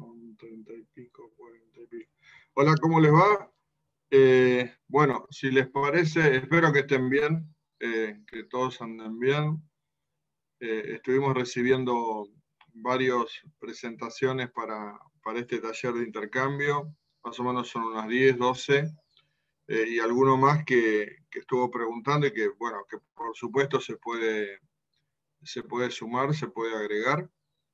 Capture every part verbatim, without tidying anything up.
son treinta y pico, cuarenta y pico. Hola, ¿cómo les va? Eh, bueno, si les parece, espero que estén bien, eh, que todos anden bien. Eh, estuvimos recibiendo varias presentaciones para, para este taller de intercambio, más o menos son unas diez, doce, eh, y alguno más que, que estuvo preguntando y que, bueno, que por supuesto se puede, se puede sumar, se puede agregar.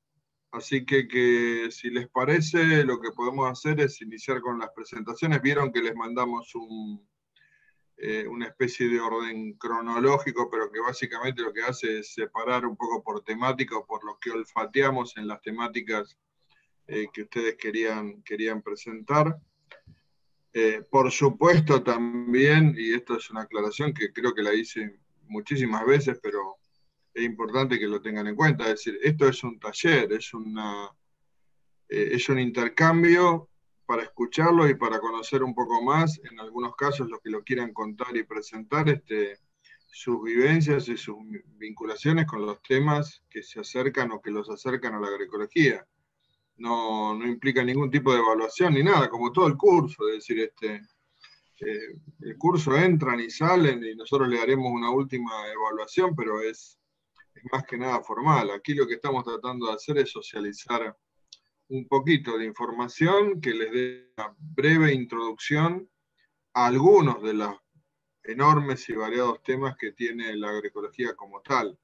Así que, que si les parece, lo que podemos hacer es iniciar con las presentaciones. Vieron que les mandamos un, eh, una especie de orden cronológico, pero que básicamente lo que hace es separar un poco por temática o por lo que olfateamos en las temáticas eh, que ustedes querían, querían presentar. Eh, por supuesto también, y esto es una aclaración que creo que la hice muchísimas veces, pero es importante que lo tengan en cuenta, es decir, esto es un taller, es una... Eh, es un intercambio para escucharlo y para conocer un poco más, en algunos casos los que lo quieran contar y presentar, este, sus vivencias y sus vinculaciones con los temas que se acercan o que los acercan a la agroecología. No, no implica ningún tipo de evaluación ni nada, como todo el curso, es decir, este, eh, el curso entran y salen y nosotros le haremos una última evaluación, pero es, es más que nada formal. Aquí lo que estamos tratando de hacer es socializar un poquito de información que les dé una breve introducción a algunos de los enormes y variados temas que tiene la agroecología como tal.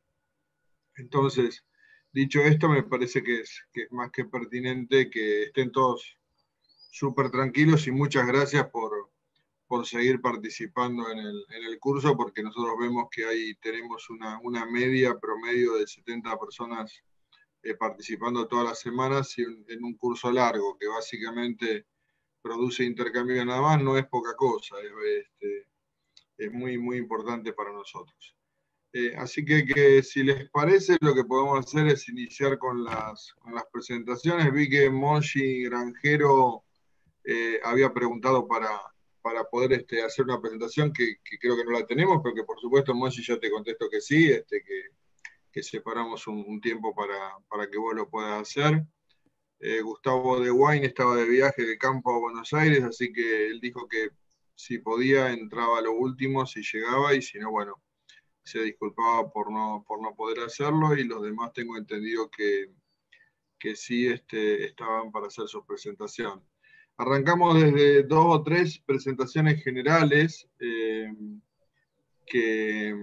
Entonces, dicho esto, me parece que es, que es más que pertinente que estén todos súper tranquilos y muchas gracias por, por seguir participando en el, en el curso, porque nosotros vemos que ahí tenemos una, una media promedio de setenta personas Eh, participando todas las semanas y un, en un curso largo que básicamente produce intercambio nada más, no es poca cosa, es, este, es muy, muy importante para nosotros. Eh, así que, que si les parece, lo que podemos hacer es iniciar con las, con las presentaciones. Vi que Monchi Granjero eh, había preguntado para, para poder este, hacer una presentación que, que creo que no la tenemos, pero que por supuesto, Monchi, yo te contesto que sí, este, que, que separamos un, un tiempo para, para que vos lo puedas hacer. Eh, Gustavo de Wine estaba de viaje de campo a Buenos Aires, así que él dijo que si podía entraba a lo último, si llegaba, y si no, bueno, se disculpaba por no, por no poder hacerlo, y los demás tengo entendido que, que sí este, estaban para hacer su presentación. Arrancamos desde dos o tres presentaciones generales eh, que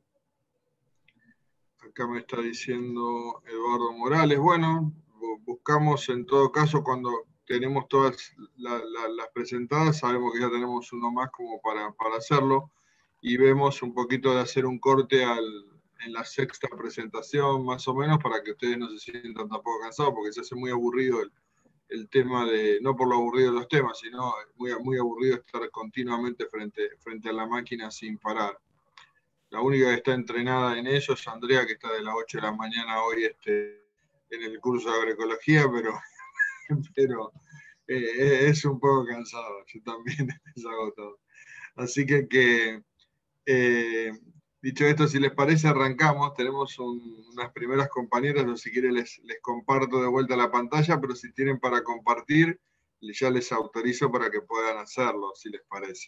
acá me está diciendo Eduardo Morales. Bueno, buscamos en todo caso cuando tenemos todas la, la, las presentadas, sabemos que ya tenemos uno más como para, para hacerlo, y vemos un poquito de hacer un corte al, en la sexta presentación más o menos para que ustedes no se sientan tampoco cansados, porque se hace muy aburrido el, el tema de, no por lo aburrido de los temas, sino muy, muy aburrido estar continuamente frente, frente a la máquina sin parar. La única que está entrenada en eso es Andrea, que está de las ocho de la mañana hoy este, en el curso de agroecología, pero, pero eh, es un poco cansado, yo también es agotado. Así que, que eh, dicho esto, si les parece, arrancamos. Tenemos un, unas primeras compañeras, o si quieren les, les comparto de vuelta la pantalla, pero si tienen para compartir, ya les autorizo para que puedan hacerlo, si les parece.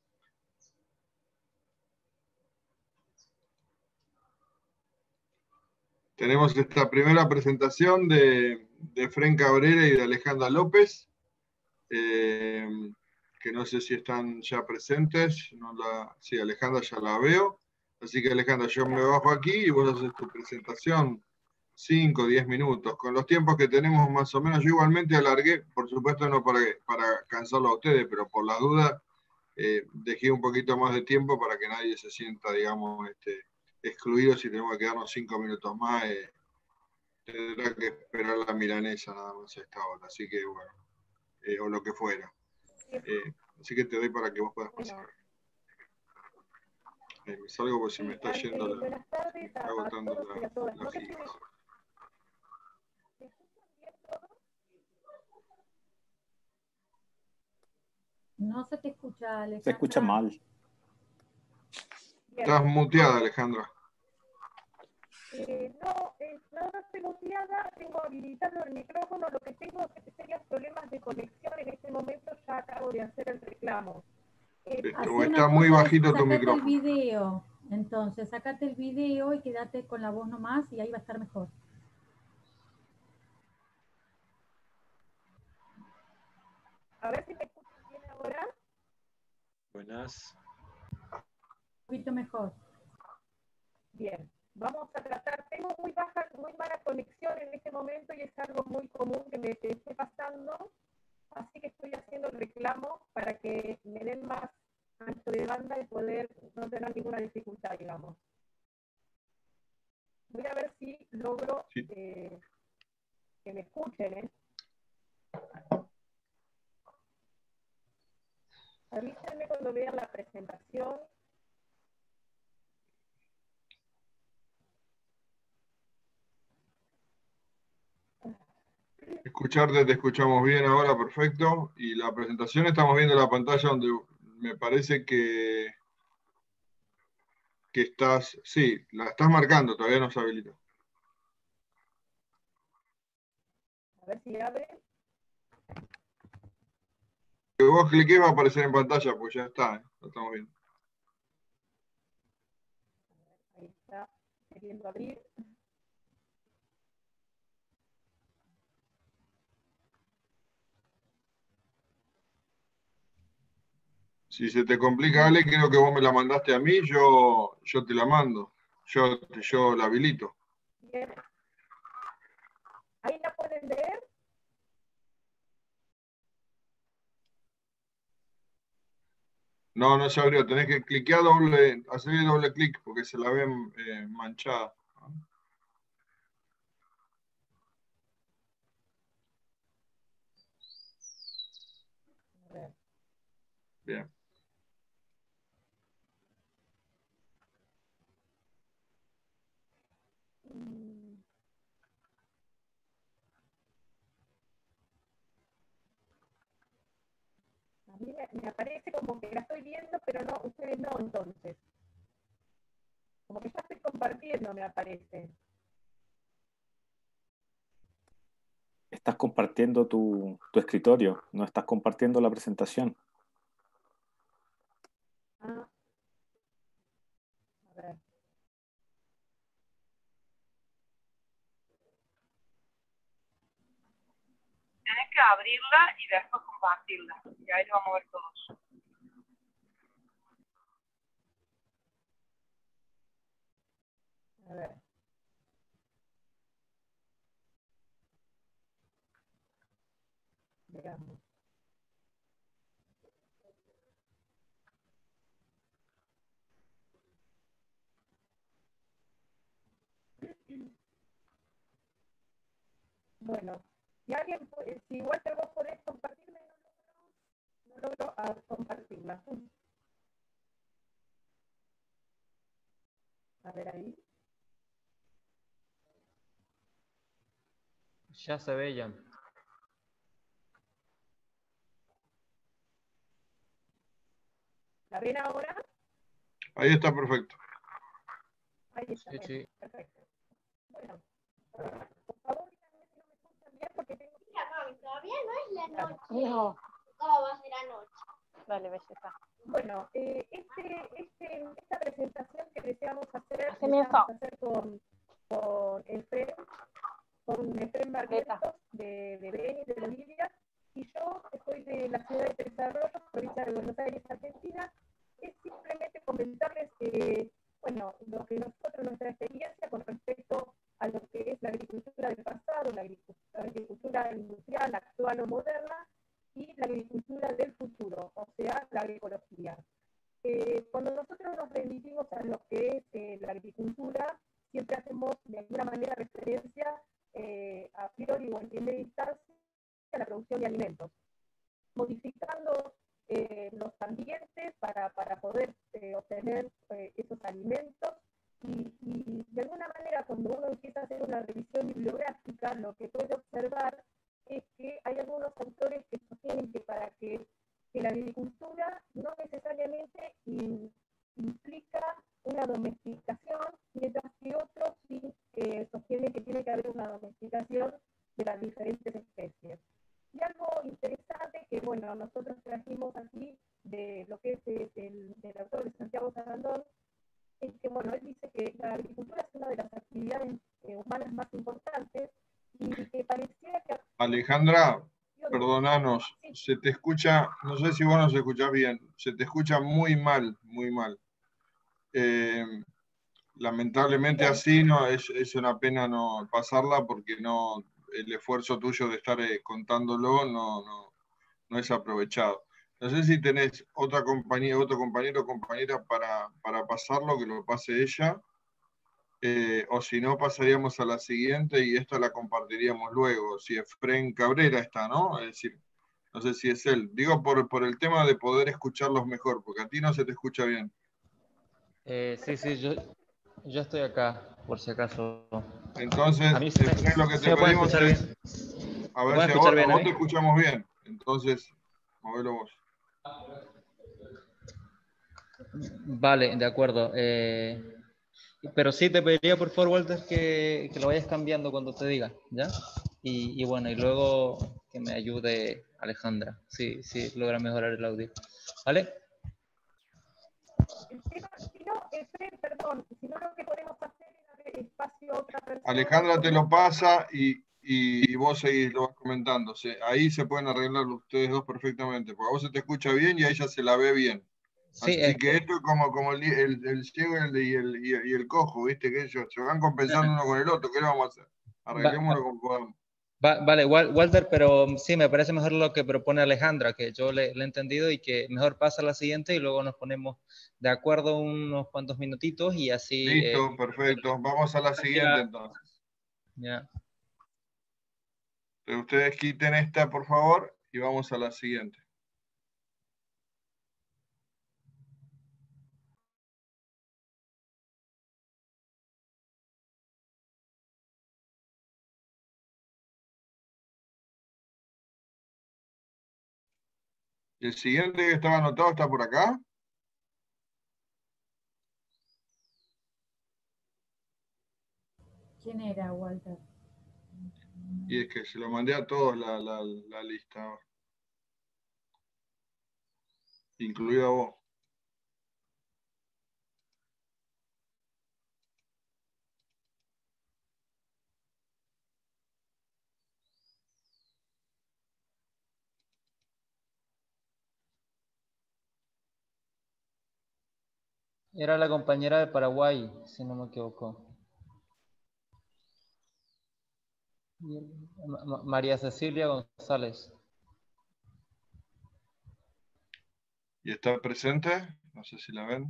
Tenemos esta primera presentación de, de Fren Cabrera y de Alejandra López, eh, que no sé si están ya presentes. No la, sí, Alejandra ya la veo. Así que Alejandra, yo me bajo aquí y vos haces tu presentación cinco o diez minutos. Con los tiempos que tenemos más o menos, yo igualmente alargué, por supuesto no para, para cansarlo a ustedes, pero por la duda eh, dejé un poquito más de tiempo para que nadie se sienta, digamos, este, excluido si tenemos que quedarnos cinco minutos más. Eh, tendrá que esperar la milanesa nada más a esta hora, así que bueno, eh, o lo que fuera. Eh, así que te doy para que vos puedas pasar. Eh, me salgo porque se me está yendo la, se me está agotando la, la giga. No se te escucha, Alejandra. Se escucha mal. Estás muteada, Alejandra. Eh, no, eh, no, no estoy muteada, tengo habilitado el micrófono, lo que tengo es serios problemas de conexión en este momento, ya acabo de hacer el reclamo. Eh, Este, o Hace está una muy cosa, es bajito tu sacate el micrófono. video, entonces sacate el video y quédate con la voz nomás y ahí va a estar mejor. A ver si me escuchan bien ahora. Buenas. Un poquito mejor. Bien, vamos a tratar, tengo muy baja, muy mala conexión en este momento y es algo muy común que me que esté pasando, así que estoy haciendo el reclamo para que me den más ancho de banda y poder no tener ninguna dificultad, digamos. Voy a ver si logro Sí. eh, que me escuchen, ¿eh? Avísenme cuando vean la presentación. Escucharte, te escuchamos bien ahora, perfecto. Y la presentación estamos viendo la pantalla donde me parece que, que estás, sí, la estás marcando, todavía no se habilita. A ver si abre. Que vos cliques va a aparecer en pantalla, pues ya está, ¿eh? Lo estamos viendo. Ahí está, queriendo abrir. Si se te complica, Ale, creo que vos me la mandaste a mí, yo, yo te la mando. Yo, yo la habilito. Bien. Ahí la pueden ver. No, no se abrió. Tenés que cliquear doble, hacerle doble clic porque se la ven eh, manchada. A ver. Bien. Mm. A mí me, me aparece como que la estoy viendo, pero no, ustedes no, entonces. Como que ya estoy compartiendo, me aparece. Estás compartiendo tu, tu escritorio, no estás compartiendo la presentación. Ah, a ver. Tienes que abrirla y después compartirla. Y ahí lo vamos a ver todos. A ver. Veamos. Bueno, si alguien puede, si igual que vos podés compartirme, no logro, no logro ah, compartirla. A ver ahí. Ya se veían. ¿La ven ahora? Ahí está perfecto. Ahí está, Sí, bueno, sí. perfecto. Bueno, por favor, díganme si no me escuchan bien porque tengo... Mami, todavía no es la Claro. noche. No. ¿Cómo va a ser anoche? Vale, belleza. Bueno, eh, este, este, esta presentación que deseamos hacer, Haceme deseamos eso. hacer con, con Efrem, con Efrem Barrientos de, de Beni, de Bolivia, y yo estoy de la ciudad de Desarrollo, provincia de Buenos Aires, Argentina. Es simplemente comentarles que, bueno, lo que nosotros, nuestra experiencia con respecto a lo que es la agricultura del pasado, la agricultura, la agricultura industrial, actual o moderna, y la agricultura del futuro, o sea, la agroecología. Eh, cuando nosotros nos remitimos a lo que es eh, la agricultura, siempre hacemos de alguna manera referencia eh, a priori o en primera instancia a la producción de alimentos, modificando eh, los ambientes para, para poder eh, obtener eh, esos alimentos y, y de alguna manera cuando uno empieza a hacer una revisión bibliográfica, lo que puede observar es que hay algunos autores que sostienen que para que, que la agricultura no necesariamente in, implica una domesticación, mientras que otros sí Gustavo Sarandón, es que, bueno, él dice que la agricultura es una de las actividades eh, humanas más importantes y que pareciera que... Alejandra, perdonanos, se te escucha, no sé si vos nos escuchás bien, se te escucha muy mal, muy mal. Eh, lamentablemente así no es, es una pena no pasarla porque no el esfuerzo tuyo de estar eh, contándolo no, no, no es aprovechado. No sé si tenés otra compañía, otro compañero o compañera para, para pasarlo, que lo pase ella, eh, o si no pasaríamos a la siguiente y esta la compartiríamos luego. Si Efren Cabrera está, ¿no? Es decir, no sé si es él. Digo por, por el tema de poder escucharlos mejor, porque a ti no se te escucha bien. Eh, sí, sí, yo, yo estoy acá, por si acaso. Entonces, A mí se me, Efren, lo que ¿sí te me pueden pedimos escuchar es, bien? a ¿Me ver pueden si a escuchar vos, a bien a vos mí? te escuchamos bien. Entonces, movelo vos. Vale, de acuerdo. Eh, pero sí te pediría, por favor, Walter, que, que lo vayas cambiando cuando te diga, ¿ya? Y, y bueno, y luego que me ayude Alejandra, sí, sí, logra mejorar el audio. ¿Vale? El tema, si no, Efren, perdón, si no lo que podemos hacer es darle espacio a otra persona. Alejandra te lo pasa y, y, y vos seguís, lo vas comentando. Se, ahí se pueden arreglar ustedes dos perfectamente, porque a vos se te escucha bien y a ella se la ve bien. Sí, Así es, que esto es como, como el, el, el ciego y el, y, el, y, el, y el cojo, ¿viste? Que ellos se van compensando uno con el otro. ¿Qué le vamos a hacer? Arreglémoslo como podamos. Va, vale, Walter, pero sí, me parece mejor lo que propone Alejandra, que yo le, le he entendido y que mejor pasa a la siguiente y luego nos ponemos de acuerdo unos cuantos minutitos y así... Listo, Eh, perfecto. Vamos a la siguiente entonces. Ya. Ustedes quiten esta, por favor, y vamos a la siguiente. ¿Y el siguiente que estaba anotado está por acá? ¿Quién era, Walter? Y es que se lo mandé a todos la, la, la lista, incluido a vos. Era la compañera de Paraguay, si no me equivoco. María Cecilia González. ¿Y está presente? No sé si la ven.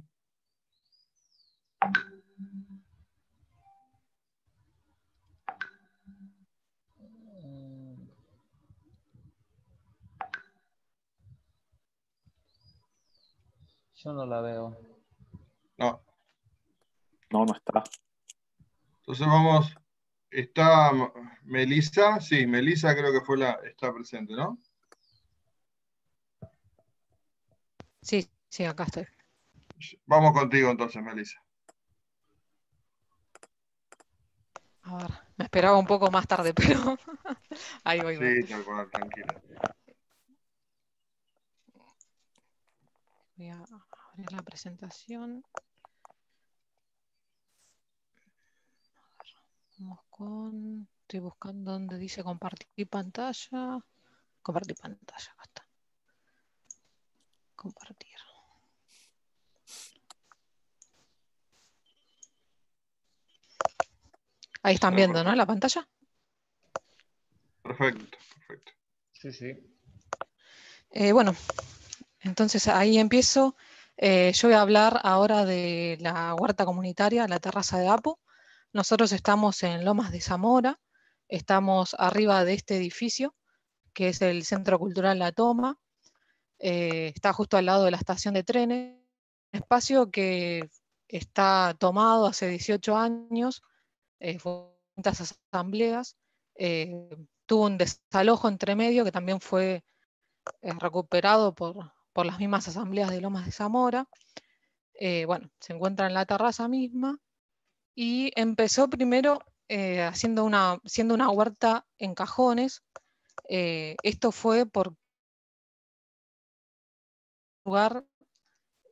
Yo no la veo. No. No, no está. Entonces vamos, está Melissa, sí, Melissa creo que fue la, está presente, ¿no? Sí, sí, acá estoy. Vamos contigo entonces, Melissa. A ver, me esperaba un poco más tarde, pero ahí voy. voy. Sí, tal cual, tranquila. Voy a abrir la presentación. Vamos con... Estoy buscando donde dice compartir pantalla. Compartir pantalla, acá está. Compartir. Ahí están Está viendo, perfecto. ¿no? La pantalla. Perfecto, perfecto. Sí, sí. Eh, bueno, entonces ahí empiezo. Eh, yo voy a hablar ahora de la huerta comunitaria, la terraza de Apu. Nosotros estamos en Lomas de Zamora, estamos arriba de este edificio, que es el Centro Cultural La Toma. Eh, está justo al lado de la estación de trenes, un espacio que está tomado hace dieciocho años, eh, fue muchas asambleas, eh, tuvo un desalojo entre medio que también fue eh, recuperado por, por las mismas asambleas de Lomas de Zamora. Eh, bueno, se encuentra en la terraza misma y empezó primero eh, haciendo una, siendo una huerta en cajones. Eh, esto fue por lugar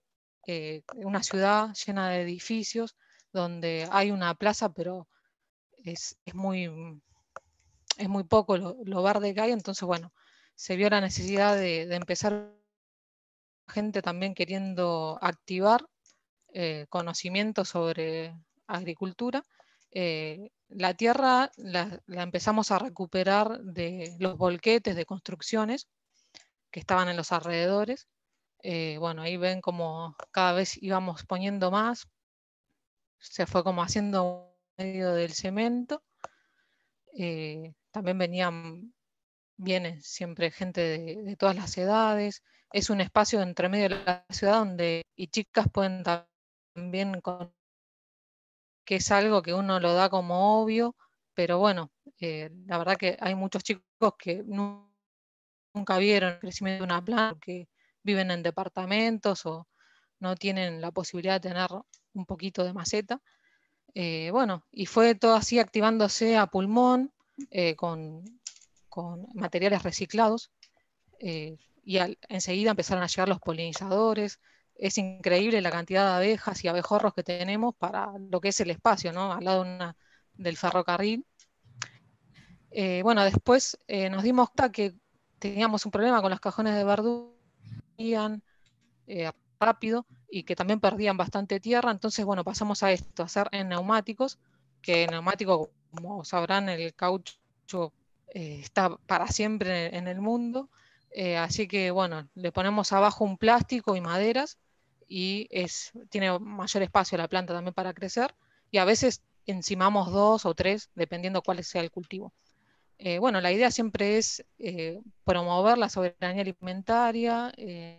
eh, una ciudad llena de edificios, donde hay una plaza, pero es, es muy, es muy poco lo, lo verde que hay, entonces bueno, se vio la necesidad de, de empezar gente también queriendo activar eh, conocimiento sobre agricultura. Eh, la tierra la, la empezamos a recuperar de los volquetes de construcciones que estaban en los alrededores. Eh, bueno, ahí ven como cada vez íbamos poniendo más, se fue como haciendo medio del cemento. Eh, también venían, viene siempre gente de, de todas las edades. Es un espacio entre medio de la ciudad donde y chicas pueden también, con, que es algo que uno lo da como obvio, pero bueno, eh, la verdad que hay muchos chicos que no, nunca vieron el crecimiento de una planta, que viven en departamentos o no tienen la posibilidad de tener un poquito de maceta. Eh, bueno, y fue todo así activándose a pulmón, eh, con, con materiales reciclados, eh, y al, enseguida empezaron a llegar los polinizadores. Es increíble la cantidad de abejas y abejorros que tenemos para lo que es el espacio, ¿no? Al lado de una, del ferrocarril. Eh, bueno, después eh, nos dimos cuenta que teníamos un problema con los cajones de verdura, eh, rápido y que también perdían bastante tierra, entonces bueno, pasamos a esto, a hacer en neumáticos, que neumático, como sabrán, el caucho eh, está para siempre en el mundo, eh, así que bueno, le ponemos abajo un plástico y maderas y es, tiene mayor espacio la planta también para crecer, y a veces encimamos dos o tres, dependiendo cuál sea el cultivo. Eh, bueno, la idea siempre es eh, promover la soberanía alimentaria, eh,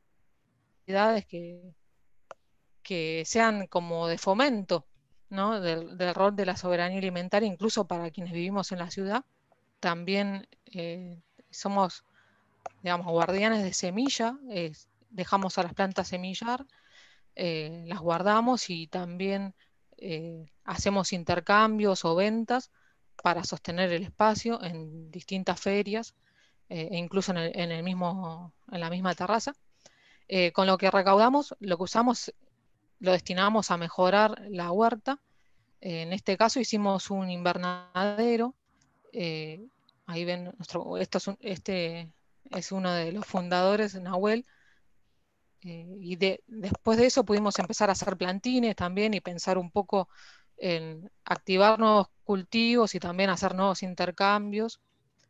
que, que sean como de fomento, ¿no? del, del rol de la soberanía alimentaria, incluso para quienes vivimos en la ciudad. También eh, somos, digamos, guardianes de semilla, eh, dejamos a las plantas semillar, eh, las guardamos y también eh, hacemos intercambios o ventas para sostener el espacio en distintas ferias, eh, e incluso en, el, en, el mismo, en la misma terraza. Eh, con lo que recaudamos, lo que usamos, lo destinamos a mejorar la huerta. Eh, en este caso hicimos un invernadero. Eh, ahí ven, nuestro, esto es un, este es uno de los fundadores, Nahuel. Eh, y de, después de eso pudimos empezar a hacer plantines también y pensar un poco en activar nuevos cultivos y también hacer nuevos intercambios.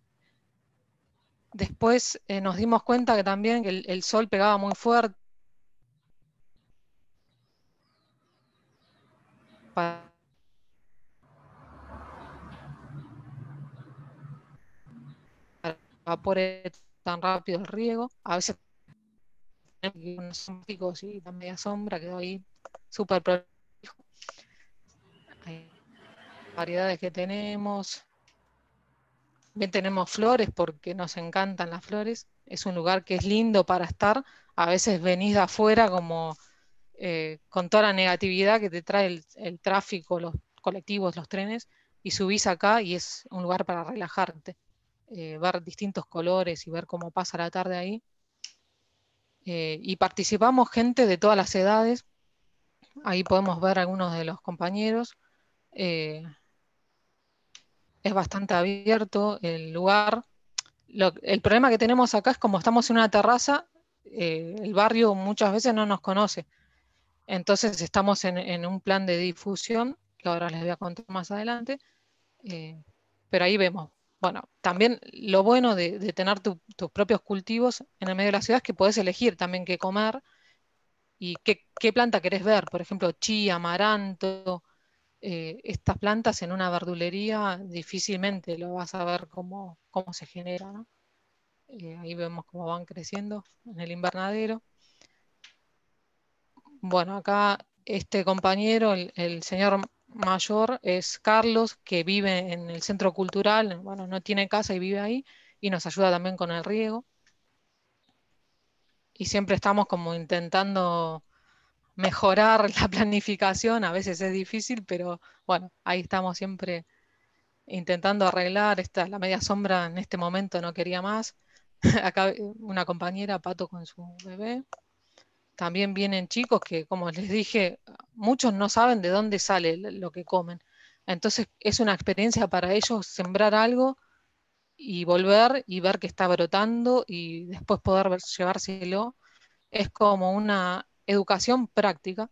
Después eh, nos dimos cuenta que también el, el sol pegaba muy fuerte para evapore tan rápido el riego. A veces tenemos unos y la media sombra quedó ahí súper prolijo. Hay variedades que tenemos. También tenemos flores porque nos encantan las flores. Es un lugar que es lindo para estar. A veces venís de afuera como eh, con toda la negatividad que te trae el, el tráfico, los colectivos, los trenes, y subís acá y es un lugar para relajarte. Eh, ver distintos colores y ver cómo pasa la tarde ahí. Eh, y participamos gente de todas las edades. Ahí podemos ver algunos de los compañeros. Eh, es bastante abierto el lugar. Lo, el problema que tenemos acá es como estamos en una terraza, eh, el barrio muchas veces no nos conoce. Entonces estamos en, en un plan de difusión, que ahora les voy a contar más adelante. Eh, pero ahí vemos. Bueno, también lo bueno de, de tener tu, tus propios cultivos en el medio de la ciudad es que podés elegir también qué comer y qué, qué planta querés ver. Por ejemplo, chía, amaranto, eh, estas plantas en una verdulería difícilmente lo vas a ver cómo, cómo se genera, ¿no? Eh, ahí vemos cómo van creciendo en el invernadero. Bueno, acá este compañero, el, el señor mayor, es Carlos, que vive en el centro cultural. Bueno, no tiene casa y vive ahí, y nos ayuda también con el riego. Y siempre estamos como intentando mejorar la planificación, a veces es difícil, pero bueno, ahí estamos siempre intentando arreglar. Esta, la media sombra en este momento no quería más. Acá una compañera, Pato, con su bebé. también vienen chicos que, como les dije, muchos no saben de dónde sale lo que comen. Entonces es una experiencia para ellos sembrar algo y volver y ver que está brotando y después poder ver- llevárselo. Es como una educación práctica.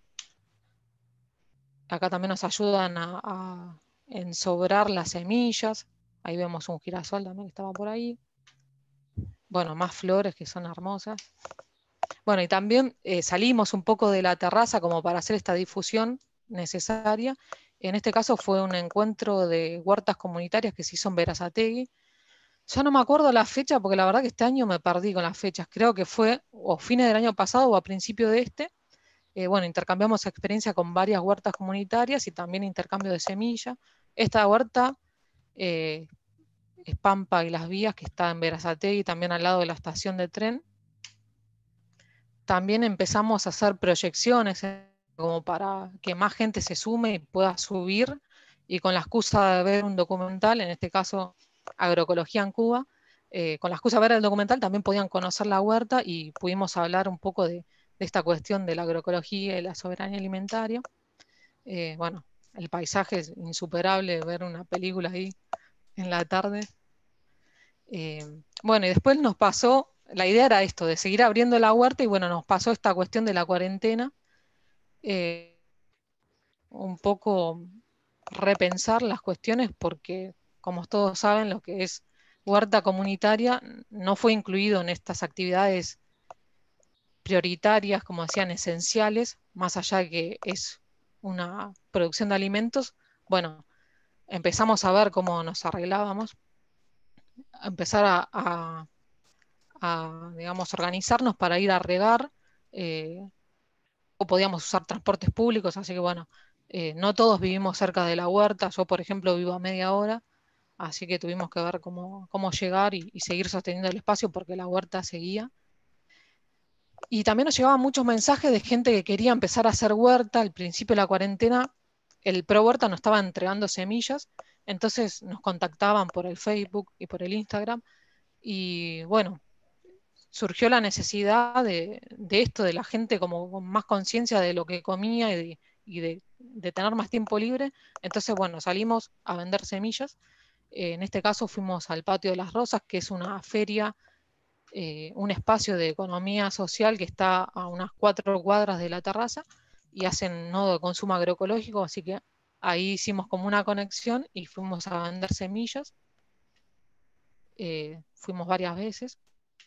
Acá también nos ayudan a, a ensobrar las semillas. Ahí vemos un girasol también que estaba por ahí. Bueno, más flores que son hermosas. Bueno, y también eh, salimos un poco de la terraza como para hacer esta difusión necesaria. En este caso fue un encuentro de huertas comunitarias que se hizo en Berazategui. Ya no me acuerdo la fecha porque la verdad que este año me perdí con las fechas. Creo que fue o fines del año pasado o a principio de este. Eh, bueno, intercambiamos experiencia con varias huertas comunitarias y también intercambio de semillas. Esta huerta eh, es Pampa y las Vías, que está en Berazategui, también al lado de la estación de tren. También empezamos a hacer proyecciones eh, como para que más gente se sume y pueda subir, y con la excusa de ver un documental, en este caso Agroecología en Cuba, eh, con la excusa de ver el documental también podían conocer la huerta y pudimos hablar un poco de, de esta cuestión de la agroecología y la soberanía alimentaria. Eh, bueno, el paisaje es insuperable, ver una película ahí en la tarde. Eh, bueno, y después nos pasó, la idea era esto, de seguir abriendo la huerta, y bueno, nos pasó esta cuestión de la cuarentena, eh, un poco repensar las cuestiones porque, como todos saben, lo que es huerta comunitaria no fue incluido en estas actividades prioritarias, como decían, esenciales, más allá de que es una producción de alimentos. Bueno, empezamos a ver cómo nos arreglábamos, a empezar a, a a, digamos, organizarnos para ir a regar, eh, o podíamos usar transportes públicos, así que bueno, eh, no todos vivimos cerca de la huerta. Yo, por ejemplo, vivo a media hora, así que tuvimos que ver cómo, cómo llegar y, y seguir sosteniendo el espacio porque la huerta seguía. Y también nos llegaban muchos mensajes de gente que quería empezar a hacer huerta. Al principio de la cuarentena, el Pro Huerta nos estaba entregando semillas, entonces nos contactaban por el Facebook y por el Instagram, y bueno, surgió la necesidad de, de esto, de la gente como con más conciencia de lo que comía y, de, y de, de tener más tiempo libre. Entonces, bueno, salimos a vender semillas. Eh, en este caso fuimos al Patio de las Rosas, que es una feria, eh, un espacio de economía social que está a unas cuatro cuadras de la terraza, y hacen nodo de consumo agroecológico, así que ahí hicimos como una conexión y fuimos a vender semillas. Eh, fuimos varias veces.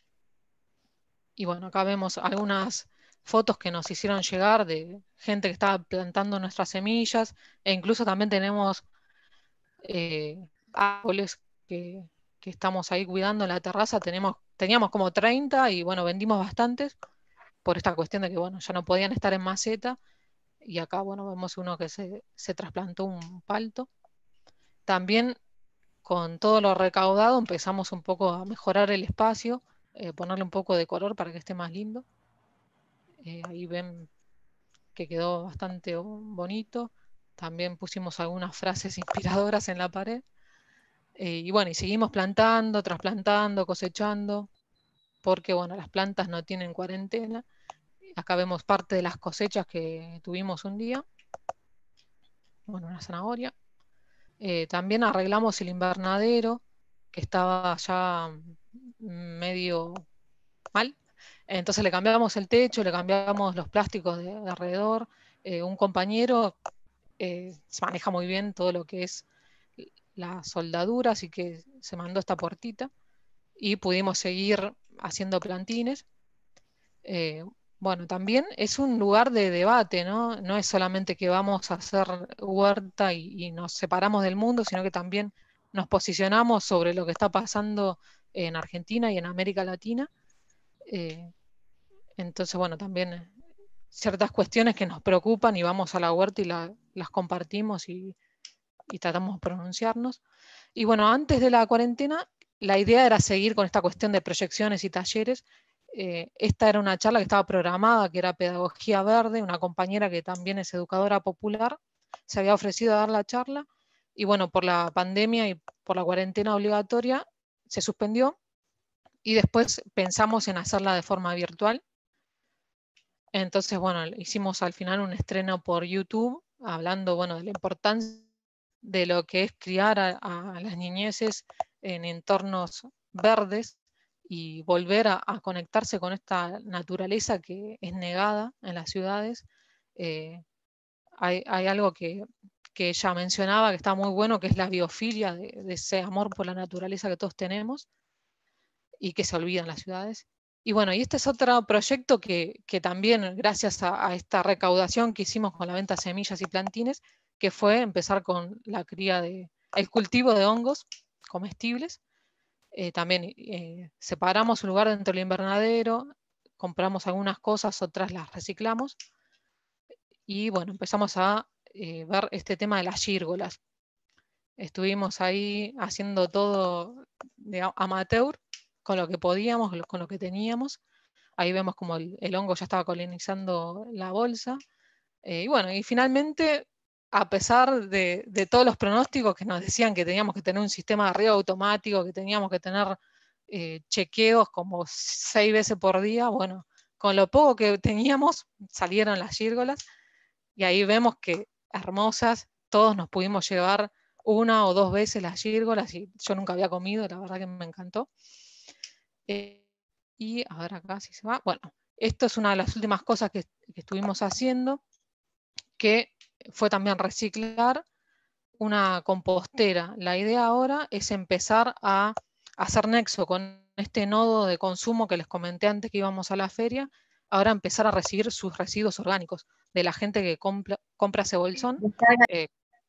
Y bueno, acá vemos algunas fotos que nos hicieron llegar de gente que estaba plantando nuestras semillas, e incluso también tenemos eh, árboles que, que estamos ahí cuidando en la terraza. Tenemos, teníamos como treinta y bueno, vendimos bastantes por esta cuestión de que bueno, ya no podían estar en maceta, y acá bueno, vemos uno que se, se trasplantó un palto. También con todo lo recaudado empezamos un poco a mejorar el espacio, eh, ponerle un poco de color para que esté más lindo. Eh, ahí ven que quedó bastante bonito. También pusimos algunas frases inspiradoras en la pared. Eh, y bueno, y seguimos plantando, trasplantando, cosechando, porque bueno, las plantas no tienen cuarentena. Acá vemos parte de las cosechas que tuvimos un día. Bueno, una zanahoria. Eh, también arreglamos el invernadero, que estaba ya medio mal. Entonces le cambiamos el techo, le cambiamos los plásticos de, de alrededor. Eh, un compañero eh, se maneja muy bien todo lo que es la soldadura, así que se mandó esta puertita y pudimos seguir haciendo plantines. Eh, bueno, también es un lugar de debate, ¿no? No es solamente que vamos a hacer huerta y, y nos separamos del mundo, sino que también nos posicionamos sobre lo que está pasando en Argentina y en América Latina. Eh, entonces, bueno, también ciertas cuestiones que nos preocupan y vamos a la huerta y la, las compartimos y, y tratamos de pronunciarnos. Y bueno, antes de la cuarentena, la idea era seguir con esta cuestión de proyecciones y talleres. Eh, esta era una charla que estaba programada, que era Pedagogía Verde. Una compañera que también es educadora popular se había ofrecido a dar la charla, y bueno, por la pandemia y por la cuarentena obligatoria se suspendió, y después pensamos en hacerla de forma virtual. Entonces, bueno, hicimos al final un estreno por YouTube, hablando, bueno, de la importancia de lo que es criar a, a las niñeces en entornos verdes y volver a, a conectarse con esta naturaleza que es negada en las ciudades. Eh, hay, hay algo que, que ella mencionaba que está muy bueno, que es la biofilia, de, de ese amor por la naturaleza que todos tenemos y que se olvida en las ciudades. Y bueno, y este es otro proyecto que, que también, gracias a, a esta recaudación que hicimos con la venta de semillas y plantines, que fue empezar con la cría de, el cultivo de hongos comestibles. Eh, también eh, separamos un lugar dentro del invernadero, compramos algunas cosas, otras las reciclamos. Y bueno, empezamos a eh, ver este tema de las gírgolas. Estuvimos ahí haciendo todo de amateur, con lo que podíamos, con lo que teníamos. Ahí vemos como el, el hongo ya estaba colonizando la bolsa. Eh, y bueno, y finalmente, a pesar de, de todos los pronósticos que nos decían que teníamos que tener un sistema de riego automático, que teníamos que tener eh, chequeos como seis veces por día, bueno, con lo poco que teníamos salieron las gírgolas. Y ahí vemos que hermosas, todos nos pudimos llevar una o dos veces las gírgolas y yo nunca había comido, la verdad que me encantó. Eh, y ahora acá sí se va. Bueno, esto es una de las últimas cosas que, que estuvimos haciendo, que fue también reciclar una compostera. La idea ahora es empezar a hacer nexo con este nodo de consumo que les comenté antes que íbamos a la feria, ahora empezar a recibir sus residuos orgánicos de la gente que compra, compra ese bolsón, eh,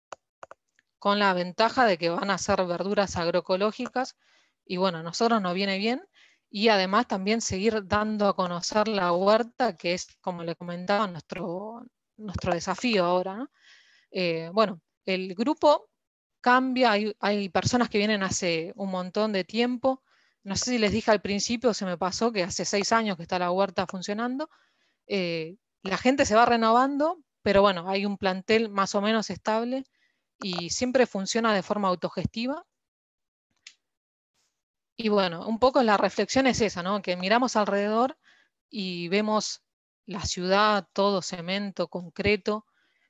con la ventaja de que van a ser verduras agroecológicas, y bueno, a nosotros nos viene bien, y además también seguir dando a conocer la huerta, que es, como le comentaba, nuestro, nuestro desafío ahora, ¿no? Eh, bueno, el grupo cambia, hay, hay personas que vienen hace un montón de tiempo, no sé si les dije al principio, se me pasó que hace seis años que está la huerta funcionando. Eh, la gente se va renovando, pero bueno, hay un plantel más o menos estable y siempre funciona de forma autogestiva. Y bueno, un poco la reflexión es esa, ¿no? Que miramos alrededor y vemos la ciudad, todo cemento, concreto,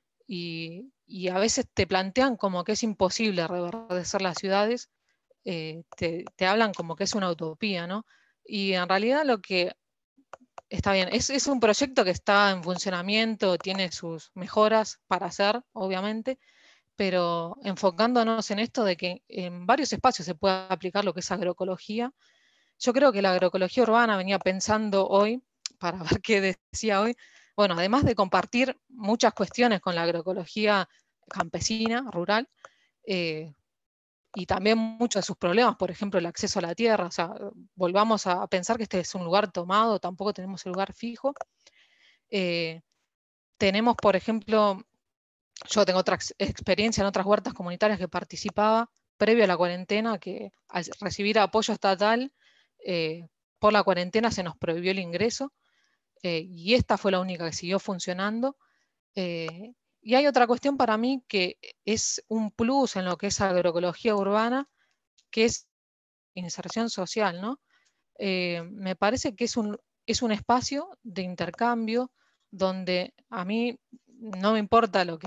y, y a veces te plantean como que es imposible reverdecer las ciudades, eh, te, te hablan como que es una utopía, ¿no? Y en realidad lo que está bien, es, es un proyecto que está en funcionamiento, tiene sus mejoras para hacer, obviamente, pero enfocándonos en esto de que en varios espacios se puede aplicar lo que es agroecología. Yo creo que la agroecología urbana venía pensando hoy, para ver qué decía hoy, bueno, además de compartir muchas cuestiones con la agroecología campesina, rural, eh, y también muchos de sus problemas, por ejemplo, el acceso a la tierra, o sea, volvamos a pensar que este es un lugar tomado, tampoco tenemos el lugar fijo. Eh, tenemos, por ejemplo, yo tengo otra ex experiencia en otras huertas comunitarias que participaba previo a la cuarentena, que al recibir apoyo estatal, eh, por la cuarentena se nos prohibió el ingreso, eh, y esta fue la única que siguió funcionando. Eh, y hay otra cuestión para mí que es un plus en lo que es agroecología urbana, que es inserción social, ¿no? Eh, me parece que es un, es un espacio de intercambio donde a mí no me importa lo que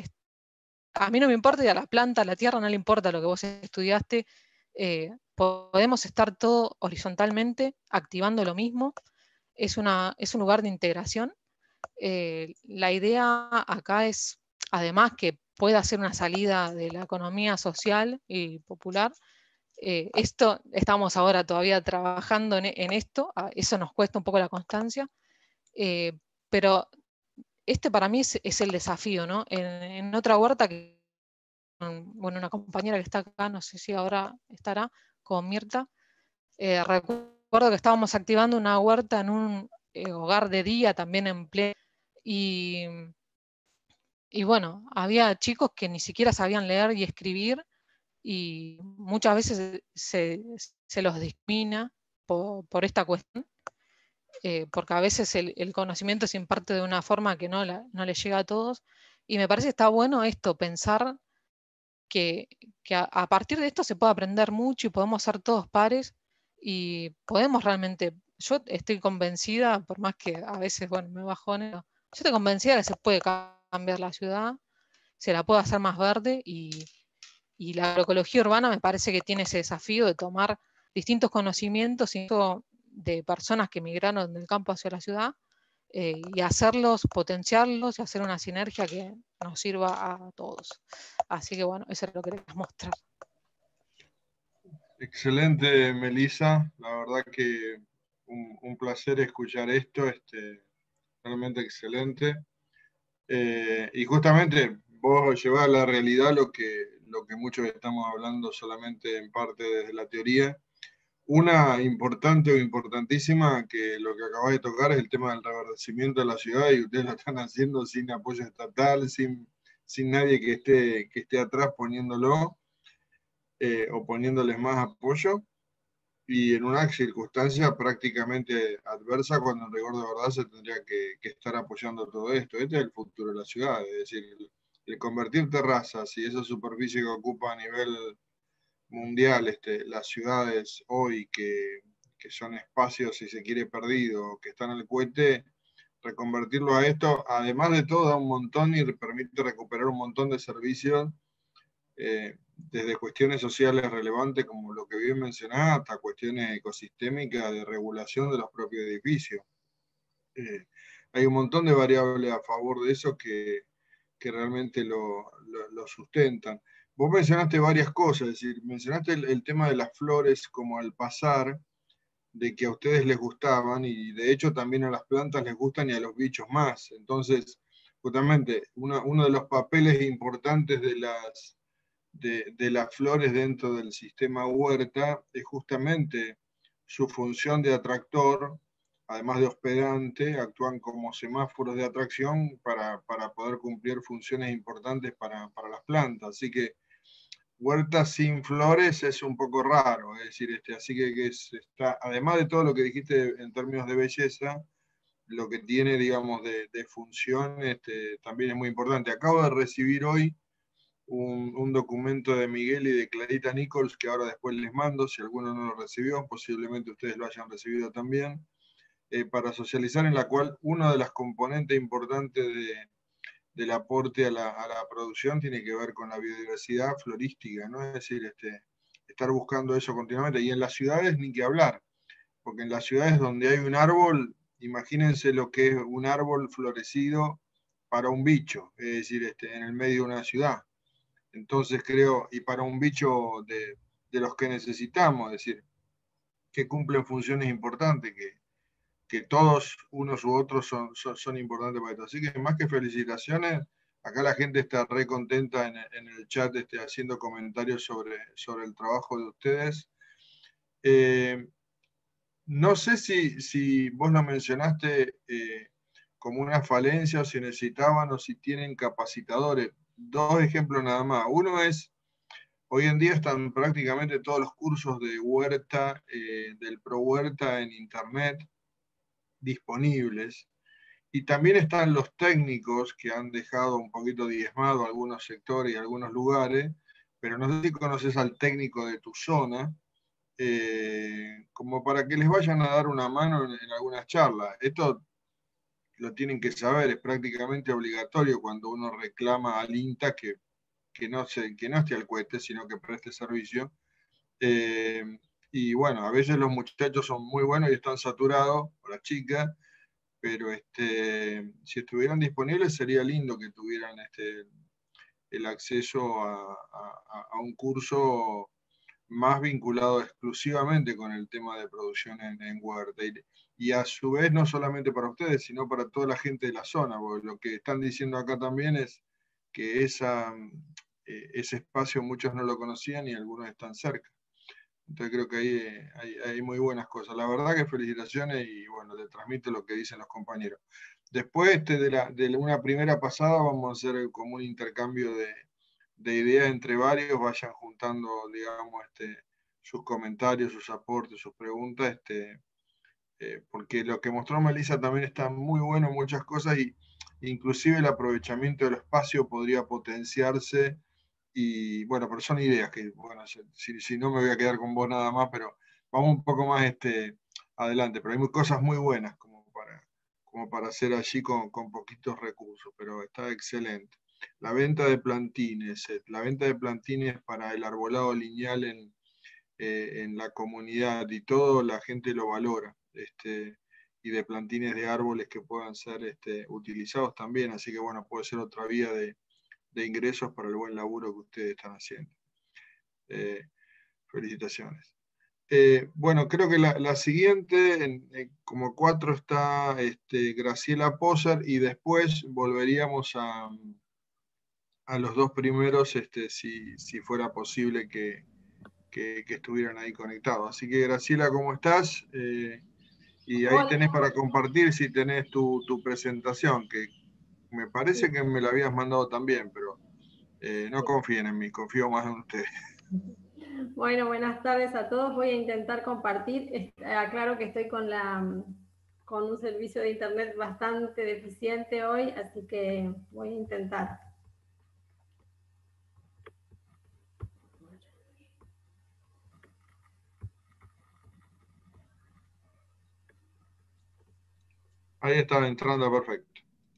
a mí no me importa, y a la planta, a la tierra no le importa lo que vos estudiaste, eh, podemos estar todo horizontalmente activando lo mismo, es, una, es un lugar de integración. Eh, la idea acá es, además que pueda ser una salida de la economía social y popular, eh, esto, estamos ahora todavía trabajando en, en esto, eso nos cuesta un poco la constancia, eh, pero este para mí es, es el desafío, ¿no? En, en otra huerta, que, bueno, una compañera que está acá, no sé si ahora estará, con Mirta, eh, recuerdo que estábamos activando una huerta en un eh, hogar de día, también en pleno, y, y bueno, había chicos que ni siquiera sabían leer y escribir, y muchas veces se, se los discrimina por, por esta cuestión. Eh, porque a veces el, el conocimiento se imparte de una forma que no, la, no le llega a todos, y me parece que está bueno esto, pensar que, que a, a partir de esto se puede aprender mucho y podemos ser todos pares y podemos realmente, yo estoy convencida, por más que a veces, bueno, me bajone, yo estoy convencida que se puede cambiar la ciudad, se la puede hacer más verde y, y la agroecología urbana me parece que tiene ese desafío de tomar distintos conocimientos de personas que migraron del campo hacia la ciudad eh, y hacerlos, potenciarlos y hacer una sinergia que nos sirva a todos. Así que bueno, eso es lo que quería mostrar. Excelente, Melissa. La verdad que un, un placer escuchar esto, este, realmente excelente. Eh, y justamente vos llevás a la realidad lo que, lo que muchos estamos hablando solamente en parte desde la teoría. Una importante o importantísima, que lo que acabas de tocar es el tema del reverdecimiento de la ciudad, y ustedes lo están haciendo sin apoyo estatal, sin, sin nadie que esté, que esté atrás poniéndolo eh, o poniéndoles más apoyo, y en una circunstancia prácticamente adversa, cuando en rigor de verdad se tendría que, que estar apoyando todo esto. Este es el futuro de la ciudad, es decir, el, el convertir terrazas y esa superficie que ocupa a nivel mundial este, las ciudades hoy, que, que son espacios, si se quiere, perdidos, que están al cohete, reconvertirlo a esto, además de todo, da un montón y permite recuperar un montón de servicios, eh, desde cuestiones sociales relevantes como lo que bien mencionaba, hasta cuestiones ecosistémicas de regulación de los propios edificios. Eh, hay un montón de variables a favor de eso que, que realmente lo, lo, lo sustentan. Vos mencionaste varias cosas, es decir, mencionaste el, el tema de las flores como al pasar, de que a ustedes les gustaban, y de hecho también a las plantas les gustan y a los bichos más. Entonces, justamente, una, uno de los papeles importantes de las, de, de las flores dentro del sistema huerta es justamente su función de atractor, además de hospedante, actúan como semáforos de atracción para, para poder cumplir funciones importantes para, para las plantas. Así que huertas sin flores es un poco raro, es decir, este, así que, que es, está, además de todo lo que dijiste en términos de belleza, lo que tiene, digamos, de, de función este, también es muy importante. Acabo de recibir hoy un, un documento de Miguel y de Clarita Nichols, que ahora después les mando, si alguno no lo recibió, posiblemente ustedes lo hayan recibido también, eh, para socializar, en la cual una de las componentes importantes de, del aporte a la, a la producción tiene que ver con la biodiversidad florística, ¿no? Es decir, este, estar buscando eso continuamente, y en las ciudades ni que hablar, porque en las ciudades donde hay un árbol, imagínense lo que es un árbol florecido para un bicho, es decir, este, en el medio de una ciudad. Entonces creo, y para un bicho de, de los que necesitamos, es decir, que cumplen funciones importantes, que, que todos, unos u otros, son, son, son importantes para esto. Así que más que felicitaciones, acá la gente está re contenta en, en el chat este, haciendo comentarios sobre, sobre el trabajo de ustedes. Eh, no sé si, si vos lo mencionaste eh, como una falencia, o si necesitaban, o si tienen capacitadores. Dos ejemplos nada más. Uno es, hoy en día están prácticamente todos los cursos de huerta, eh, del Pro Huerta en internet disponibles, y también están los técnicos que han dejado un poquito diezmado algunos sectores y algunos lugares, pero no sé si conoces al técnico de tu zona, eh, como para que les vayan a dar una mano en, en algunas charlas. Esto lo tienen que saber, es prácticamente obligatorio cuando uno reclama al INTA que, que, no, se, que no esté al cohete, sino que preste servicio. Eh, y bueno, a veces los muchachos son muy buenos y están saturados, o las chicas, pero este, si estuvieran disponibles sería lindo que tuvieran este, el acceso a, a, a un curso más vinculado exclusivamente con el tema de producción en, en huerta. Y, y a su vez, no solamente para ustedes, sino para toda la gente de la zona, porque lo que están diciendo acá también es que esa, eh, ese espacio muchos no lo conocían y algunos están cerca. Entonces creo que ahí hay, hay muy buenas cosas. La verdad que felicitaciones, y bueno, le transmito lo que dicen los compañeros. Después este, de, la, de una primera pasada vamos a hacer como un intercambio de, de ideas entre varios, vayan juntando, digamos, este, sus comentarios, sus aportes, sus preguntas, este, eh, porque lo que mostró Melissa también está muy bueno, muchas cosas, y inclusive el aprovechamiento del espacio podría potenciarse. Y bueno, pero son ideas que, bueno, si, si no me voy a quedar con vos nada más, pero vamos un poco más este, adelante. Pero hay muy, cosas muy buenas como para, como para hacer allí con, con poquitos recursos, pero está excelente. La venta de plantines, eh, la venta de plantines para el arbolado lineal en, eh, en la comunidad y todo, la gente lo valora. Este, y de plantines de árboles que puedan ser este, utilizados también, así que bueno, puede ser otra vía de, de ingresos para el buen laburo que ustedes están haciendo. Eh, felicitaciones. Eh, bueno, creo que la, la siguiente, en, en, como cuatro, está este, Graciela Poser, y después volveríamos a, a los dos primeros, este, si, si fuera posible que, que, que estuvieran ahí conectados. Así que Graciela, ¿cómo estás? Eh, y ahí tenés para compartir si tenés tu, tu presentación, que me parece que me la habías mandado también, pero eh, no confíen en mí, confío más en ustedes. Bueno, buenas tardes a todos. Voy a intentar compartir. Aclaro que estoy con, la, con un servicio de internet bastante deficiente hoy, así que voy a intentar. Ahí está entrando perfecto.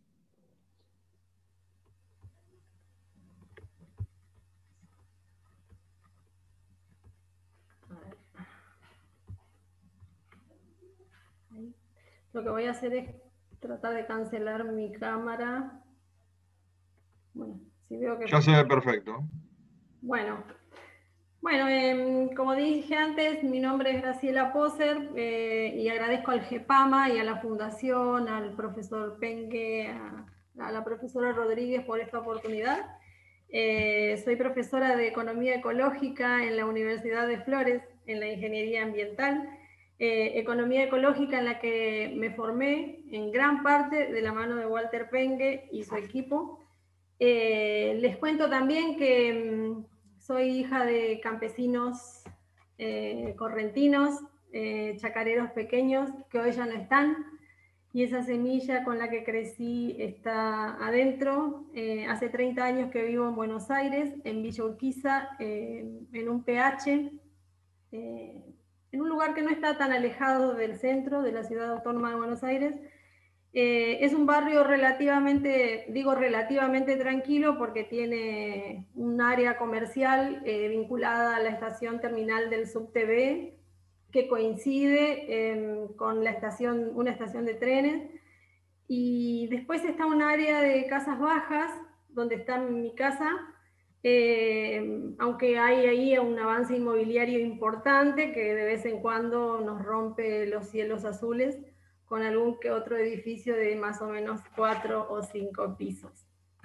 Lo que voy a hacer es tratar de cancelar mi cámara. Bueno, si veo que... Ya se ve perfecto. Bueno, bueno eh, como dije antes, mi nombre es Graciela Poser eh, y agradezco al GEPAMA y a la Fundación, al profesor Pengue, a, a la profesora Rodríguez por esta oportunidad. Eh, soy profesora de Economía Ecológica en la Universidad de Flores, en la Ingeniería Ambiental. Eh, economía ecológica en la que me formé en gran parte de la mano de Walter Pengue y su equipo. Eh, les cuento también que mmm, soy hija de campesinos eh, correntinos, eh, chacareros pequeños que hoy ya no están, y esa semilla con la que crecí está adentro. Eh, hace treinta años que vivo en Buenos Aires, en Villa Urquiza, eh, en un P H, eh, en un lugar que no está tan alejado del centro de la ciudad autónoma de Buenos Aires. Eh, es un barrio relativamente, digo relativamente tranquilo porque tiene un área comercial eh, vinculada a la estación terminal del Subte B, que coincide eh, con la estación, una estación de trenes, y después está un área de casas bajas, donde está mi casa, eh, aunque hay ahí un avance inmobiliario importante que de vez en cuando nos rompe los cielos azules, con algún que otro edificio de más o menos cuatro o cinco pisos.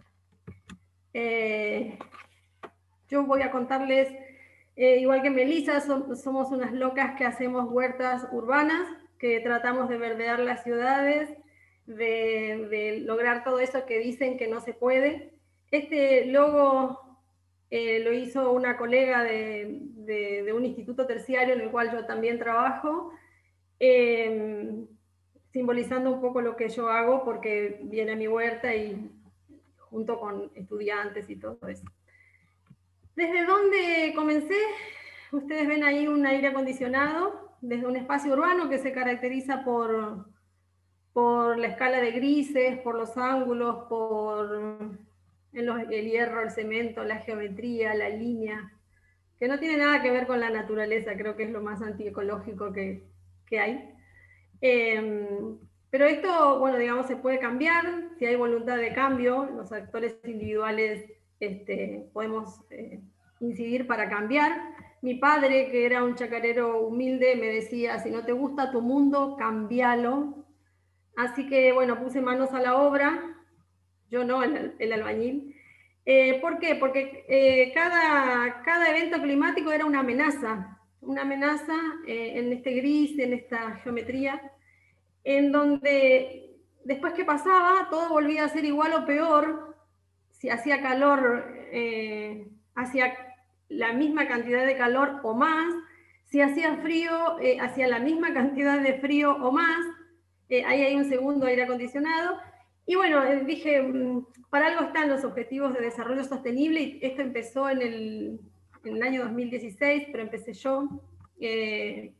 Eh, yo voy a contarles, eh, igual que Melissa, so, somos unas locas que hacemos huertas urbanas, que tratamos de verdear las ciudades, de, de lograr todo eso que dicen que no se puede. Este logo eh, lo hizo una colega de, de, de un instituto terciario en el cual yo también trabajo, eh, simbolizando un poco lo que yo hago, porque viene a mi huerta y junto con estudiantes y todo eso. ¿Desde dónde comencé? Ustedes ven ahí un aire acondicionado, desde un espacio urbano que se caracteriza por, por la escala de grises, por los ángulos, por el, el hierro, el cemento, la geometría, la línea, que no tiene nada que ver con la naturaleza, creo que es lo más antiecológico que, que hay. Eh, pero esto, bueno, digamos, se puede cambiar, si hay voluntad de cambio, los actores individuales este, podemos eh, incidir para cambiar. Mi padre, que era un chacarero humilde, me decía, si no te gusta tu mundo, cambialo. Así que, bueno, puse manos a la obra, yo no, el, el albañil. Eh, ¿Por qué? Porque eh, cada, cada evento climático era una amenaza, una amenaza eh, en este gris, en esta geometría, en donde después que pasaba todo volvía a ser igual o peor. Si hacía calor, eh, hacía la misma cantidad de calor o más. Si hacía frío, eh, hacía la misma cantidad de frío o más. Eh, ahí hay un segundo aire acondicionado. Y bueno, eh, dije, para algo están los Objetivos de Desarrollo Sostenible, y esto empezó en el, en el año dos mil dieciséis, pero empecé yo. Eh,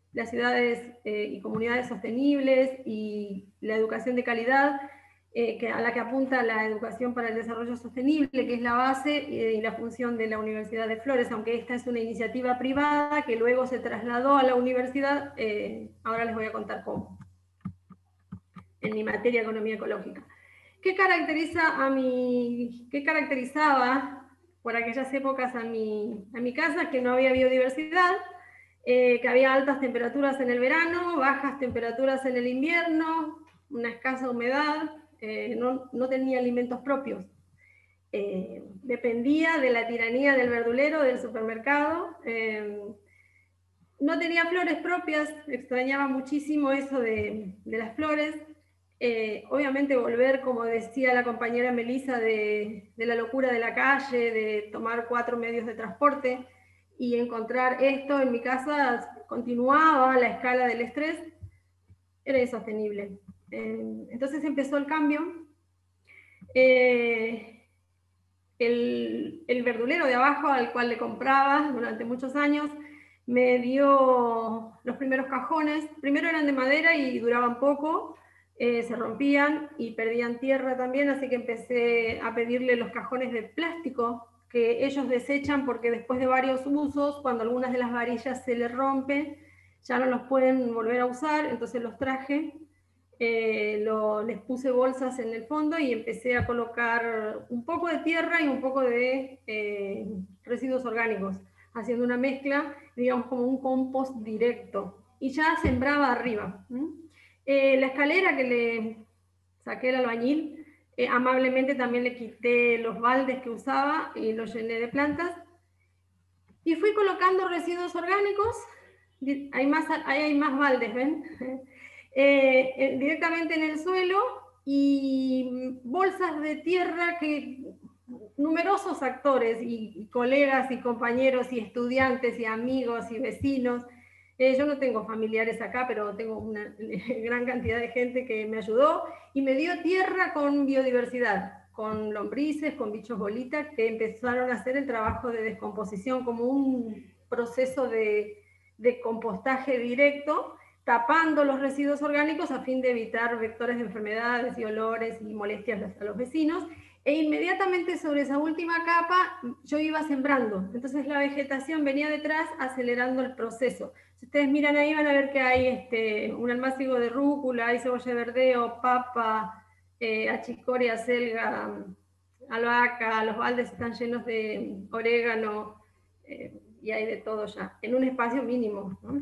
las ciudades eh, y comunidades sostenibles y la educación de calidad, eh, que, a la que apunta la educación para el desarrollo sostenible, que es la base eh, y la función de la Universidad de Flores, aunque esta es una iniciativa privada que luego se trasladó a la universidad, eh, ahora les voy a contar cómo, en mi materia de economía ecológica. ¿Qué caracteriza a mi, qué caracterizaba por aquellas épocas a mi, a mi casa? Que no había biodiversidad, eh, que había altas temperaturas en el verano, bajas temperaturas en el invierno, una escasa humedad, eh, no, no tenía alimentos propios. Eh, dependía de la tiranía del verdulero, del supermercado, eh, no tenía flores propias, extrañaba muchísimo eso de, de las flores. Eh, obviamente volver, como decía la compañera Melissa, de, de la locura de la calle, de tomar cuatro medios de transporte y encontrar esto en mi casa, continuaba la escala del estrés, era insostenible. Eh, entonces empezó el cambio. Eh, el, el verdulero de abajo, al cual le compraba durante muchos años, me dio los primeros cajones. Primero eran de madera y duraban poco, eh, se rompían y perdían tierra también, así que empecé a pedirle los cajones de plástico que ellos desechan porque después de varios usos, cuando algunas de las varillas se les rompen, ya no los pueden volver a usar, entonces los traje, eh, lo, les puse bolsas en el fondo y empecé a colocar un poco de tierra y un poco de eh, residuos orgánicos, haciendo una mezcla, digamos como un compost directo, y ya sembraba arriba. Eh, la escalera que le saqué al albañil, eh, amablemente también le quité los baldes que usaba y los llené de plantas, y fui colocando residuos orgánicos, hay más, ahí hay más baldes, ¿ven? Eh, directamente en el suelo, y bolsas de tierra que numerosos actores y, y colegas y compañeros y estudiantes y amigos y vecinos, eh, yo no tengo familiares acá, pero tengo una gran cantidad de gente que me ayudó y me dio tierra con biodiversidad, con lombrices, con bichos bolitas, que empezaron a hacer el trabajo de descomposición como un proceso de, de compostaje directo, tapando los residuos orgánicos a fin de evitar vectores de enfermedades y olores y molestias a los vecinos, e inmediatamente sobre esa última capa yo iba sembrando, entonces la vegetación venía detrás acelerando el proceso. Si ustedes miran ahí van a ver que hay este, un almácigo de rúcula, hay cebolla de verdeo, papa, eh, achicoria, selga, albahaca, los baldes están llenos de orégano, eh, y hay de todo ya, en un espacio mínimo, ¿no?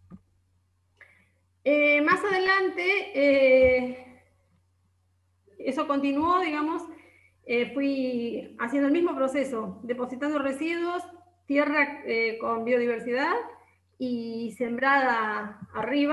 Eh, más adelante, eh, eso continuó, digamos, eh, fui haciendo el mismo proceso, depositando residuos, tierra eh, con biodiversidad y sembrada arriba.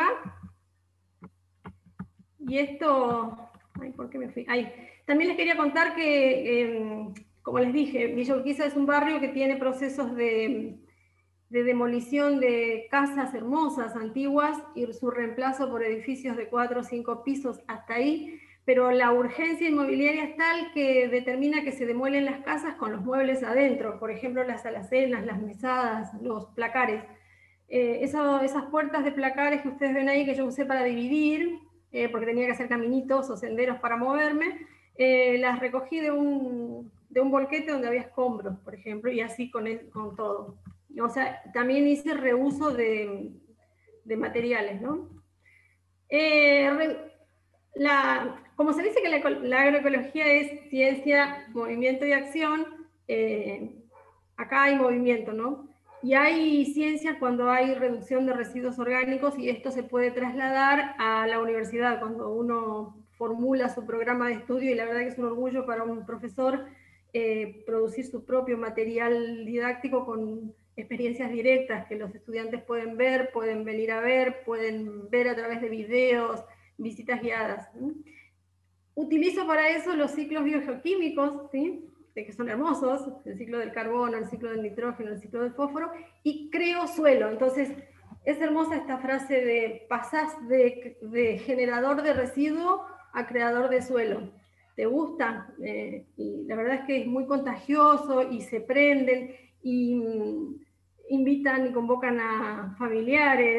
Y esto, ay, ¿por qué me fui? Ay, también les quería contar que, eh, como les dije, Villa Urquiza es un barrio que tiene procesos de... de demolición de casas hermosas, antiguas, y su reemplazo por edificios de cuatro o cinco pisos hasta ahí, pero la urgencia inmobiliaria es tal que determina que se demuelen las casas con los muebles adentro, por ejemplo las alacenas, las mesadas, los placares. Eh, eso, esas puertas de placares que ustedes ven ahí que yo usé para dividir, eh, porque tenía que hacer caminitos o senderos para moverme, eh, las recogí de un, de un volquete donde había escombros, por ejemplo, y así con, el, con todo. O sea, también hice reuso de, de materiales, ¿no? Eh, la, como se dice que la, la agroecología es ciencia, movimiento y acción, eh, acá hay movimiento, ¿no? Y hay ciencia cuando hay reducción de residuos orgánicos, y esto se puede trasladar a la universidad cuando uno formula su programa de estudio, y la verdad que es un orgullo para un profesor eh, producir su propio material didáctico con experiencias directas que los estudiantes pueden ver, pueden venir a ver, pueden ver a través de videos, visitas guiadas. ¿Sí? Utilizo para eso los ciclos biogeoquímicos, ¿sí? Que son hermosos, el ciclo del carbono, el ciclo del nitrógeno, el ciclo del fósforo, y creo suelo. Entonces, es hermosa esta frase de pasás de, de generador de residuo a creador de suelo. ¿Te gusta? Eh, y la verdad es que es muy contagioso y se prenden y invitan y convocan a familiares,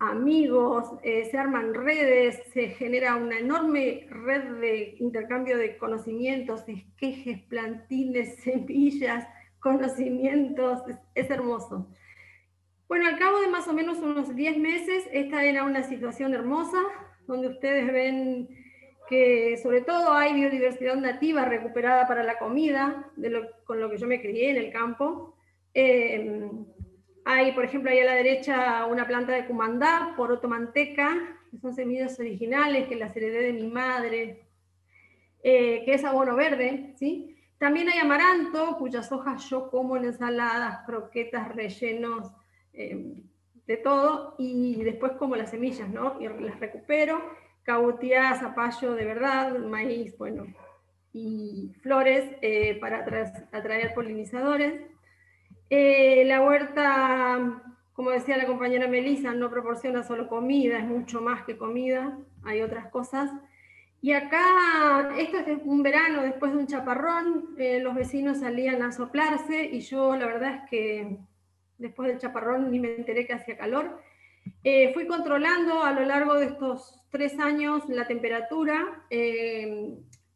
amigos, eh, se arman redes, se genera una enorme red de intercambio de conocimientos, esquejes, plantines, semillas, conocimientos, es, es hermoso. Bueno, al cabo de más o menos unos diez meses, esta era una situación hermosa, donde ustedes ven que sobre todo hay biodiversidad nativa recuperada para la comida, de lo, con lo que yo me crié en el campo. Eh, hay, por ejemplo, ahí a la derecha una planta de cumandá, poroto manteca, que son semillas originales que las heredé de mi madre, eh, que es abono verde, ¿sí? También hay amaranto, cuyas hojas yo como en ensaladas, croquetas, rellenos, eh, de todo, y después como las semillas, ¿no? Y las recupero, cautiá, zapallo de verdad, maíz, bueno, y flores eh, para atraer, atraer polinizadores. Eh, la huerta, como decía la compañera Melissa, no proporciona solo comida, es mucho más que comida, hay otras cosas. Y acá, esto es un verano después de un chaparrón, eh, los vecinos salían a soplarse y yo la verdad es que después del chaparrón ni me enteré que hacía calor. Eh, fui controlando a lo largo de estos tres años la temperatura, eh,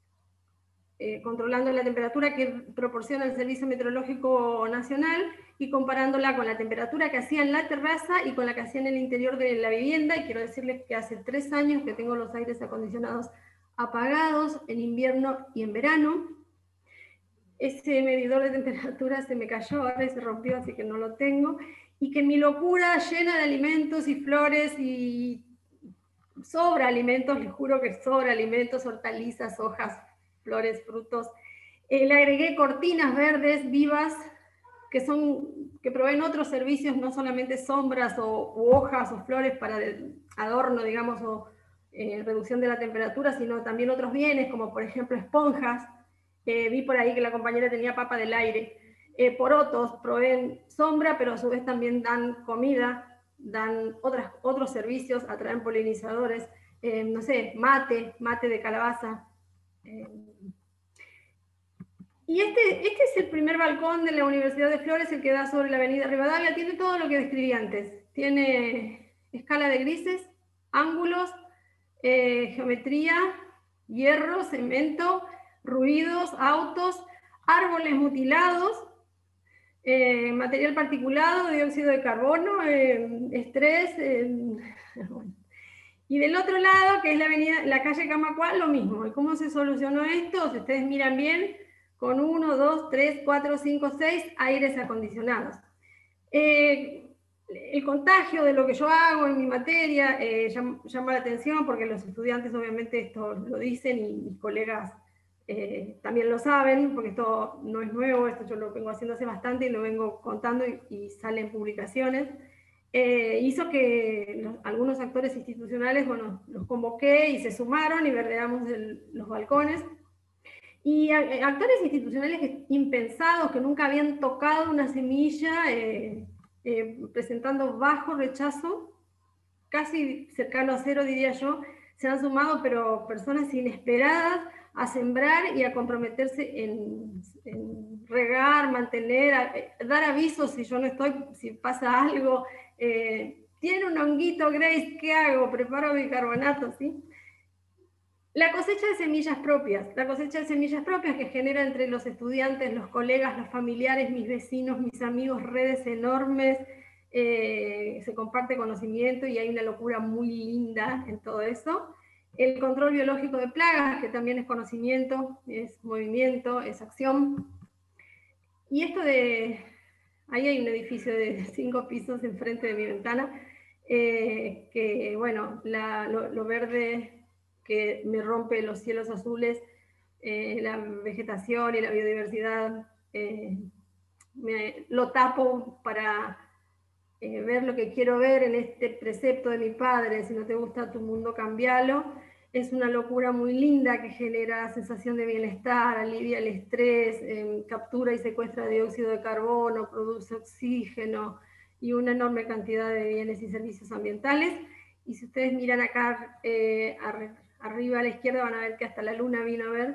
eh, controlando la temperatura que proporciona el Servicio Meteorológico Nacional y comparándola con la temperatura que hacía en la terraza y con la que hacía en el interior de la vivienda. Y quiero decirles que hace tres años que tengo los aires acondicionados apagados en invierno y en verano. Ese medidor de temperatura se me cayó ahora y se rompió, así que no lo tengo. Y que mi locura llena de alimentos y flores y sobra alimentos, les juro que sobra alimentos, hortalizas, hojas, flores, frutos. Eh, le agregué cortinas verdes vivas que, son, que proveen otros servicios, no solamente sombras o u hojas o flores para adorno, digamos, o eh, reducción de la temperatura, sino también otros bienes, como por ejemplo esponjas. Eh, vi por ahí que la compañera tenía papa del aire. Eh, porotos proveen sombra, pero a su vez también dan comida, dan otras, otros servicios, atraen polinizadores, eh, no sé, mate, mate de calabaza. Eh, y este, este es el primer balcón de la Universidad de Flores, el que da sobre la avenida Rivadavia. Tiene todo lo que describí antes. Tiene escala de grises, ángulos, eh, geometría, hierro, cemento, ruidos, autos, árboles mutilados, eh, material particulado, dióxido de carbono, eh, estrés. Eh, y del otro lado, que es la avenida, la calle Camacuá, lo mismo. ¿Y cómo se solucionó esto? Si ustedes miran bien, con uno, dos, tres, cuatro, cinco, seis aires acondicionados. Eh, el contagio de lo que yo hago en mi materia eh, llama, llama la atención porque los estudiantes obviamente esto lo dicen y mis colegas eh, también lo saben, porque esto no es nuevo, esto yo lo vengo haciendo hace bastante y lo vengo contando y, y sale en publicaciones. Eh, hizo que los, algunos actores institucionales, bueno, los convoqué y se sumaron y verdeamos el, los balcones. Y a, a, actores institucionales que, impensados, que nunca habían tocado una semilla, eh, eh, presentando bajo rechazo, casi cercano a cero diría yo, se han sumado, pero personas inesperadas, a sembrar y a comprometerse en, en regar, mantener, a, a dar avisos si yo no estoy, si pasa algo. Eh, tiene un honguito, Grace, ¿qué hago? Preparo bicarbonato, ¿sí? La cosecha de semillas propias, la cosecha de semillas propias que genera entre los estudiantes, los colegas, los familiares, mis vecinos, mis amigos, redes enormes, eh, se comparte conocimiento y hay una locura muy linda en todo eso. El control biológico de plagas, que también es conocimiento, es movimiento, es acción. Y esto de, ahí hay un edificio de cinco pisos enfrente de mi ventana, eh, que bueno, la, lo, lo verde que me rompe los cielos azules, eh, la vegetación y la biodiversidad, eh, me, lo tapo para eh, ver lo que quiero ver en este precepto de mi padre: si no te gusta tu mundo, cambialo. Es una locura muy linda que genera sensación de bienestar, alivia el estrés, eh, captura y secuestra dióxido de carbono, produce oxígeno y una enorme cantidad de bienes y servicios ambientales. Y si ustedes miran acá eh, arriba a la izquierda van a ver que hasta la luna vino a ver.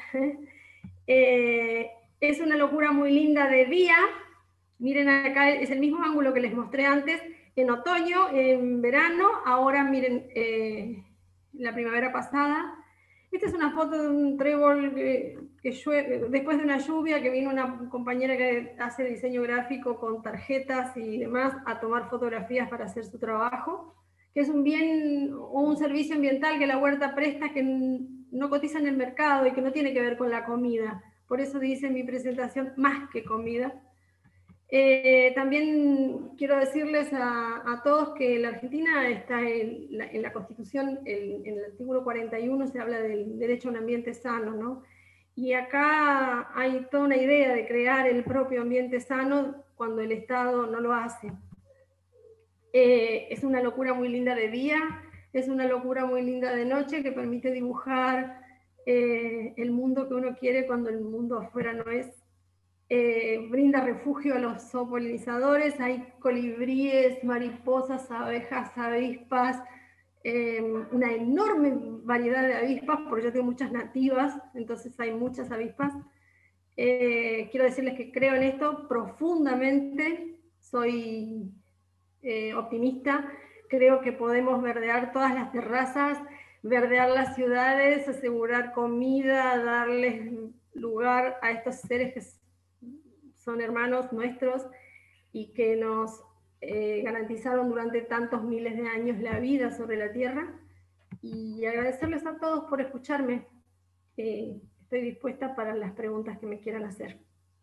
eh, es una locura muy linda de día. Miren acá, es el mismo ángulo que les mostré antes. en otoño, en verano, ahora miren, eh, la primavera pasada. Esta es una foto de un trébol que, que llueve, después de una lluvia, que vino una compañera que hace diseño gráfico con tarjetas y demás a tomar fotografías para hacer su trabajo, que es un bien o un servicio ambiental que la huerta presta, que no cotiza en el mercado y que no tiene que ver con la comida. Por eso dice en mi presentación, más que comida. Eh, también quiero decirles a, a todos que la Argentina está en la, en la Constitución, en, en el artículo cuarenta y uno se habla del derecho a un ambiente sano, ¿no? Y acá hay toda una idea de crear el propio ambiente sano cuando el Estado no lo hace. Eh, es una locura muy linda de día, es una locura muy linda de noche que permite dibujar eh, el mundo que uno quiere cuando el mundo afuera no es. Eh, brinda refugio a los zoopolinizadores, hay colibríes, mariposas, abejas, avispas, eh, una enorme variedad de avispas, porque yo tengo muchas nativas, entonces hay muchas avispas. Eh, quiero decirles que creo en esto profundamente, soy eh, optimista, creo que podemos verdear todas las terrazas, verdear las ciudades, asegurar comida, darles lugar a estos seres que son hermanos nuestros y que nos eh, garantizaron durante tantos miles de años la vida sobre la tierra, y agradecerles a todos por escucharme. Eh, estoy dispuesta para las preguntas que me quieran hacer.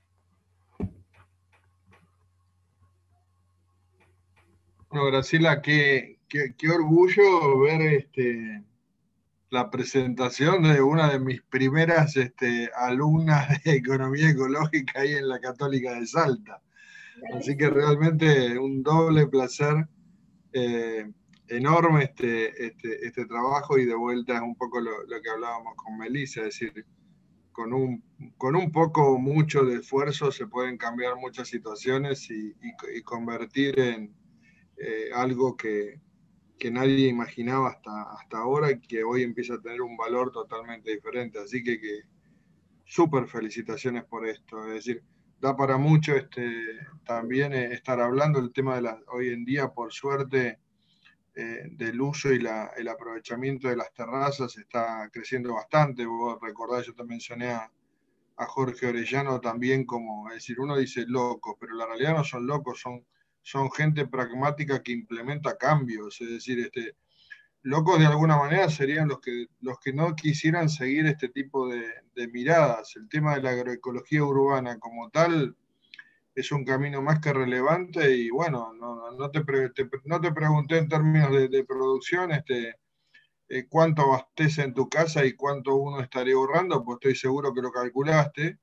Bueno, Graciela, qué, qué, qué orgullo ver este, la presentación de una de mis primeras este, alumnas de Economía Ecológica ahí en la Católica de Salta. Así que realmente un doble placer, eh, enorme este, este, este trabajo, y de vuelta es un poco lo, lo que hablábamos con Melissa, es decir, con un, con un poco o mucho de esfuerzo se pueden cambiar muchas situaciones y, y, y convertir en eh, algo que, que nadie imaginaba hasta, hasta ahora, y que hoy empieza a tener un valor totalmente diferente. Así que, que súper felicitaciones por esto. Es decir, da para mucho este, también estar hablando del tema de la, hoy en día, por suerte, eh, del uso y la, el aprovechamiento de las terrazas está creciendo bastante. Vos recordás, yo te mencioné a, a Jorge Orellano también, como, es decir, uno dice locos, pero la realidad no son locos, son, son gente pragmática que implementa cambios. Es decir, este, locos de alguna manera serían los que, los que no quisieran seguir este tipo de, de miradas. El tema de la agroecología urbana como tal es un camino más que relevante, y bueno, no, no, te, pre, te, no te pregunté en términos de, de producción este, eh, cuánto abastece en tu casa y cuánto uno estaría ahorrando, pues estoy seguro que lo calculaste,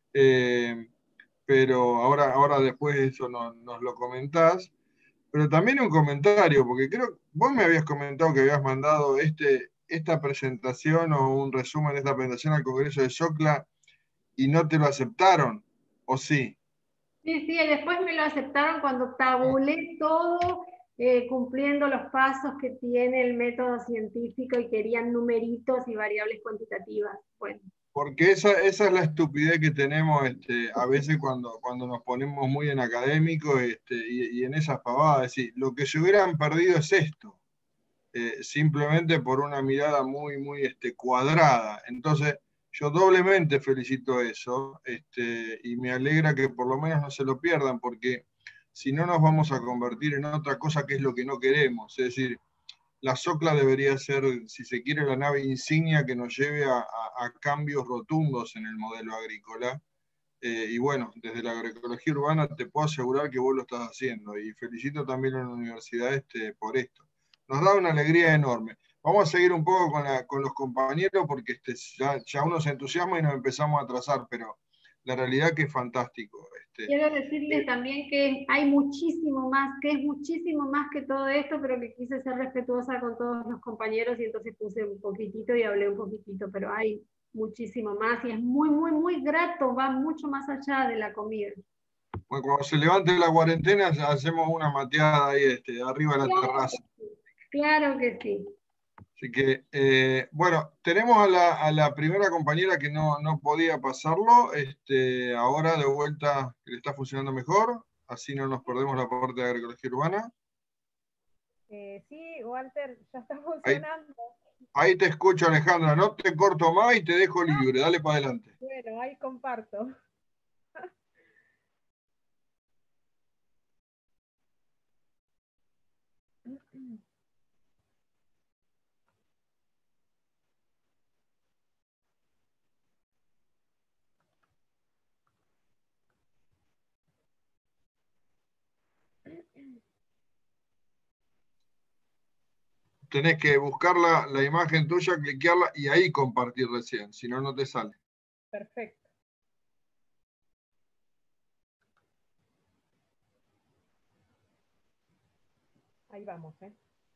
eh, pero ahora, ahora después eso no, nos lo comentás. Pero también un comentario, porque creo que vos me habías comentado que habías mandado este, esta presentación o un resumen de esta presentación al Congreso de Socla y no te lo aceptaron, ¿o sí? Sí, sí, después me lo aceptaron cuando tabulé todo, eh, cumpliendo los pasos que tiene el método científico, y querían numeritos y variables cuantitativas. Bueno. Porque esa, esa es la estupidez que tenemos este, a veces cuando, cuando nos ponemos muy en académico este, y, y en esas pavadas. Es decir, lo que se hubieran perdido es esto, eh, simplemente por una mirada muy, muy este, cuadrada. Entonces, yo doblemente felicito eso, este, y me alegra que por lo menos no se lo pierdan, porque si no nos vamos a convertir en otra cosa que es lo que no queremos. Es decir, la Socla debería ser, si se quiere, la nave insignia que nos lleve a, a, a cambios rotundos en el modelo agrícola. Eh, y bueno, desde la agroecología urbana te puedo asegurar que vos lo estás haciendo, y felicito también a la universidad este, por esto. Nos da una alegría enorme. Vamos a seguir un poco con, la, con los compañeros, porque este, ya, ya uno se entusiasma y nos empezamos a atrasar, pero la realidad que es fantástico. Este, Quiero decirles eh, también que hay muchísimo más, que es muchísimo más que todo esto, pero que quise ser respetuosa con todos los compañeros, y entonces puse un poquitito y hablé un poquitito, pero hay muchísimo más, y es muy, muy, muy grato, va mucho más allá de la comida. Bueno, cuando se levante la cuarentena, hacemos una mateada ahí este, arriba de la claro terraza. Que sí, claro que sí. Así que, eh, bueno, tenemos a la, a la primera compañera que no, no podía pasarlo, este, ahora de vuelta que le está funcionando mejor, así no nos perdemos la parte de agroecología urbana. Eh, sí, Walter, ya está Ahí, funcionando. ahí te escucho, Alejandra. No te corto más y te dejo libre. Dale para adelante. Bueno, ahí comparto. Tenés que buscar la, la imagen tuya, cliquearla y ahí compartir recién. Si no, no te sale. Perfecto. Ahí vamos, ¿eh?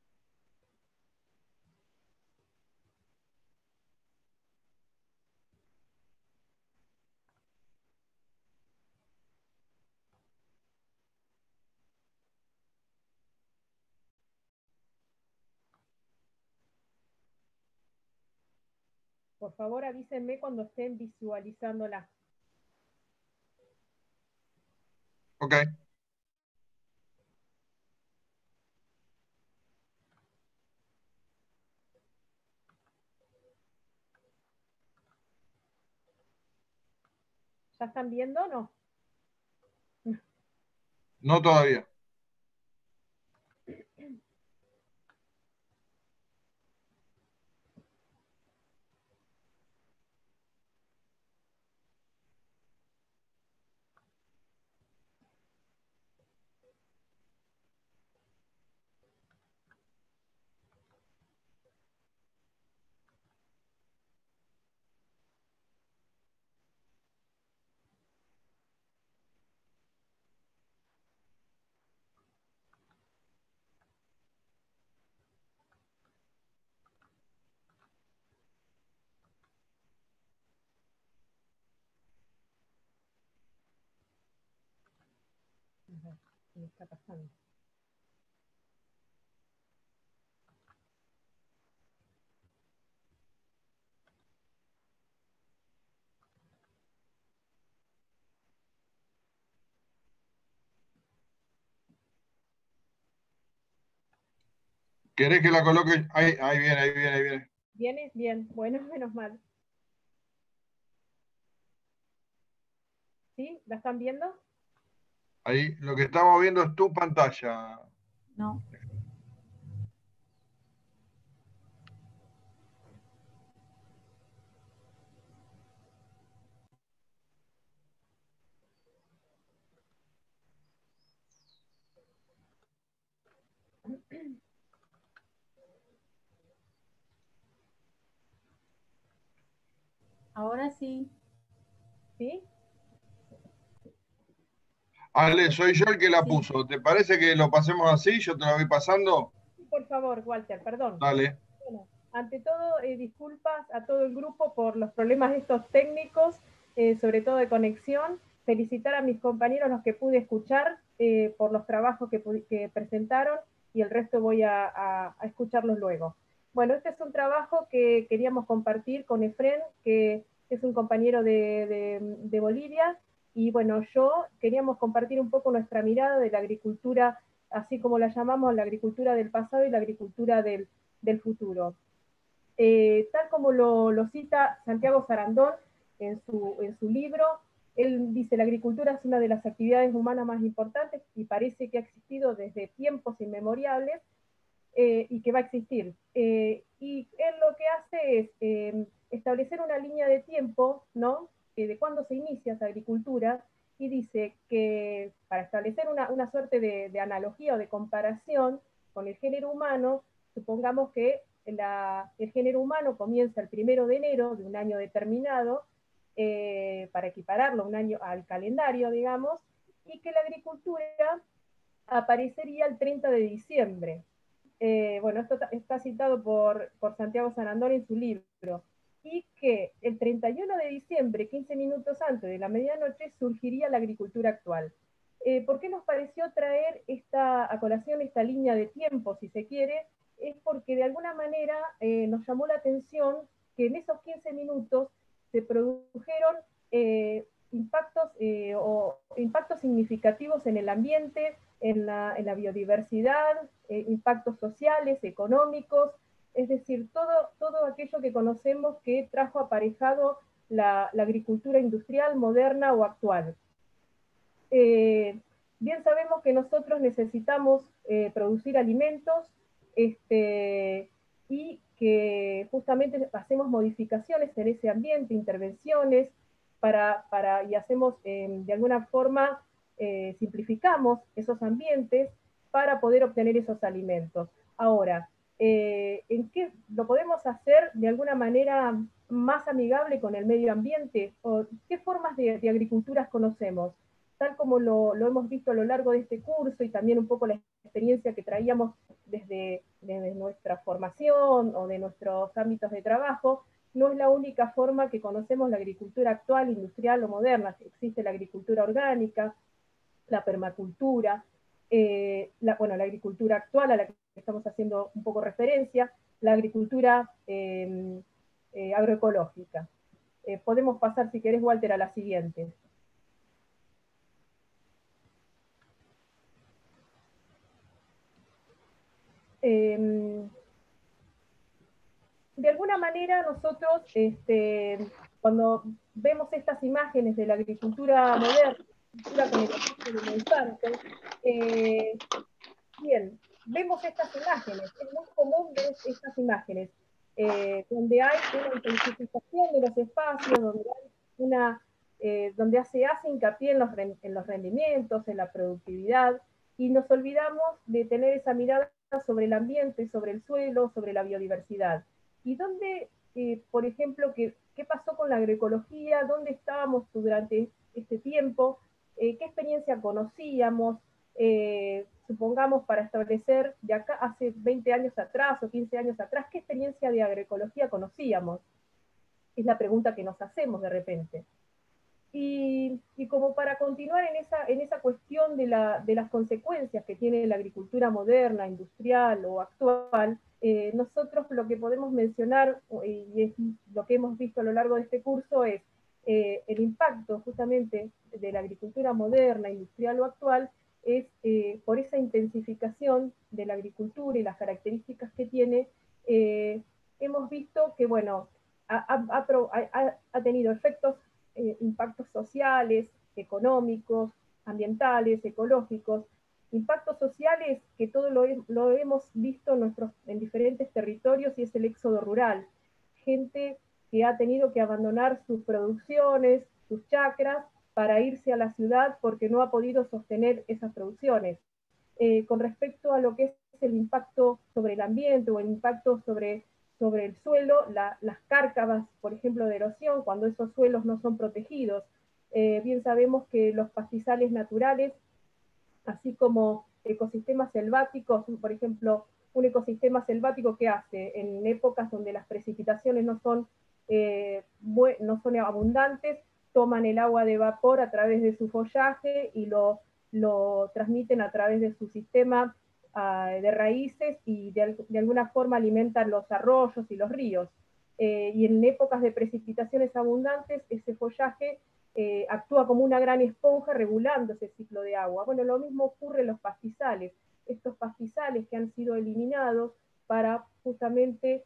Por favor, avísenme cuando estén visualizándola. Ok. ¿Ya están viendo o no? No todavía. A ver, ¿qué me está pasando? ¿Querés que la coloque? Ahí, ahí viene, ahí viene, ahí viene. ¿Viene? Bien. Bueno, menos mal. ¿Sí? ¿La están viendo? Ahí, lo que estamos viendo es tu pantalla. No. Ahora sí. ¿Sí? Ale, soy yo el que la Sí. puso. ¿Te parece que lo pasemos así? Yo te la voy pasando. Por favor, Walter, perdón. Dale. Bueno, ante todo, eh, disculpas a todo el grupo por los problemas estos técnicos, eh, sobre todo de conexión. Felicitar a mis compañeros, los que pude escuchar, eh, por los trabajos que, que, presentaron, y el resto voy a, a, a escucharlos luego. Bueno, este es un trabajo que queríamos compartir con Efren, que es un compañero de, de, de Bolivia, y bueno, yo queríamos compartir un poco nuestra mirada de la agricultura, así como la llamamos, la agricultura del pasado y la agricultura del, del futuro. Eh, tal como lo, lo cita Santiago Sarandón en su, en su libro, él dice, la agricultura es una de las actividades humanas más importantes y parece que ha existido desde tiempos inmemoriales, eh, y que va a existir. Eh, y él lo que hace es eh, establecer una línea de tiempo, ¿no? Eh, de cuándo se inicia esa agricultura, y dice que para establecer una, una suerte de, de analogía o de comparación con el género humano, supongamos que la, el género humano comienza el primero de enero de un año determinado, eh, para equipararlo un año al calendario, digamos, y que la agricultura aparecería el treinta de diciembre. Eh, bueno, esto está citado por, por Santiago Sarandón en su libro, y que el treinta y uno de diciembre, quince minutos antes de la medianoche, surgiría la agricultura actual. Eh, ¿Por qué nos pareció traer esta, a colación esta línea de tiempo, si se quiere? Es porque de alguna manera eh, nos llamó la atención que en esos quince minutos se produjeron eh, impactos, eh, o impactos significativos en el ambiente, en la, en la biodiversidad, eh, impactos sociales, económicos, es decir, todo, todo aquello que conocemos que trajo aparejado la, la agricultura industrial moderna o actual. Eh, bien sabemos que nosotros necesitamos eh, producir alimentos este, y que justamente hacemos modificaciones en ese ambiente, intervenciones, para, para, y hacemos eh, de alguna forma, eh, simplificamos esos ambientes para poder obtener esos alimentos. Ahora, eh, ¿en qué lo podemos hacer de alguna manera más amigable con el medio ambiente? ¿O qué formas de, de agriculturas conocemos? Tal como lo, lo hemos visto a lo largo de este curso y también un poco la experiencia que traíamos desde, desde nuestra formación o de nuestros ámbitos de trabajo, no es la única forma que conocemos la agricultura actual, industrial o moderna. Existe la agricultura orgánica, la permacultura, eh, la, bueno, la agricultura actual a la que estamos haciendo un poco referencia, la agricultura eh, eh, agroecológica. Eh, podemos pasar, si querés, Walter, a la siguiente. Eh, de alguna manera nosotros, este, cuando vemos estas imágenes de la agricultura moderna, agricultura con el efecto de Monsanto, eh, bien, vemos estas imágenes, es muy común ver estas imágenes, eh, donde hay una intensificación de los espacios, donde hay una, eh, donde se hace hincapié en los, en los rendimientos, en la productividad, y nos olvidamos de tener esa mirada sobre el ambiente, sobre el suelo, sobre la biodiversidad. ¿Y dónde, eh, por ejemplo, qué, qué pasó con la agroecología? ¿Dónde estábamos durante este tiempo? Eh, ¿Qué experiencia conocíamos? Eh, supongamos para establecer de acá hace veinte años atrás o quince años atrás, ¿qué experiencia de agroecología conocíamos? Es la pregunta que nos hacemos de repente. Y, y como para continuar en esa, en esa cuestión de, la, de las consecuencias que tiene la agricultura moderna, industrial o actual, eh, nosotros lo que podemos mencionar, y es lo que hemos visto a lo largo de este curso, es eh, el impacto justamente de la agricultura moderna, industrial o actual, es eh, por esa intensificación de la agricultura y las características que tiene, eh, hemos visto que, bueno, ha, ha, ha, ha tenido efectos, eh, impactos sociales, económicos, ambientales, ecológicos, impactos sociales que todo lo, lo hemos visto en, nuestros, en diferentes territorios y es el éxodo rural. Gente que ha tenido que abandonar sus producciones, sus chacras, para irse a la ciudad porque no ha podido sostener esas producciones. Eh, con respecto a lo que es el impacto sobre el ambiente o el impacto sobre, sobre el suelo, la, las cárcavas, por ejemplo, de erosión, cuando esos suelos no son protegidos. Eh, bien sabemos que los pastizales naturales, así como ecosistemas selváticos, por ejemplo, un ecosistema selvático que hace en épocas donde las precipitaciones no son, eh, no son abundantes, toman el agua de vapor a través de su follaje y lo, lo transmiten a través de su sistema uh, de raíces y de, de alguna forma alimentan los arroyos y los ríos. Eh, y en épocas de precipitaciones abundantes, ese follaje eh, actúa como una gran esponja regulando ese ciclo de agua. Bueno, lo mismo ocurre en los pastizales. Estos pastizales que han sido eliminados para justamente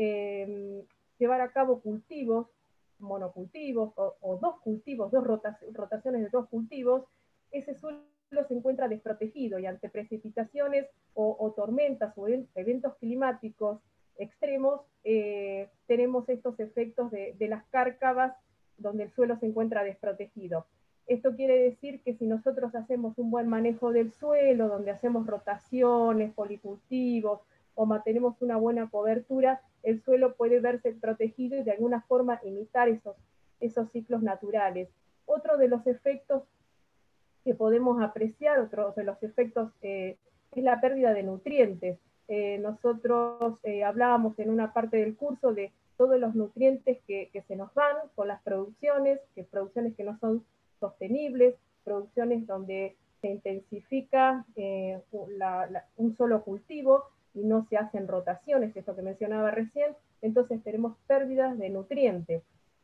eh, llevar a cabo cultivos, monocultivos o, o dos cultivos, dos rotaciones de dos cultivos, ese suelo se encuentra desprotegido y ante precipitaciones o, o tormentas o eventos climáticos extremos, eh, tenemos estos efectos de, de las cárcavas donde el suelo se encuentra desprotegido. Esto quiere decir que si nosotros hacemos un buen manejo del suelo, donde hacemos rotaciones, policultivos, o mantenemos una buena cobertura, el suelo puede verse protegido y de alguna forma imitar esos, esos ciclos naturales. Otro de los efectos que podemos apreciar, otro de los efectos eh, es la pérdida de nutrientes. Eh, nosotros eh, hablábamos en una parte del curso de todos los nutrientes que, que se nos van con las producciones, que producciones que no son sostenibles, producciones donde se intensifica eh, la, la, un solo cultivo y no se hacen rotaciones, esto que mencionaba recién, entonces tenemos pérdidas de nutrientes.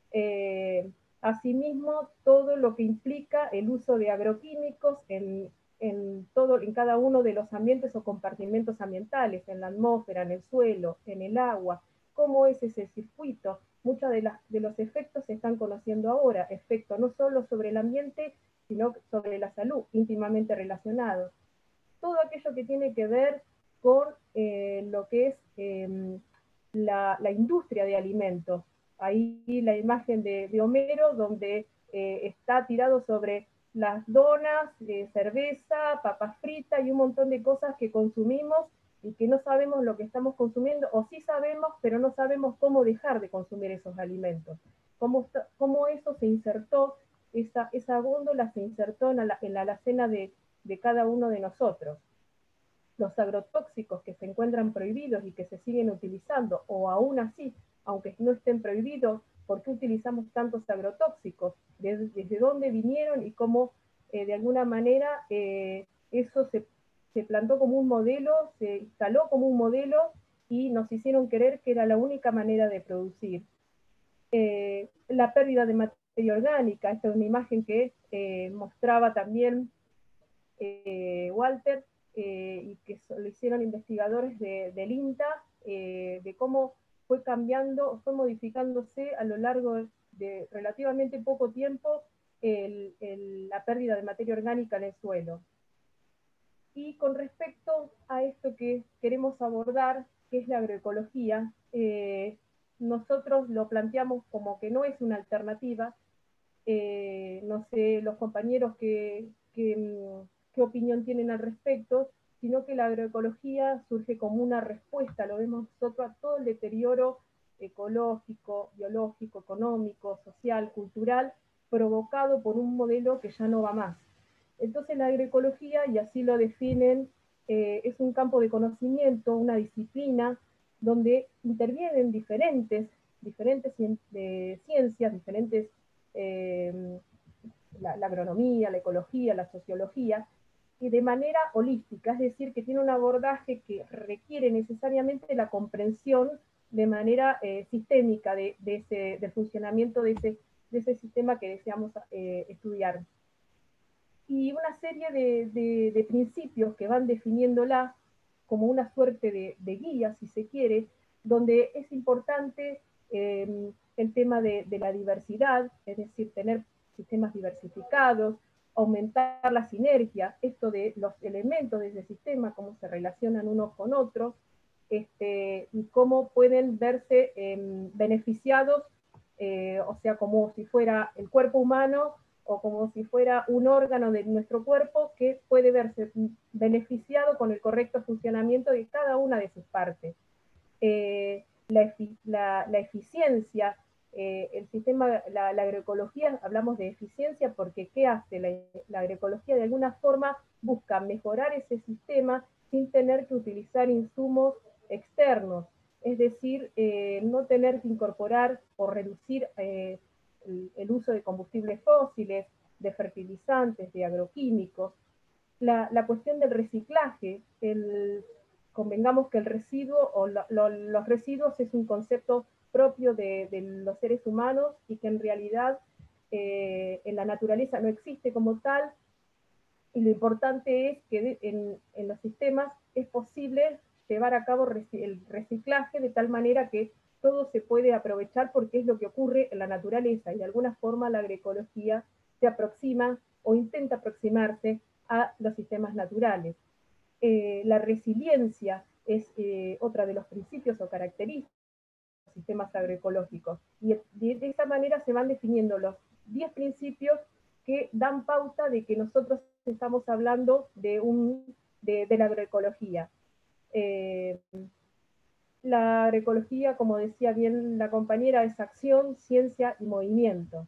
Eh, asimismo, todo lo que implica el uso de agroquímicos en, en, todo, en cada uno de los ambientes o compartimentos ambientales, en la atmósfera, en el suelo, en el agua, cómo es ese circuito. Muchos de, de los efectos se están conociendo ahora, efectos no solo sobre el ambiente, sino sobre la salud, íntimamente relacionados. Todo aquello que tiene que ver con eh, lo que es eh, la, la industria de alimentos. Ahí la imagen de, de Homero, donde eh, está tirado sobre las donas, eh, cerveza, papas fritas y un montón de cosas que consumimos y que no sabemos lo que estamos consumiendo, o sí sabemos, pero no sabemos cómo dejar de consumir esos alimentos. Cómo, cómo eso se insertó, esa, esa góndola se insertó en la, en la alacena de, de cada uno de nosotros. Los agrotóxicos que se encuentran prohibidos y que se siguen utilizando, o aún así, aunque no estén prohibidos, ¿por qué utilizamos tantos agrotóxicos? ¿Desde, desde dónde vinieron y cómo, eh, de alguna manera, eh, eso se, se plantó como un modelo, se instaló como un modelo y nos hicieron creer que era la única manera de producir? Eh, la pérdida de materia orgánica, esta es una imagen que eh, mostraba también eh, Walter, eh, y que lo hicieron investigadores de, del INTA, eh, de cómo fue cambiando, fue modificándose a lo largo de, de relativamente poco tiempo el, el, la pérdida de materia orgánica en el suelo. Y con respecto a esto que queremos abordar, que es la agroecología, eh, nosotros lo planteamos como que no es una alternativa. Eh, no sé, los compañeros que, que, qué opinión tienen al respecto, sino que la agroecología surge como una respuesta, lo vemos nosotros, a todo el deterioro ecológico, biológico, económico, social, cultural, provocado por un modelo que ya no va más. Entonces la agroecología, y así lo definen, eh, es un campo de conocimiento, una disciplina, donde intervienen diferentes, diferentes de ciencias, diferentes, eh, la, la agronomía, la ecología, la sociología, y de manera holística, es decir, que tiene un abordaje que requiere necesariamente la comprensión de manera eh, sistémica de, de ese, del funcionamiento de ese, de ese sistema que deseamos eh, estudiar. Y una serie de, de, de principios que van definiéndola como una suerte de, de guía, si se quiere, donde es importante eh, el tema de, de la diversidad, es decir, tener sistemas diversificados, aumentar la sinergia, esto de los elementos de ese sistema, cómo se relacionan unos con otros, este, y cómo pueden verse eh, beneficiados, eh, o sea, como si fuera el cuerpo humano, o como si fuera un órgano de nuestro cuerpo que puede verse beneficiado con el correcto funcionamiento de cada una de sus partes. Eh, la, efi la, la eficiencia, eh, el sistema, la, la agroecología, hablamos de eficiencia porque ¿qué hace? La, la agroecología de alguna forma busca mejorar ese sistema sin tener que utilizar insumos externos, es decir, eh, no tener que incorporar o reducir eh, el, el uso de combustibles fósiles, de fertilizantes, de agroquímicos. La, la cuestión del reciclaje, el, convengamos que el residuo o lo, lo, los residuos es un concepto propio de, de los seres humanos y que en realidad eh, en la naturaleza no existe como tal, y lo importante es que de, en, en los sistemas es posible llevar a cabo el reciclaje de tal manera que todo se puede aprovechar porque es lo que ocurre en la naturaleza y de alguna forma la agroecología se aproxima o intenta aproximarse a los sistemas naturales. Eh, la resiliencia es eh, otra de los principios o características de los sistemas agroecológicos y de, de esa manera se van definiendo los diez principios que dan pauta de que nosotros estamos hablando de, un, de, de la agroecología. Eh, La agroecología, como decía bien la compañera, es acción, ciencia y movimiento.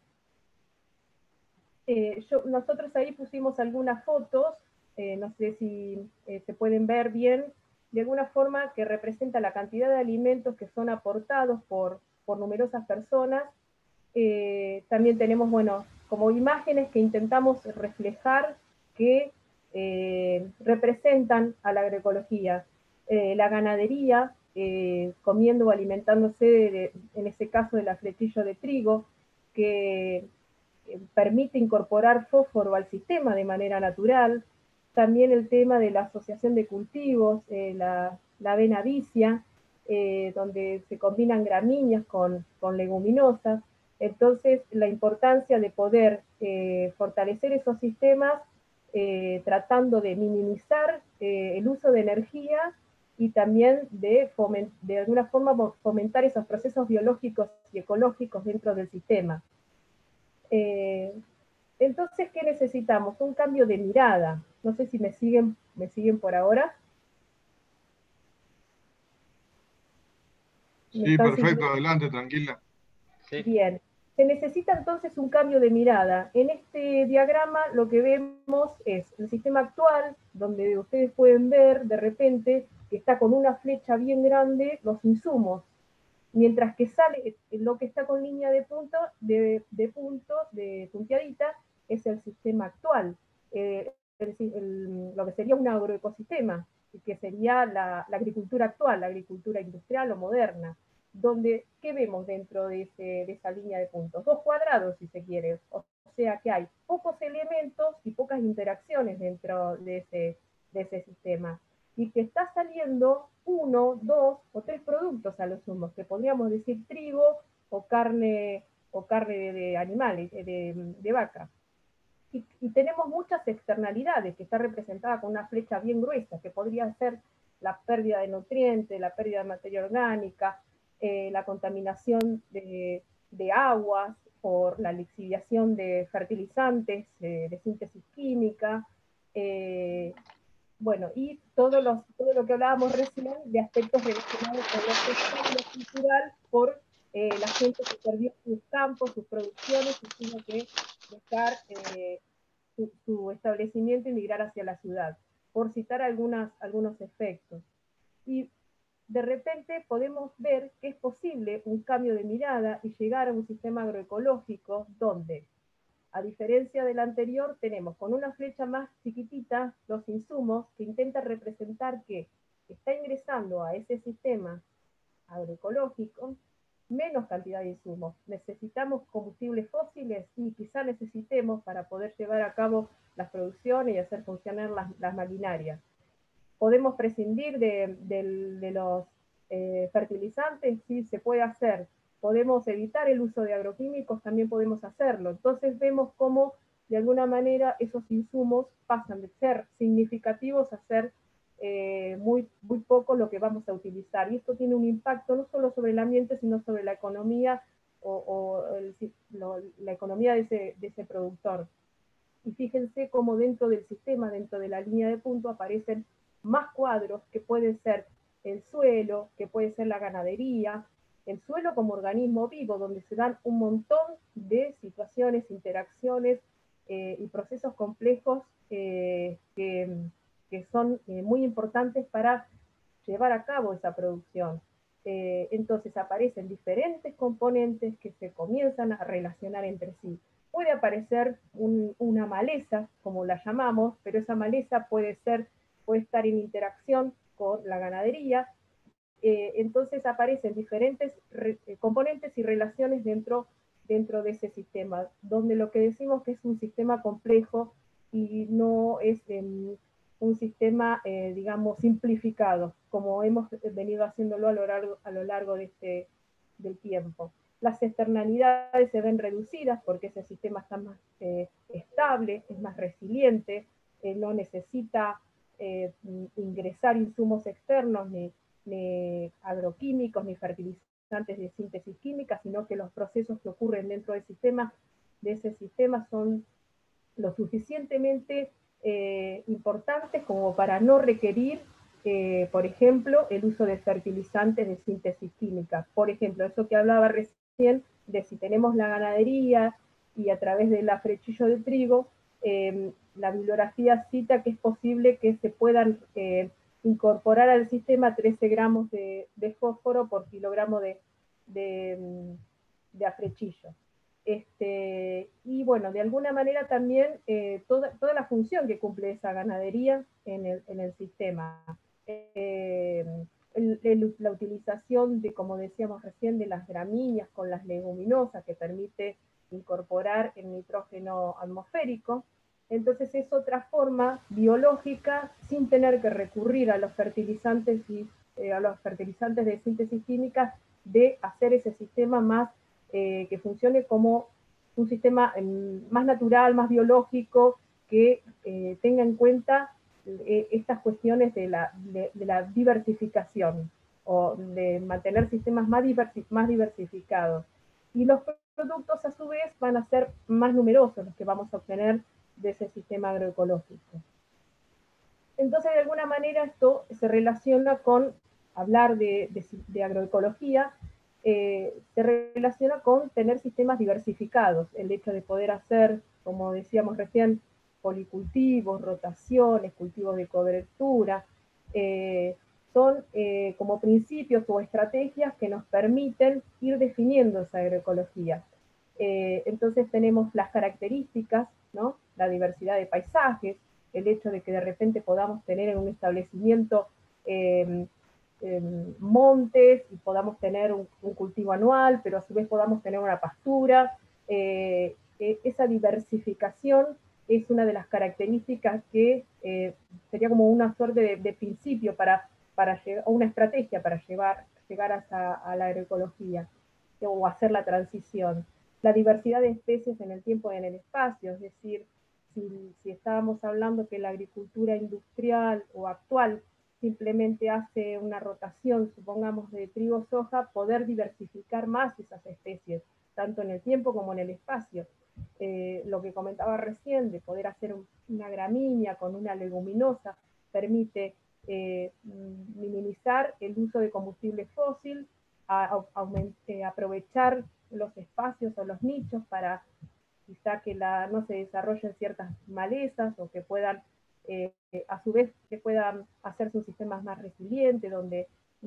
Eh, yo, nosotros ahí pusimos algunas fotos, eh, no sé si eh, se pueden ver bien, de alguna forma que representa la cantidad de alimentos que son aportados por, por numerosas personas. Eh, también tenemos, bueno, como imágenes que intentamos reflejar que eh, representan a la agroecología. Eh, la ganadería, Eh, comiendo o alimentándose, de, de, en ese caso, del flequillo de trigo, que eh, permite incorporar fósforo al sistema de manera natural. también el tema de la asociación de cultivos, eh, la, la avena vicia, eh, donde se combinan gramíneas con, con leguminosas. Entonces, la importancia de poder eh, fortalecer esos sistemas eh, tratando de minimizar eh, el uso de energía y también de, foment, de alguna forma fomentar esos procesos biológicos y ecológicos dentro del sistema. Eh, entonces, ¿qué necesitamos? Un cambio de mirada. No sé si me siguen, me siguen por ahora. Sí, perfecto, adelante, tranquila. Sí. Bien. Se necesita entonces un cambio de mirada. En este diagrama lo que vemos es el sistema actual, donde ustedes pueden ver de repente que está con una flecha bien grande los insumos, mientras que sale lo que está con línea de punto, de, de puntos, de punteadita, es el sistema actual, eh, el, el, lo que sería un agroecosistema, que sería la, la agricultura actual, la agricultura industrial o moderna, donde, ¿qué vemos dentro de, ese, de esa línea de puntos? Dos cuadrados, si se quiere, o sea que hay pocos elementos y pocas interacciones dentro de ese, de ese sistema, y que está saliendo uno, dos o tres productos a lo sumo, que podríamos decir trigo o carne, o carne de, de animales, de, de vaca. Y, y tenemos muchas externalidades, que está representada con una flecha bien gruesa, que podría ser la pérdida de nutrientes, la pérdida de materia orgánica, eh, la contaminación de, de aguas por la lixiviación de fertilizantes, eh, de síntesis química, eh, bueno, y todo, los, todo lo que hablábamos recién de aspectos relacionados con lo social y lo cultural por eh, la gente que perdió sus campos, sus producciones y tuvo que dejar eh, su, su establecimiento y migrar hacia la ciudad, por citar algunas, algunos efectos. Y de repente podemos ver que es posible un cambio de mirada y llegar a un sistema agroecológico donde, a diferencia del anterior, tenemos con una flecha más chiquitita los insumos que intenta representar que está ingresando a ese sistema agroecológico menos cantidad de insumos. Necesitamos combustibles fósiles y quizá necesitemos para poder llevar a cabo las producciones y hacer funcionar las, las maquinarias. Podemos prescindir de, de, de los eh, fertilizantes, sí se puede hacer. Podemos evitar el uso de agroquímicos, también podemos hacerlo. Entonces vemos cómo, de alguna manera, esos insumos pasan de ser significativos a ser eh, muy, muy poco lo que vamos a utilizar. Y esto tiene un impacto no solo sobre el ambiente, sino sobre la economía o, o el, lo, la economía de ese, de ese productor. Y fíjense cómo dentro del sistema, dentro de la línea de punto, aparecen más cuadros que pueden ser el suelo, que puede ser la ganadería, el suelo como organismo vivo, donde se dan un montón de situaciones, interacciones eh, y procesos complejos eh, que, que son eh, muy importantes para llevar a cabo esa producción. Eh, entonces aparecen diferentes componentes que se comienzan a relacionar entre sí. Puede aparecer un, una maleza, como la llamamos, pero esa maleza puede ser, puede estar en interacción con la ganadería. Eh, entonces aparecen diferentes re, componentes y relaciones dentro, dentro de ese sistema, donde lo que decimos que es un sistema complejo y no es eh, un sistema, eh, digamos, simplificado, como hemos venido haciéndolo a lo largo, a lo largo de este, del tiempo. Las externalidades se ven reducidas porque ese sistema está más eh, estable, es más resiliente, eh, no necesita eh, ingresar insumos externos ni, ni agroquímicos ni fertilizantes de síntesis química, sino que los procesos que ocurren dentro del sistema, de ese sistema son lo suficientemente eh, importantes como para no requerir, eh, por ejemplo, el uso de fertilizantes de síntesis química. Por ejemplo, eso que hablaba recién de si tenemos la ganadería y a través del afrechillo de trigo, eh, la bibliografía cita que es posible que se puedan eh, incorporar al sistema trece gramos de, de fósforo por kilogramo de, de, de afrechillo. Este, y bueno, de alguna manera también eh, toda, toda la función que cumple esa ganadería en el, en el sistema. Eh, el, el, la utilización de, como decíamos recién, de las gramíneas con las leguminosas que permite incorporar el nitrógeno atmosférico. Entonces es otra forma biológica sin tener que recurrir a los fertilizantes, y, eh, a los fertilizantes de síntesis química, de hacer ese sistema más, eh, que funcione como un sistema eh, más natural, más biológico, que eh, tenga en cuenta eh, estas cuestiones de la, de, de la diversificación, o de mantener sistemas más, diversi más diversificados. Y los productos, a su vez, van a ser más numerosos los que vamos a obtener de ese sistema agroecológico. Entonces, de alguna manera, esto se relaciona con hablar de, de, de agroecología, eh, se relaciona con tener sistemas diversificados, el hecho de poder hacer, como decíamos recién, policultivos, rotaciones, cultivos de cobertura, eh, son eh, como principios o estrategias que nos permiten ir definiendo esa agroecología. Eh, entonces tenemos las características, ¿no? La diversidad de paisajes, el hecho de que de repente podamos tener en un establecimiento eh, eh, montes y podamos tener un, un cultivo anual, pero a su vez podamos tener una pastura. Eh, eh, esa diversificación es una de las características que eh, sería como una suerte de, de principio para, para llegar, o una estrategia para llevar, llegar hasta a la agroecología o hacer la transición. La diversidad de especies en el tiempo y en el espacio, es decir, si, si estábamos hablando que la agricultura industrial o actual simplemente hace una rotación, supongamos, de trigo-soja, poder diversificar más esas especies, tanto en el tiempo como en el espacio. Eh, lo que comentaba recién, de poder hacer un, una gramínea con una leguminosa, permite eh, minimizar el uso de combustible fósil, a, a, a, eh, aprovechar los espacios o los nichos para quizá que la, no se desarrollen ciertas malezas, o que puedan, eh, a su vez, que puedan hacerse un sistema más resiliente, donde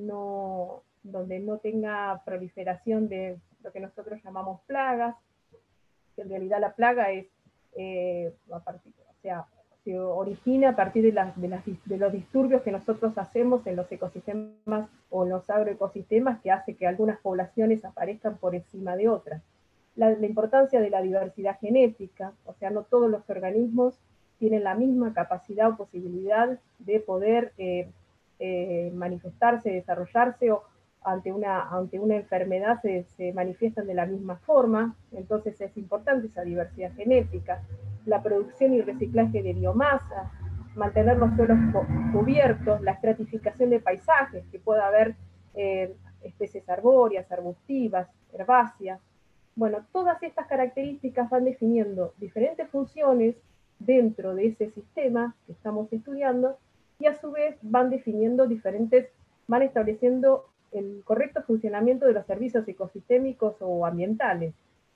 no, donde no tenga proliferación de lo que nosotros llamamos plagas, que en realidad la plaga es, eh, a partir, o sea, se origina a partir de, las, de, las, de los disturbios que nosotros hacemos en los ecosistemas o en los agroecosistemas, que hace que algunas poblaciones aparezcan por encima de otras. La, la importancia de la diversidad genética, o sea, no todos los organismos tienen la misma capacidad o posibilidad de poder eh, eh, manifestarse, desarrollarse, o ante una, ante una enfermedad se, se manifiestan de la misma forma. Entonces es importante esa diversidad genética. La producción y reciclaje de biomasa, mantener los suelos cubiertos, la estratificación de paisajes, que pueda haber eh, especies arbóreas, arbustivas, herbáceas. Bueno, todas estas características van definiendo diferentes funciones dentro de ese sistema que estamos estudiando, y a su vez van definiendo diferentes, van estableciendo el correcto funcionamiento de los servicios ecosistémicos o ambientales.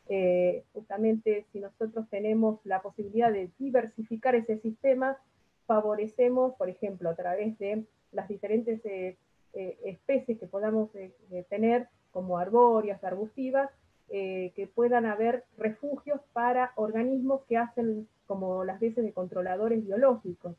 Eh, justamente si nosotros tenemos la posibilidad de diversificar ese sistema, favorecemos, por ejemplo, a través de las diferentes eh, eh, especies que podamos eh, tener, como arbóreas, arbustivas, eh, que puedan haber refugios para organismos que hacen como las veces de controladores biológicos,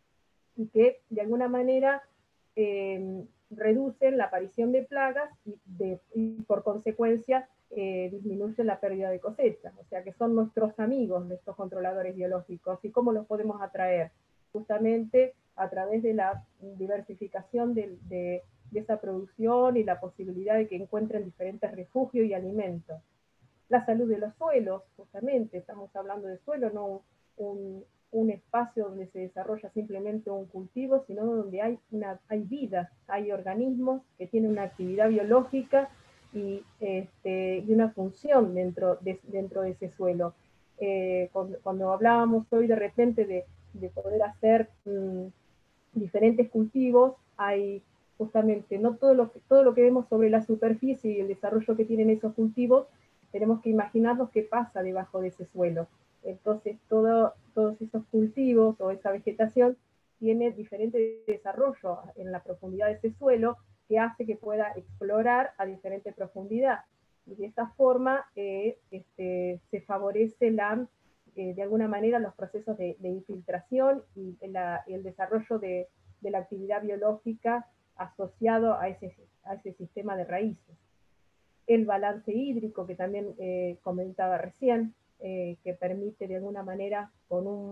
y que de alguna manera eh, reducen la aparición de plagas y, de, y por consecuencia eh, disminuyen la pérdida de cosecha. O sea que son nuestros amigos, estos controladores biológicos. ¿Y cómo los podemos atraer? Justamente a través de la diversificación de, de, de esa producción y la posibilidad de que encuentren diferentes refugios y alimentos. La salud de los suelos, justamente, estamos hablando de suelo, no un, un espacio donde se desarrolla simplemente un cultivo, sino donde hay, una, hay vida, hay organismos que tienen una actividad biológica y, este, y una función dentro de, dentro de ese suelo. Eh, cuando, cuando hablábamos hoy de repente de, de poder hacer mmm, diferentes cultivos, hay justamente no todo lo, que, todo lo que vemos sobre la superficie y el desarrollo que tienen esos cultivos, tenemos que imaginarnos qué pasa debajo de ese suelo. Entonces, todo, todos esos cultivos o esa vegetación tiene diferente desarrollo en la profundidad de ese suelo, que hace que pueda explorar a diferente profundidad. Y de esta forma eh, este, se favorece la, eh, de alguna manera los procesos de, de infiltración y la, el desarrollo de, de la actividad biológica asociado a ese, a ese sistema de raíces. El balance hídrico, que también eh, comentaba recién, eh, que permite de alguna manera, con un,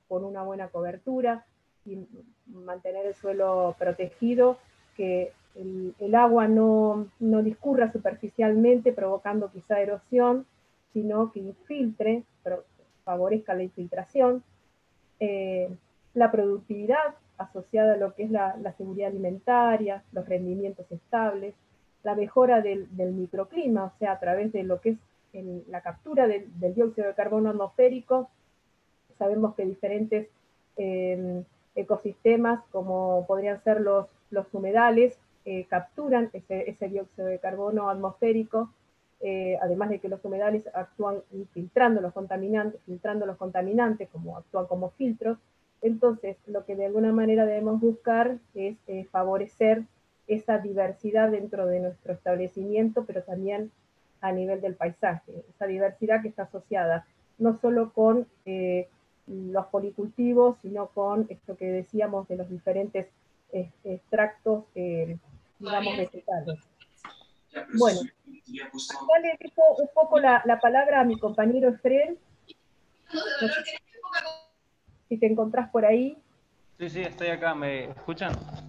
con una buena cobertura y mantener el suelo protegido, que el, el agua no, no discurra superficialmente provocando quizá erosión, sino que infiltre, pero favorezca la infiltración. Eh, la productividad asociada a lo que es la, la seguridad alimentaria, los rendimientos estables, la mejora del, del microclima, o sea, a través de lo que es el, la captura del, del dióxido de carbono atmosférico. Sabemos que diferentes eh, ecosistemas, como podrían ser los, los humedales, eh, capturan ese, ese dióxido de carbono atmosférico, eh, además de que los humedales actúan filtrando los contaminantes, filtrando los contaminantes, como actúan como filtros. Entonces, lo que de alguna manera debemos buscar es eh, favorecer esa diversidad dentro de nuestro establecimiento, pero también a nivel del paisaje, esa diversidad que está asociada no solo con eh, los policultivos, sino con esto que decíamos de los diferentes eh, extractos, eh, digamos, vegetales. Bueno, acá le dejo un poco la, la palabra a mi compañero Efren. No sé si te encontrás por ahí. Sí, sí, estoy acá. ¿Me escuchan?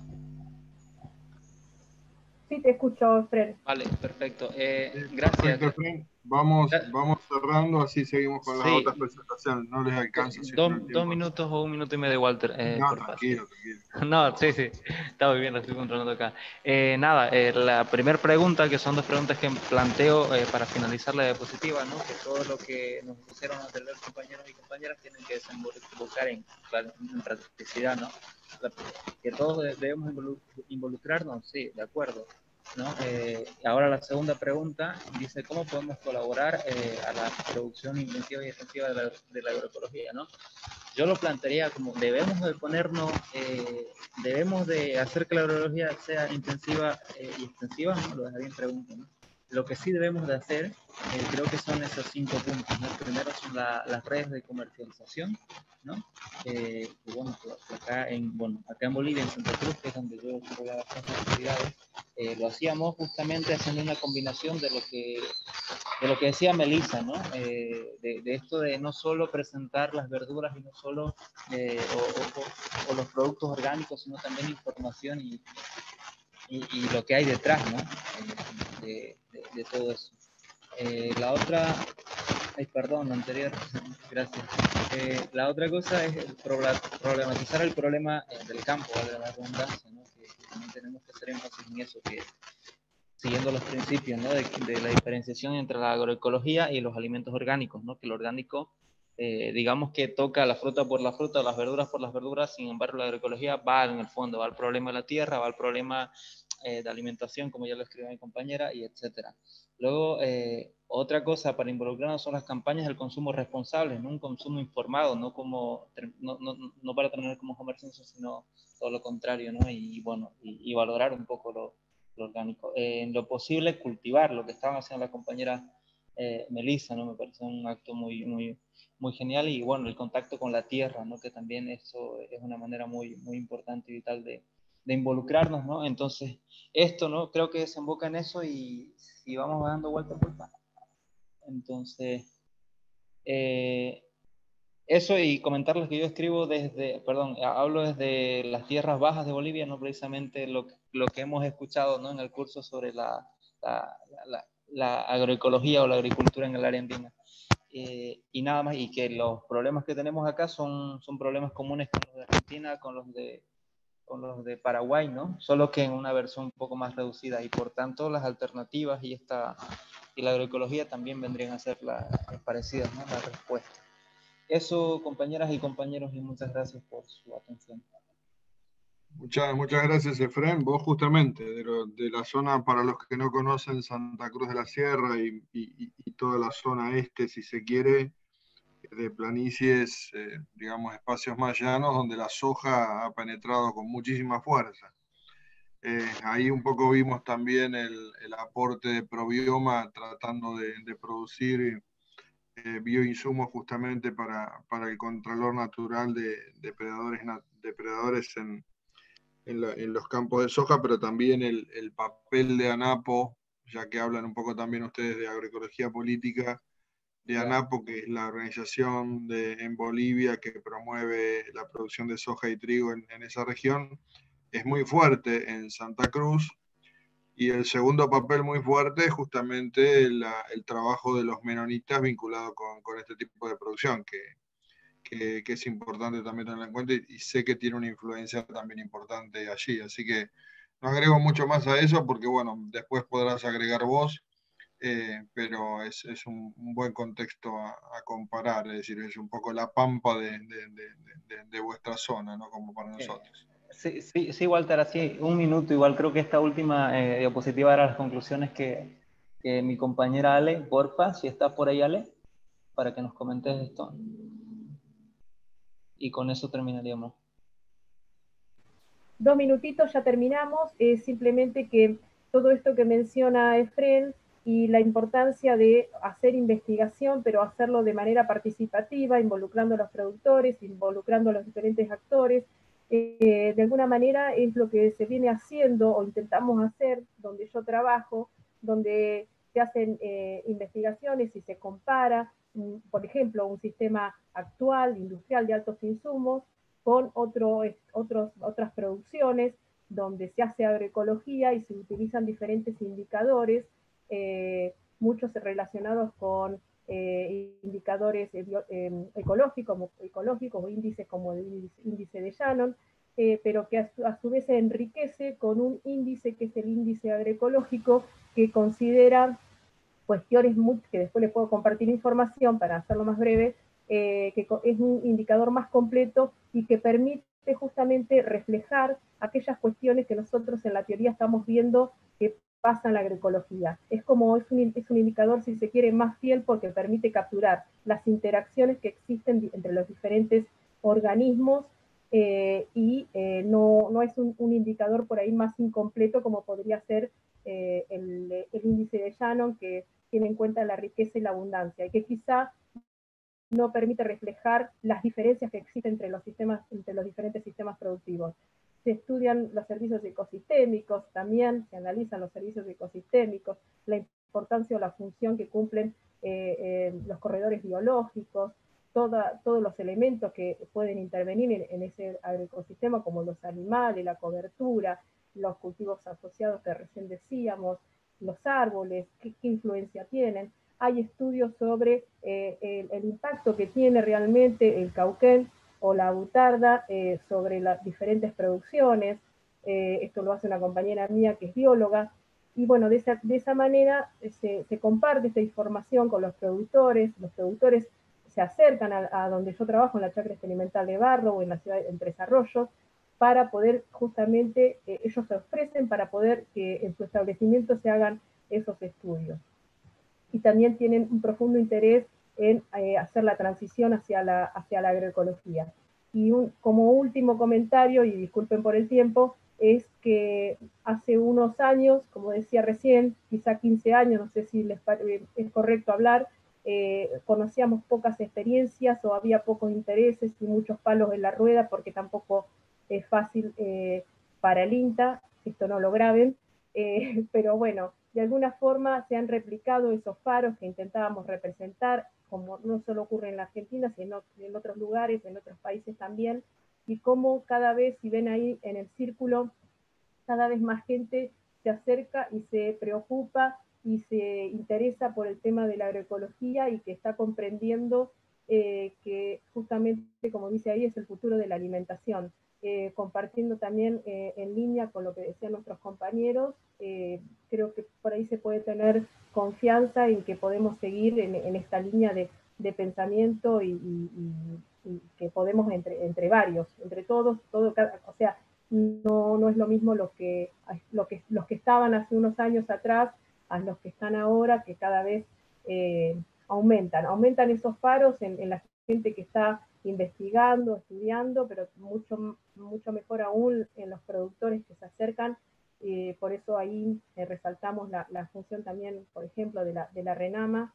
Sí, te escucho, Efren. Vale, perfecto. Eh, Sí, gracias. perfecto, Efren. Vamos, vamos cerrando, así seguimos con las Sí. otras presentaciones. No les alcanza Dos, siempre el dos tiempo. minutos o un minuto y medio, Walter. Eh, No, por tranquilo, favor. tranquilo. No, sí, sí. Está muy bien, lo estoy controlando acá. Eh, nada, eh, la primera pregunta, que son dos preguntas que planteo eh, para finalizar la diapositiva, ¿no? Que todo lo que nos pusieron anteriores compañeros y compañeras tienen que desembocar en, en practicidad, ¿no? Que todos debemos involucrarnos, sí, de acuerdo. ¿No? Eh, ahora la segunda pregunta dice, ¿cómo podemos colaborar eh, a la producción intensiva y extensiva de la, de la agroecología, ¿no? Yo lo plantearía como, debemos de ponernos, eh, debemos de hacer que la agroecología sea intensiva eh, y extensiva, ¿no? Lo dejaría en pregunta, ¿no? Lo que sí debemos de hacer, eh, creo que son esos cinco puntos, ¿no? El primero son la, las redes de comercialización, ¿no? Eh, y bueno, acá en, bueno, acá en Bolivia, en Santa Cruz, que es donde yo desarrollaba estas actividades, eh, lo hacíamos justamente haciendo una combinación de lo que, de lo que decía Melissa, ¿no? Eh, de, de esto de no solo presentar las verduras y no solo eh, o, o, o los productos orgánicos, sino también información y, y, y lo que hay detrás, ¿no? Eh, de, de, de todo eso. Eh, la otra, ay, perdón, la anterior, gracias. Eh, la otra cosa es el problematizar el problema eh, del campo, de la redundancia, ¿no? Que, que también tenemos que hacer énfasis en eso, que siguiendo los principios, ¿no? de, de la diferenciación entre la agroecología y los alimentos orgánicos, ¿no? Que el orgánico, eh, digamos que toca la fruta por la fruta, las verduras por las verduras, sin embargo la agroecología va en el fondo, va al problema de la tierra, va al problema eh, de alimentación, como ya lo escribió mi compañera, y etcétera. Luego, eh, otra cosa para involucrarnos son las campañas del consumo responsable, ¿no? Un consumo informado, no, como, no, no, no para terminar como Homer Simpson, sino todo lo contrario, ¿no? Y bueno, y, y valorar un poco lo, lo orgánico. Eh, en lo posible, cultivar lo que estaban haciendo la compañera eh, Melissa, ¿no? Me parece un acto muy, muy, muy genial. Y bueno, el contacto con la tierra, ¿no? Que también eso es una manera muy, muy importante y vital de, de involucrarnos, ¿no? Entonces, esto, ¿no? Creo que desemboca en eso y, y vamos dando vuelta por acá. Entonces, eh, eso, y comentarles que yo escribo desde, perdón, hablo desde las tierras bajas de Bolivia, no precisamente lo, lo que hemos escuchado, ¿no? En el curso sobre la, la, la, la agroecología o la agricultura en el área andina. Eh, y nada más, y que los problemas que tenemos acá son, son problemas comunes con los de Argentina, con los de, con los de Paraguay, ¿no? Solo que en una versión un poco más reducida, y por tanto las alternativas y, esta, y la agroecología también vendrían a ser la, parecidas, ¿no? La respuesta. Eso, compañeras y compañeros, y muchas gracias por su atención. Muchas, muchas gracias, Efren. Vos justamente, de, lo, de la zona, para los que no conocen Santa Cruz de la Sierra y, y, y toda la zona este, si se quiere, de planicies, eh, digamos, espacios más llanos, donde la soja ha penetrado con muchísima fuerza. Eh, ahí un poco vimos también el, el aporte de Probioma tratando de, de producir eh, bioinsumos justamente para, para el contralor natural de depredadores, depredadores en, en, la, en los campos de soja, pero también el, el papel de ANAPO, ya que hablan un poco también ustedes de agroecología política, de ANAPO, que es la organización de, en Bolivia que promueve la producción de soja y trigo en, en esa región, es muy fuerte en Santa Cruz. Y el segundo papel muy fuerte es justamente la, el trabajo de los menonitas vinculado con, con este tipo de producción, que, que, que es importante también tenerlo en cuenta, y, y sé que tiene una influencia también importante allí. Así que no agrego mucho más a eso porque, bueno, después podrás agregar vos. Eh, pero es, es un, un buen contexto a, a comparar, es decir, es un poco la pampa de, de, de, de, de vuestra zona, ¿no? Como para nosotros. Sí, sí, sí, Walter, así un minuto, igual creo que esta última eh, diapositiva era las conclusiones que, que mi compañera Ale, porfa, si estás por ahí, Ale, para que nos comentes esto. Y con eso terminaríamos. Dos minutitos, ya terminamos. Es simplemente que todo esto que menciona Efren y la importancia de hacer investigación, pero hacerlo de manera participativa, involucrando a los productores, involucrando a los diferentes actores, eh, de alguna manera es lo que se viene haciendo o intentamos hacer donde yo trabajo, donde se hacen eh, investigaciones y se compara, por ejemplo, un sistema actual, industrial de altos insumos, con otro, otros, otras producciones donde se hace agroecología y se utilizan diferentes indicadores, eh, muchos relacionados con eh, indicadores eh, eh, ecológicos, ecológicos o índices como el índice, índice de Shannon, eh, pero que a su, a su vez se enriquece con un índice que es el índice agroecológico, que considera cuestiones muy, que después les puedo compartir información para hacerlo más breve, eh, que es un indicador más completo y que permite justamente reflejar aquellas cuestiones que nosotros en la teoría estamos viendo que pasa en la agroecología. Es como, es un, es un indicador, si se quiere, más fiel porque permite capturar las interacciones que existen entre los diferentes organismos eh, y eh, no, no es un, un indicador por ahí más incompleto como podría ser eh, el, el índice de Shannon, que tiene en cuenta la riqueza y la abundancia, y que quizá no permite reflejar las diferencias que existen entre los, sistemas, entre los diferentes sistemas productivos. Se estudian los servicios ecosistémicos, también se analizan los servicios ecosistémicos, la importancia o la función que cumplen eh, eh, los corredores biológicos, toda, todos los elementos que pueden intervenir en, en ese agroecosistema, como los animales, la cobertura, los cultivos asociados que recién decíamos, los árboles, qué, qué influencia tienen. Hay estudios sobre eh, el, el impacto que tiene realmente el cauquén o la butarda eh, sobre las diferentes producciones. Eh, esto lo hace una compañera mía que es bióloga. Y bueno, de esa, de esa manera se, se comparte esta información con los productores. Los productores se acercan a, a donde yo trabajo, en la chacra experimental de Barro o en la ciudad de Tres Arroyos, para poder justamente, eh, ellos se ofrecen para poder que en su establecimiento se hagan esos estudios. Y también tienen un profundo interés en eh, hacer la transición hacia la, hacia la agroecología. Y un, como último comentario, y disculpen por el tiempo, es que hace unos años, como decía recién, quizá quince años, no sé si les es correcto hablar, eh, conocíamos pocas experiencias o había pocos intereses y muchos palos en la rueda, porque tampoco es fácil eh, para el INTA, esto no lo graben, eh, pero bueno, de alguna forma se han replicado esos faros que intentábamos representar, como no solo ocurre en la Argentina, sino en otros lugares, en otros países también, y cómo cada vez, si ven ahí en el círculo, cada vez más gente se acerca y se preocupa y se interesa por el tema de la agroecología y que está comprendiendo eh, que justamente, como dice ahí, es el futuro de la alimentación. Eh, compartiendo también eh, en línea con lo que decían nuestros compañeros, eh, creo que por ahí se puede tener confianza en que podemos seguir en, en esta línea de, de pensamiento y, y, y, y, que podemos entre, entre varios, entre todos, todo, o sea, no, no es lo mismo lo que, lo que, los que estaban hace unos años atrás a los que están ahora, que cada vez eh, aumentan, aumentan esos faros en, en la gente que está investigando, estudiando, pero mucho, mucho mejor aún en los productores que se acercan. Eh, por eso ahí eh, resaltamos la, la función también, por ejemplo, de la, de la RENAMA,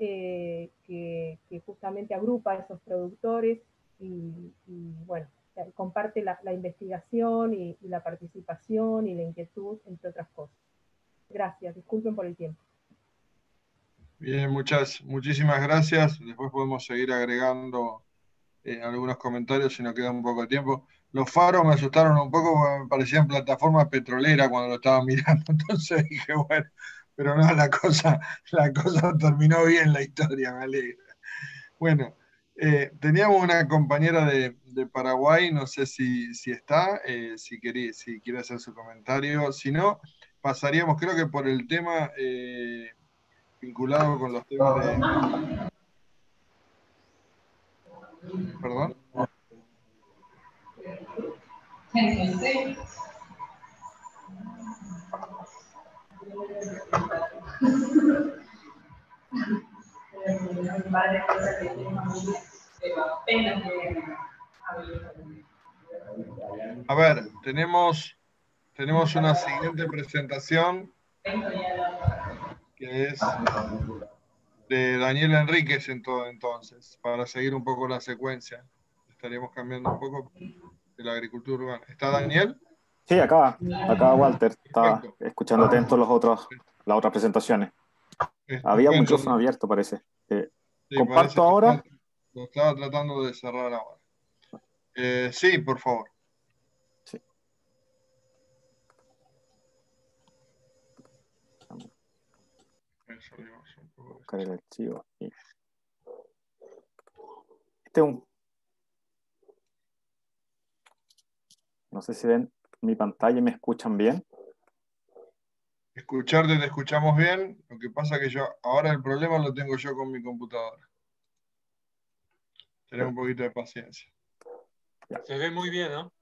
eh, que, que justamente agrupa a esos productores y, y bueno, comparte la, la investigación y, y la participación y la inquietud, entre otras cosas. Gracias, disculpen por el tiempo. Bien, muchas, muchísimas gracias. Después podemos seguir agregando eh, algunos comentarios si nos queda un poco de tiempo. Los faros me asustaron un poco porque me parecían plataforma petrolera cuando lo estaba mirando. Entonces dije, bueno, pero no, la cosa, la cosa terminó bien la historia, me alegra. Bueno, eh, teníamos una compañera de, de Paraguay, no sé si, si está, eh, si, querí- si quiere hacer su comentario. Si no, pasaríamos, creo que por el tema eh, vinculado con los temas de... Perdón. A ver, tenemos, tenemos una siguiente presentación que es de Daniel Enríquez en todo entonces, para seguir un poco la secuencia. Estaríamos cambiando un poco de la agricultura urbana. ¿Está Daniel? Sí, acá, acá Walter, está Perfecto. escuchando atento los otros, las otras presentaciones. Había un Estupendo. micrófono abierto, parece. Eh, Sí, parece comparto que ahora. lo estaba tratando de cerrar ahora. Eh, sí, por favor. Sí. Buscar el archivo. Este es un... No sé si ven mi pantalla y me escuchan bien. Escucharte te escuchamos bien. Lo que pasa es que yo ahora el problema lo tengo yo con mi computadora. Tener un poquito de paciencia. Ya. Se ve muy bien, ¿no?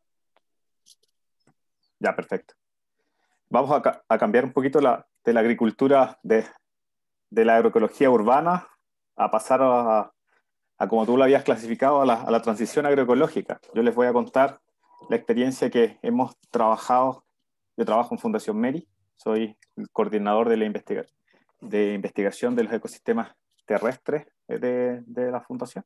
Ya, perfecto. Vamos a, ca a cambiar un poquito la, de la agricultura, de, de la agroecología urbana, a pasar a, a como tú lo habías clasificado, a la, a la transición agroecológica. Yo les voy a contar la experiencia que hemos trabajado. Yo trabajo en Fundación Meri, soy el coordinador de la investiga de investigación de los ecosistemas terrestres de, de la Fundación.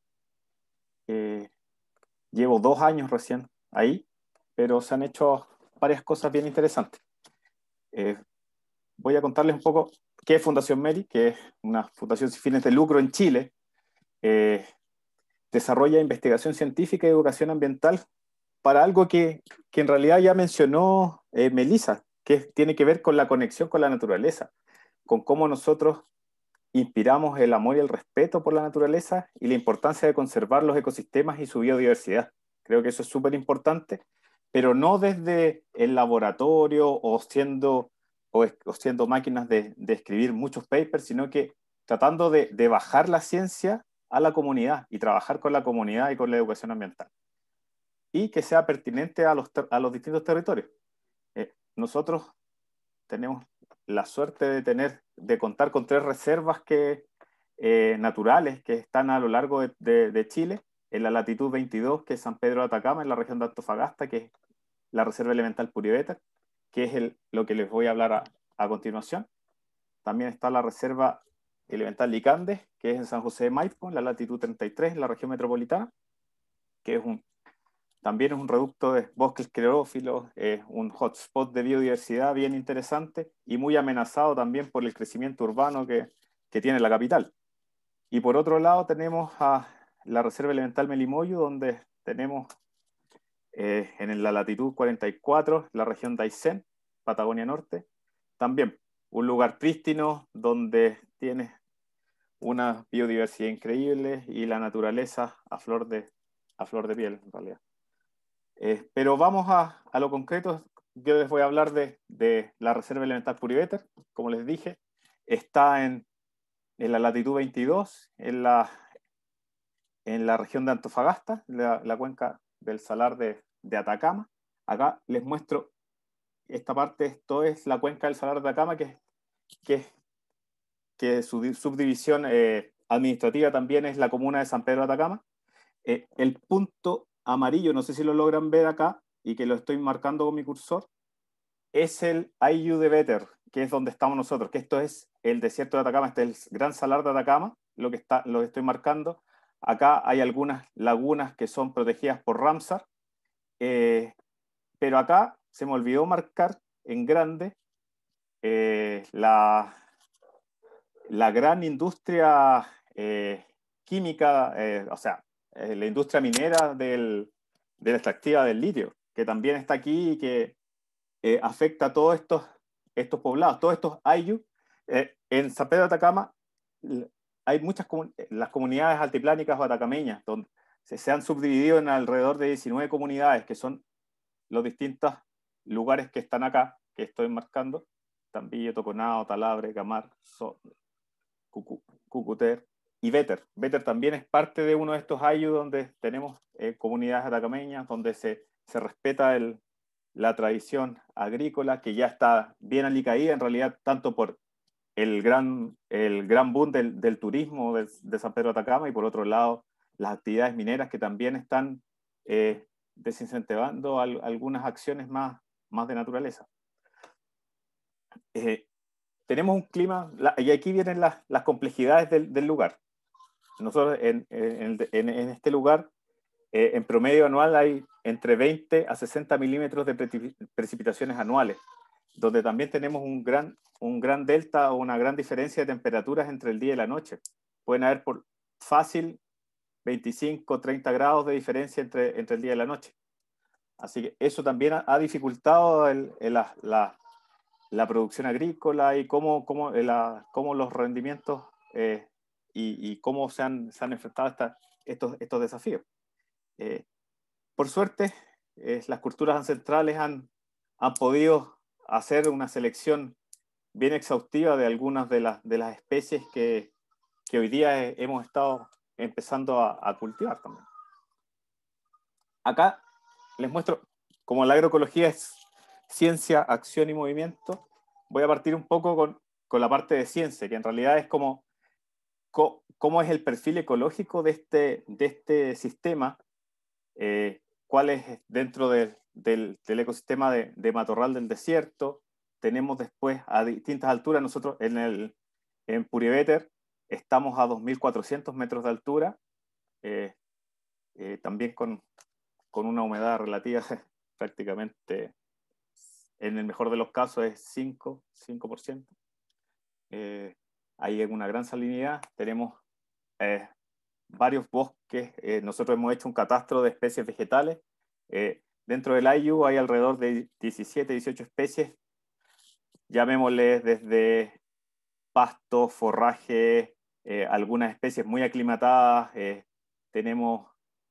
Eh, llevo dos años recién ahí, pero se han hecho varias cosas bien interesantes. Eh, voy a contarles un poco qué es Fundación Meri, que es una fundación sin fines de lucro en Chile. Eh, desarrolla investigación científica y educación ambiental para algo que, que en realidad ya mencionó eh, Melissa, que tiene que ver con la conexión con la naturaleza, con cómo nosotros inspiramos el amor y el respeto por la naturaleza y la importancia de conservar los ecosistemas y su biodiversidad. Creo que eso es súper importante, pero no desde el laboratorio o siendo, o, o siendo máquinas de, de escribir muchos papers, sino que tratando de, de bajar la ciencia a la comunidad y trabajar con la comunidad y con la educación ambiental. Y que sea pertinente a los, a los distintos territorios. Eh, nosotros tenemos la suerte de tener, de contar con tres reservas que, eh, naturales que están a lo largo de, de, de Chile, en la latitud veintidós, que es San Pedro de Atacama, en la región de Antofagasta, que es la Reserva Elemental Purivetar, que es el, lo que les voy a hablar a, a continuación. También está la Reserva Elemental Licandes, que es en San José de Maipo, en la latitud treinta y tres, en la región metropolitana, que es un, también es un reducto de bosques esclerófilos, es un hotspot de biodiversidad bien interesante y muy amenazado también por el crecimiento urbano que, que tiene la capital. Y por otro lado tenemos a la Reserva Elemental Melimoyo, donde tenemos eh, en la latitud cuarenta y cuatro, la región de Aysén, Patagonia Norte, también un lugar prístino donde tiene una biodiversidad increíble y la naturaleza a flor de, a flor de piel, en realidad. Eh, pero vamos a, a, lo concreto. Yo les voy a hablar de, de la Reserva Elemental Purivetar. Como les dije, está en, en la latitud veintidós, en la, en la región de Antofagasta, la, la cuenca del salar de, de Atacama. Acá les muestro esta parte. Esto es la cuenca del salar de Atacama, que, que, que su subdivisión eh, administrativa también es la comuna de San Pedro de Atacama. Eh, el punto amarillo, no sé si lo logran ver acá, y que lo estoy marcando con mi cursor, es el Ayllu de Béter, que es donde estamos nosotros, que esto es el desierto de Atacama, este es el gran salar de Atacama, lo que, está, lo que estoy marcando. Acá hay algunas lagunas que son protegidas por Ramsar, eh, pero acá se me olvidó marcar en grande eh, la, la gran industria eh, química, eh, o sea, eh, la industria minera del, de la extractiva del litio, que también está aquí y que eh, afecta a todos estos, estos poblados, todos estos ayllu. Eh, en San Pedro de Atacama hay muchas, las comunidades altiplánicas o atacameñas, donde se, se han subdividido en alrededor de diecinueve comunidades, que son los distintos lugares que están acá, que estoy marcando: Tambillo, Toconao, Talabre, Camar, so, Cucu, Cucuter y Béter. Béter también es parte de uno de estos ayllu donde tenemos eh, comunidades atacameñas, donde se, se respeta el, la tradición agrícola, que ya está bien alicaída en realidad, tanto por el gran, el gran boom del, del turismo de, de San Pedro de Atacama, y por otro lado las actividades mineras, que también están eh, desincentivando al, algunas acciones más, más de naturaleza. Eh, tenemos un clima, la, y aquí vienen las, las complejidades del, del lugar. Nosotros en, en, en, en este lugar, eh, en promedio anual hay entre veinte a sesenta milímetros de precipitaciones anuales, donde también tenemos un gran, un gran delta o una gran diferencia de temperaturas entre el día y la noche. Pueden haber por fácil veinticinco, treinta grados de diferencia entre, entre el día y la noche. Así que eso también ha, ha dificultado el, el, la, la, la producción agrícola y cómo, cómo, la, cómo los rendimientos eh, y, y cómo se han, se han enfrentado esta, estos, estos desafíos. Eh, por suerte, eh, las culturas ancestrales han, han podido hacer una selección bien exhaustiva de algunas de las, de las especies que, que hoy día hemos estado empezando a, a cultivar también. Acá les muestro, como la agroecología es ciencia, acción y movimiento, voy a partir un poco con, con la parte de ciencia, que en realidad es como co, cómo es el perfil ecológico de este, de este sistema, eh, cuál es dentro de, del, del ecosistema de, de matorral del desierto. Tenemos después a distintas alturas, nosotros en, el, en Purieveter estamos a dos mil cuatrocientos metros de altura, eh, eh, también con, con una humedad relativa prácticamente, en el mejor de los casos es cinco por ciento. Eh, hay una gran salinidad, tenemos eh, varios bosques, eh, nosotros hemos hecho un catastro de especies vegetales. Eh, dentro del ayllu hay alrededor de diecisiete, dieciocho especies, llamémosles desde pasto, forraje, eh, algunas especies muy aclimatadas, eh, tenemos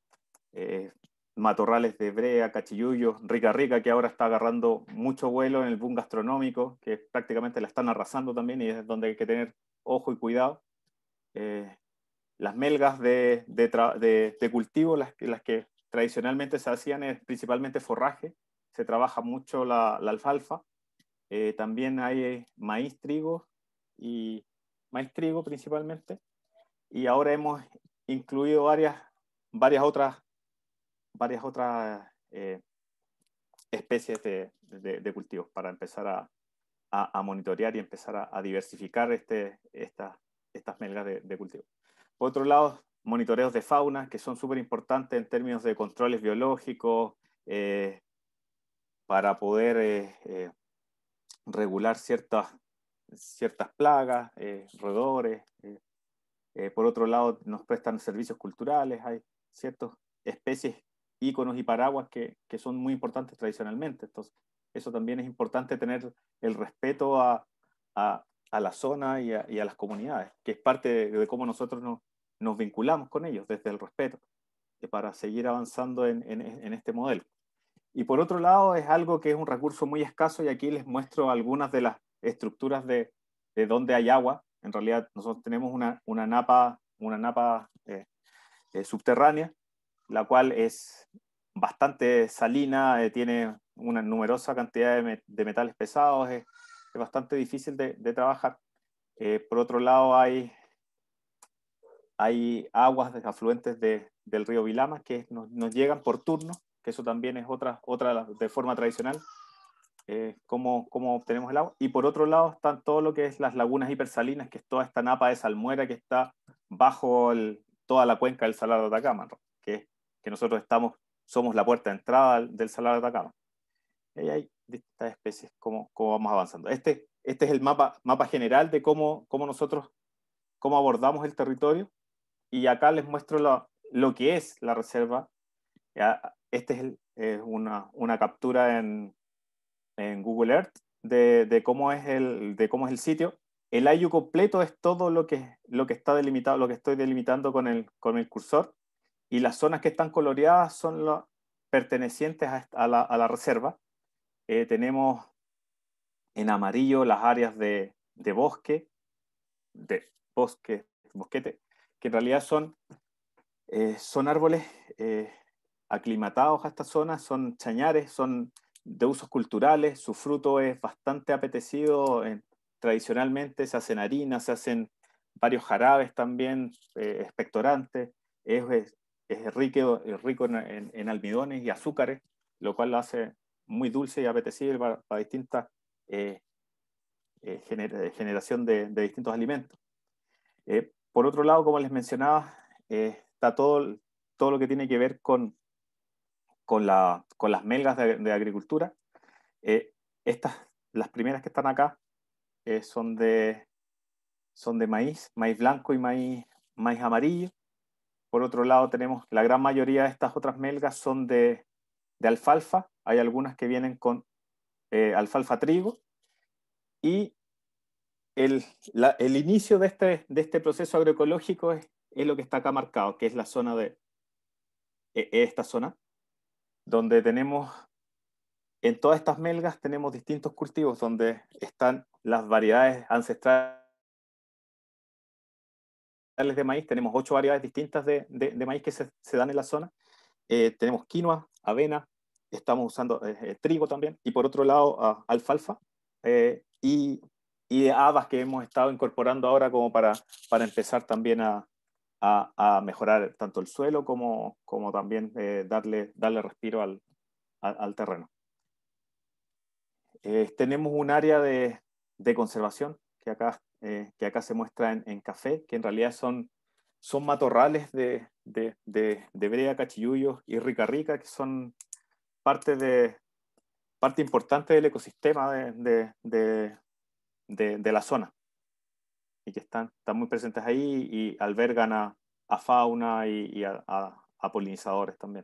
eh, matorrales de brea, cachillullos, rica rica, que ahora está agarrando mucho vuelo en el boom gastronómico, que prácticamente la están arrasando también, y es donde hay que tener ojo y cuidado. Eh, las melgas de, de, de, de cultivo, las, las que tradicionalmente se hacían es principalmente forraje, se trabaja mucho la, la alfalfa, eh, también hay maíz, trigo, y maíz, trigo principalmente, y ahora hemos incluido varias, varias otras, varias otras eh, especies de, de, de cultivos para empezar a, a, a monitorear y empezar a, a diversificar este, esta, estas melgas de, de cultivo. Por otro lado, monitoreos de fauna, que son súper importantes en términos de controles biológicos, eh, para poder eh, eh, regular ciertas, ciertas plagas, eh, roedores. Eh, eh, por otro lado, nos prestan servicios culturales, hay ciertas especies, íconos y paraguas que, que son muy importantes tradicionalmente. Entonces, eso también es importante, tener el respeto a, a, a la zona y a, y a las comunidades, que es parte de, de cómo nosotros nos, nos vinculamos con ellos, desde el respeto, para seguir avanzando en, en, en este modelo. Y por otro lado, es algo que es un recurso muy escaso, y aquí les muestro algunas de las estructuras de, de donde hay agua. En realidad, nosotros tenemos una, una napa, una napa eh, eh, subterránea, la cual es bastante salina, eh, tiene una numerosa cantidad de, me, de metales pesados, es, es bastante difícil de, de trabajar. Eh, por otro lado, hay, hay aguas de, afluentes de, del río Vilama que nos, nos llegan por turno, que eso también es otra, otra de forma tradicional, eh, cómo, cómo obtenemos el agua. Y por otro lado están todo lo que es las lagunas hipersalinas, que es toda esta napa de salmuera que está bajo el, toda la cuenca del Salar de Atacama, ¿no? que, que nosotros estamos, somos la puerta de entrada del Salar de Atacama. Y ahí hay distintas especies, cómo, cómo vamos avanzando. Este, este es el mapa, mapa general de cómo, cómo nosotros cómo abordamos el territorio, y acá les muestro lo, lo que es la reserva. Esta es el, eh, una, una captura en, en Google Earth de, de, cómo es el, de cómo es el sitio. El ayu completo es todo lo que, lo que está delimitado, lo que estoy delimitando con el, con el cursor, y las zonas que están coloreadas son las pertenecientes a, a, la, a la reserva. Eh, tenemos en amarillo las áreas de, de bosque, de bosque, bosquete, que en realidad son, eh, son árboles eh, aclimatados a esta zona, son chañares, son de usos culturales, su fruto es bastante apetecido, eh, tradicionalmente se hacen harinas, se hacen varios jarabes también, eh, expectorantes, es, es, es rico, es rico en, en, en almidones y azúcares, lo cual lo hace muy dulce y apetecible para, para distintas eh, eh, gener, generación de, de distintos alimentos. Eh, por otro lado, como les mencionaba, eh, está todo, todo lo que tiene que ver con, con, la, con las melgas de, de agricultura. Eh, estas, las primeras que están acá, eh, son, de, son de maíz, maíz blanco y maíz, maíz amarillo. Por otro lado, tenemos la gran mayoría de estas otras melgas son de, de alfalfa. Hay algunas que vienen con eh, alfalfa trigo. Y el, la, el inicio de este, de este proceso agroecológico es, es lo que está acá marcado, que es la zona de eh, esta zona, donde tenemos, en todas estas melgas tenemos distintos cultivos, donde están las variedades ancestrales de maíz. Tenemos ocho variedades distintas de, de, de maíz que se, se dan en la zona. Eh, tenemos quinoa, avena, estamos usando eh, trigo también, y por otro lado uh, alfalfa, eh, y, y habas que hemos estado incorporando ahora como para, para empezar también a, a, a mejorar tanto el suelo como, como también eh, darle, darle respiro al, al, al terreno. Eh, tenemos un área de, de conservación que acá, eh, que acá se muestra en, en café, que en realidad son, son matorrales de, de, de, de brea, cachillullos y rica rica, que son parte, de, parte importante del ecosistema de, de, de, de, de la zona, y que están, están muy presentes ahí y albergan a, a fauna y, y a, a, a polinizadores también.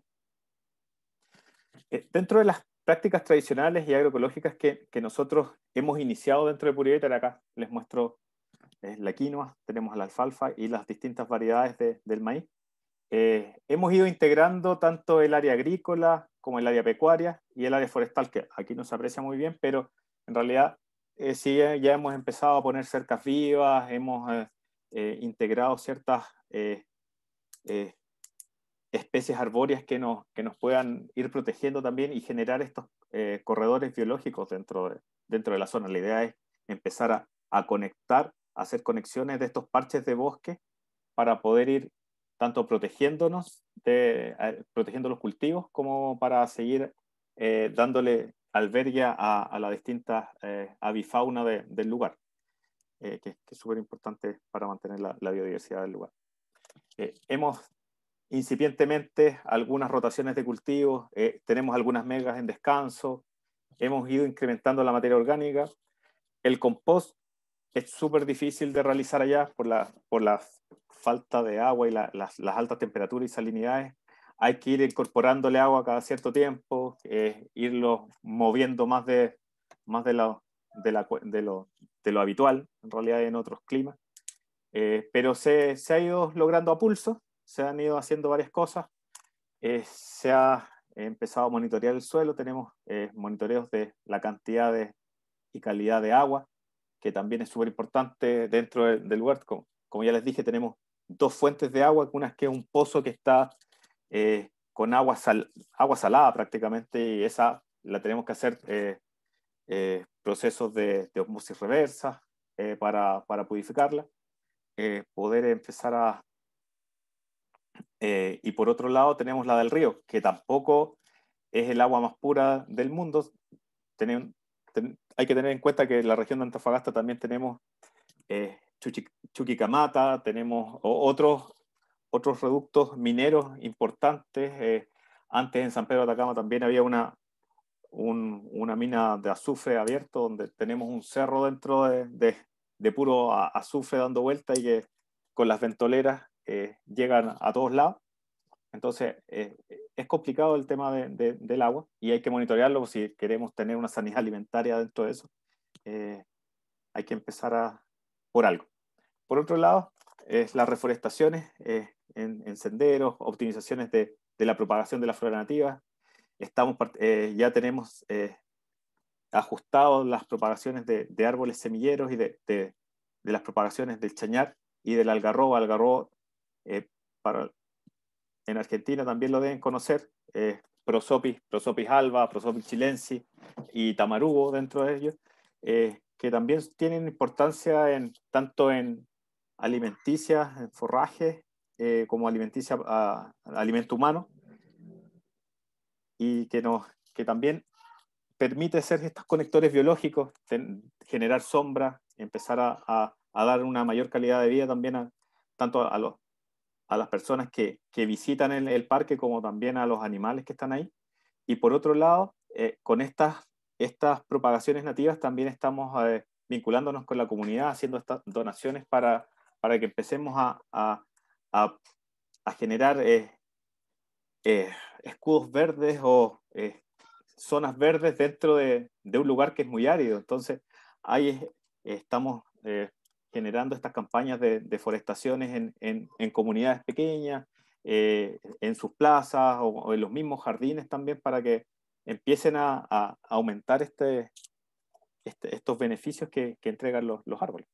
Eh, dentro de las prácticas tradicionales y agroecológicas que, que nosotros hemos iniciado dentro de Puribetter, acá les muestro eh, la quinoa, tenemos la alfalfa y las distintas variedades de, del maíz. Eh, hemos ido integrando tanto el área agrícola como el área pecuaria y el área forestal, que aquí no se aprecia muy bien, pero en realidad eh, sí ya hemos empezado a poner cercas vivas, hemos eh, eh, integrado ciertas eh, eh, especies arbóreas que nos, que nos puedan ir protegiendo también y generar estos eh, corredores biológicos dentro de, dentro de la zona. La idea es empezar a, a conectar, a hacer conexiones de estos parches de bosque para poder ir tanto protegiéndonos, de, eh, protegiendo los cultivos, como para seguir eh, dándole albergue a, a la distinta eh, avifauna de, del lugar, eh, que, que es súper importante para mantener la, la biodiversidad del lugar. Eh, hemos incipientemente algunas rotaciones de cultivos, eh, tenemos algunas megas en descanso, hemos ido incrementando la materia orgánica. El compost es súper difícil de realizar allá por la, por la falta de agua y la, las, las altas temperaturas y salinidades. Hay que ir incorporándole agua cada cierto tiempo, eh, irlo moviendo más de, más de, lo, de, la, de, lo, de lo habitual, en realidad en otros climas. Eh, pero se, se ha ido logrando a pulso, se han ido haciendo varias cosas. Eh, se ha empezado a monitorear el suelo, tenemos eh, monitoreos de la cantidad de, y calidad de agua, que también es súper importante dentro del, del lugar. Como, como ya les dije, tenemos dos fuentes de agua, una que es un pozo que está eh, con agua, sal, agua salada prácticamente, y esa la tenemos que hacer eh, eh, procesos de, de osmosis reversa eh, para, para purificarla, eh, poder empezar a... Eh, y por otro lado tenemos la del río, que tampoco es el agua más pura del mundo. Tenemos, ten, hay que tener en cuenta que en la región de Antofagasta también tenemos eh, Chuchic, Chuquicamata, tenemos otros, otros reductos mineros importantes. Eh, antes en San Pedro de Atacama también había una, un, una mina de azufre abierto, donde tenemos un cerro dentro de, de, de puro azufre dando vuelta, y que con las ventoleras eh, llegan a todos lados. Entonces, eh, es complicado el tema de, de, del agua y hay que monitorearlo si queremos tener una sanidad alimentaria dentro de eso. Eh, hay que empezar a, por algo. Por otro lado, es las reforestaciones eh, en, en senderos, optimizaciones de, de la propagación de la flora nativa. Estamos, eh, ya tenemos eh, ajustado las propagaciones de, de árboles semilleros y de, de, de las propagaciones del chañar y del algarrobo. Algarrobo, eh, para, en Argentina también lo deben conocer, eh, Prosopis, Prosopis alba, Prosopis chilensis y Tamarugo dentro de ellos, eh, que también tienen importancia en, tanto en alimenticias, en forrajes, eh, como alimenticia a, a alimento humano, y que, nos, que también permite ser estos conectores biológicos, ten, generar sombra, empezar a, a, a dar una mayor calidad de vida también a, tanto a, a, los, a las personas que, que visitan el, el parque como también a los animales que están ahí. Y por otro lado, eh, con estas, estas propagaciones nativas también estamos eh, vinculándonos con la comunidad, haciendo estas donaciones para, para que empecemos a, a, a, a generar eh, eh, escudos verdes o eh, zonas verdes dentro de, de un lugar que es muy árido. Entonces, ahí es, estamos eh, generando estas campañas de deforestaciones en, en, en comunidades pequeñas, eh, en sus plazas o, o en los mismos jardines también, para que empiecen a, a aumentar este, este, estos beneficios que, que entregan los, los árboles.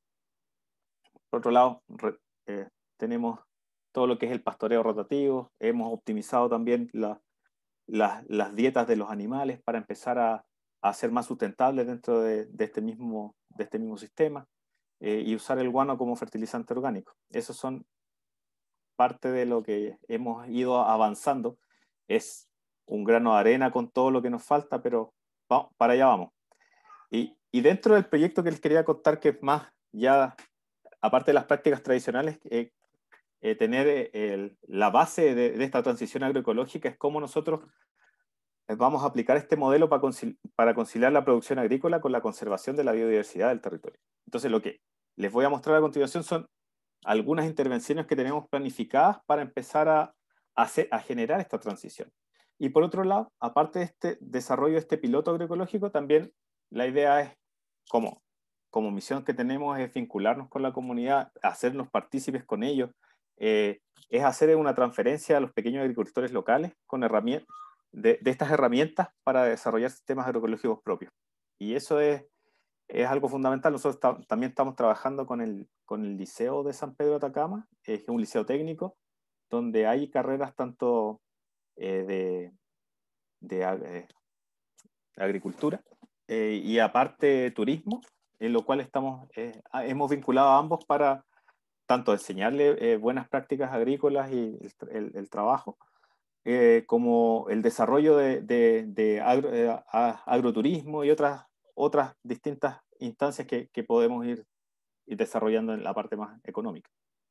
Por otro lado, re, eh, tenemos todo lo que es el pastoreo rotativo. Hemos optimizado también la, la, las dietas de los animales para empezar a, a ser más sustentables dentro de, de, este, mismo, de este mismo sistema, eh, y usar el guano como fertilizante orgánico. Esos son parte de lo que hemos ido avanzando. Es un grano de arena con todo lo que nos falta, pero vamos, para allá vamos. Y, y dentro del proyecto que les quería contar, que es más ya, aparte de las prácticas tradicionales, eh, eh, tener el, la base de, de esta transición agroecológica es cómo nosotros vamos a aplicar este modelo para, concil para conciliar la producción agrícola con la conservación de la biodiversidad del territorio. Entonces, lo que les voy a mostrar a continuación son algunas intervenciones que tenemos planificadas para empezar a, a, hacer, a generar esta transición. Y por otro lado, aparte de este desarrollo de este piloto agroecológico, también la idea es, como, como misión que tenemos, es vincularnos con la comunidad, hacernos partícipes con ellos, eh, es hacer una transferencia a los pequeños agricultores locales con herramientas, de, de estas herramientas para desarrollar sistemas agroecológicos propios. Y eso es, es algo fundamental. Nosotros ta también estamos trabajando con el, con el Liceo de San Pedro de Atacama, eh, que es un liceo técnico, donde hay carreras tanto eh, de, de eh, agricultura eh, y aparte turismo, en lo cual estamos, eh, hemos vinculado a ambos para tanto enseñarle eh, buenas prácticas agrícolas y el, el, el trabajo, eh, como el desarrollo de, de, de agro, eh, agroturismo y otras, otras distintas instancias que, que podemos ir, ir desarrollando en la parte más económica.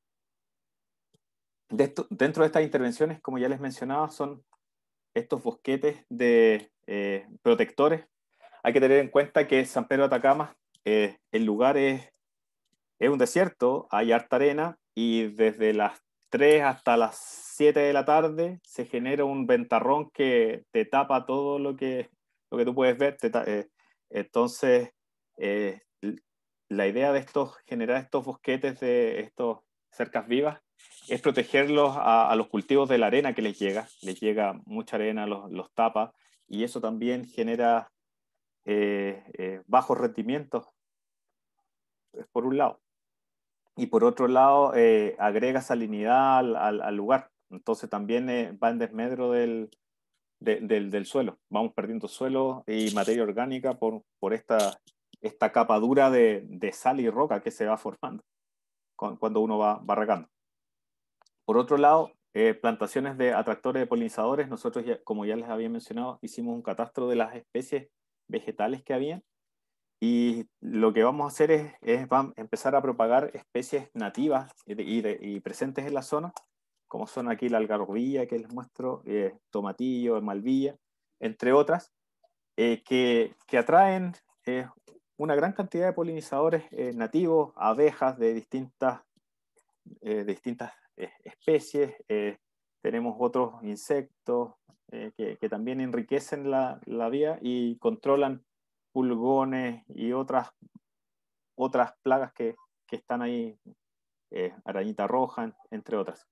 De esto, dentro de estas intervenciones, como ya les mencionaba, son estos bosquetes de eh, protectores. Hay que tener en cuenta que San Pedro de Atacama, eh, el lugar es, es un desierto, hay harta arena, y desde las tres hasta las siete de la tarde se genera un ventarrón que te tapa todo lo que, lo que tú puedes ver. Te, eh, entonces, eh, la idea de estos, generar estos bosquetes de estos cercas vivas, es protegerlos a, a los cultivos de la arena que les llega. Les llega mucha arena, los, los tapa, y eso también genera eh, eh, bajos rendimientos, por un lado. Y por otro lado, eh, agrega salinidad al, al, al lugar. Entonces también eh, va en desmedro del, de, del, del suelo. Vamos perdiendo suelo y materia orgánica por, por esta, esta capa dura de, de sal y roca que se va formando con, cuando uno va, va regando. Por otro lado, eh, plantaciones de atractores de polinizadores. Nosotros, ya, como ya les había mencionado, hicimos un catastro de las especies vegetales que había. Y lo que vamos a hacer es, es vamos a empezar a propagar especies nativas y, de, y, de, y presentes en la zona, como son aquí la algarrobilla que les muestro, eh, tomatillo, malvilla, entre otras, eh, que, que atraen eh, una gran cantidad de polinizadores eh, nativos, abejas de distintas eh, de distintas eh, especies, eh, tenemos otros insectos eh, que, que también enriquecen la, la vía y controlan pulgones y otras, otras plagas que, que están ahí, eh, arañita roja, entre otras.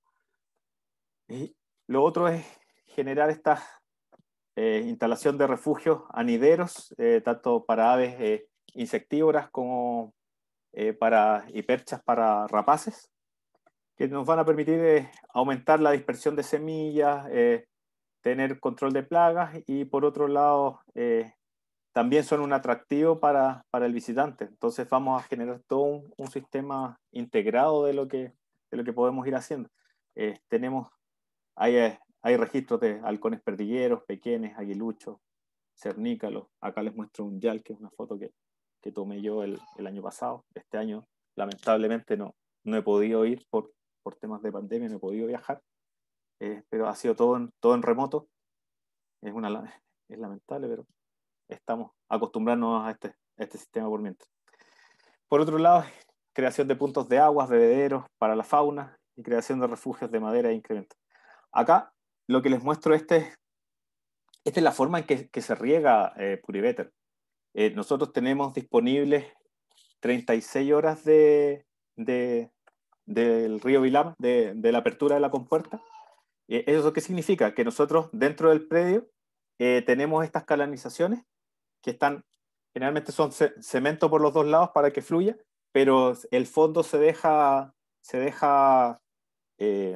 Y lo otro es generar esta eh, instalación de refugios anideros, eh, tanto para aves eh, insectívoras como eh, para, y perchas para rapaces, que nos van a permitir eh, aumentar la dispersión de semillas, eh, tener control de plagas y por otro lado eh, también son un atractivo para, para el visitante. Entonces vamos a generar todo un, un sistema integrado de lo que, de lo que podemos ir haciendo. Eh, tenemos, hay, hay registros de halcones perdigueros, pequeños, aguiluchos, cernícalos. Acá les muestro un yal, que es una foto que, que tomé yo el, el año pasado. Este año lamentablemente no, no he podido ir por, por temas de pandemia, no he podido viajar, eh, pero ha sido todo en, todo en remoto. Es, una, es lamentable, pero estamos acostumbrándonos a este, a este sistema por mientras. Por otro lado, creación de puntos de aguas, bebederos para la fauna y creación de refugios de madera e incremento. Acá lo que les muestro este, esta es la forma en que, que se riega eh, Puriveter. Eh, nosotros tenemos disponibles treinta y seis horas de, de, del río Vilama, de, de la apertura de la compuerta. Eh, ¿Eso qué significa? Que nosotros dentro del predio eh, tenemos estas canalizaciones que están, generalmente son ce cemento por los dos lados para que fluya, pero el fondo se deja, se deja eh,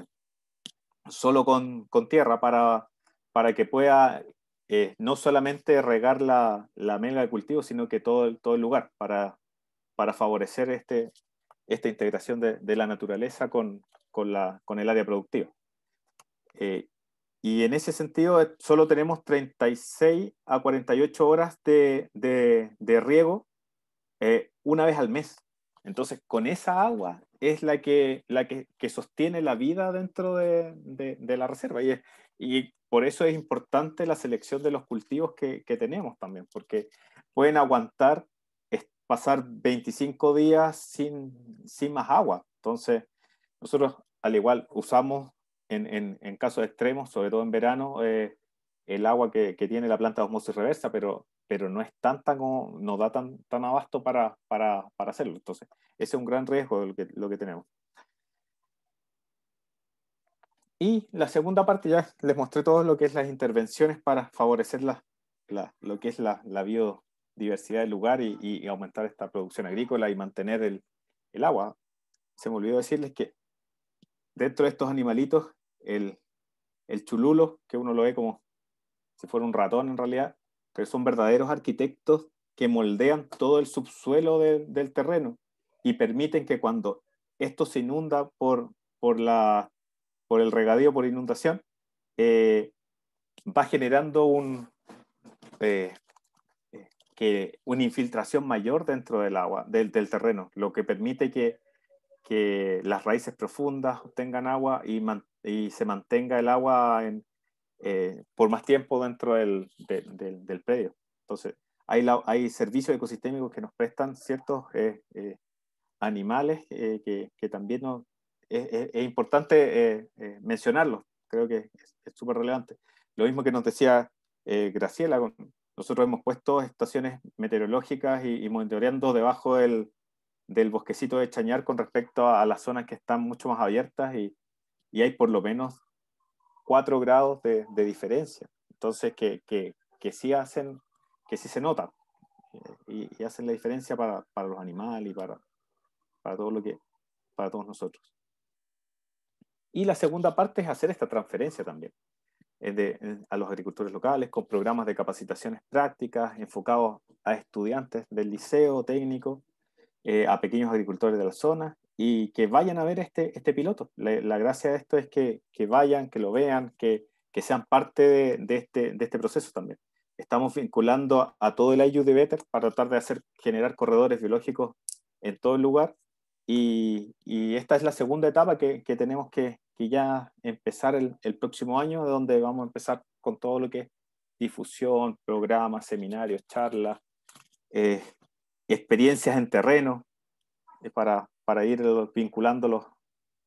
solo con, con tierra para, para que pueda eh, no solamente regar la, la melga de cultivo, sino que todo el, todo el lugar, para, para favorecer este, esta integración de, de la naturaleza con, con, la, con el área productiva. Eh, y en ese sentido solo tenemos treinta y seis a cuarenta y ocho horas de, de, de riego eh, una vez al mes. Entonces con esa agua es la que, la que, que sostiene la vida dentro de, de, de la reserva. Y, es, y por eso es importante la selección de los cultivos que, que tenemos también, porque pueden aguantar es, pasar veinticinco días sin, sin más agua. Entonces nosotros al igual usamos en, en, en casos extremos, sobre todo en verano, eh, el agua que, que tiene la planta de osmosis reversa, pero, pero no es tanta como, no da tan, tan abasto para, para, para hacerlo. Entonces, ese es un gran riesgo de lo que, lo que tenemos. Y la segunda parte ya les mostré todo lo que es las intervenciones para favorecer la, la, lo que es la, la biodiversidad del lugar y, y aumentar esta producción agrícola y mantener el, el agua. Se me olvidó decirles que dentro de estos animalitos, el, el chululo, que uno lo ve como si fuera un ratón en realidad, pero son verdaderos arquitectos que moldean todo el subsuelo de, del terreno y permiten que cuando esto se inunda por, por, la, por el regadío, por inundación, eh, va generando un, eh, que una infiltración mayor dentro del agua, del, del terreno, lo que permite que, que las raíces profundas obtengan agua y, man, y se mantenga el agua en, Eh, por más tiempo dentro del, de, de, del predio. Entonces, hay, la, hay servicios ecosistémicos que nos prestan ciertos eh, eh, animales eh, que, que también nos, es, es, es importante eh, eh, mencionarlos. Creo que es súper relevante. Lo mismo que nos decía eh, Graciela, con, nosotros hemos puesto estaciones meteorológicas y, y monitoreando debajo del, del bosquecito de Chañar con respecto a, a las zonas que están mucho más abiertas y, y hay por lo menos cuatro grados de, de diferencia. Entonces, que, que, que sí hacen, que sí se notan y, y hacen la diferencia para, para los animales y para, para todo lo que, para todos nosotros. Y la segunda parte es hacer esta transferencia también de, a los agricultores locales con programas de capacitaciones prácticas enfocados a estudiantes del liceo técnico, eh, a pequeños agricultores de la zona y que vayan a ver este, este piloto. La, la gracia de esto es que, que vayan, que lo vean, que, que sean parte de, de, este, de este proceso también. Estamos vinculando a, a todo el I U de Better para tratar de hacer, generar corredores biológicos en todo el lugar y, y esta es la segunda etapa que, que tenemos que, que ya empezar el, el próximo año, donde vamos a empezar con todo lo que es difusión, programas, seminarios, charlas, eh, experiencias en terreno, para, para ir vinculándolos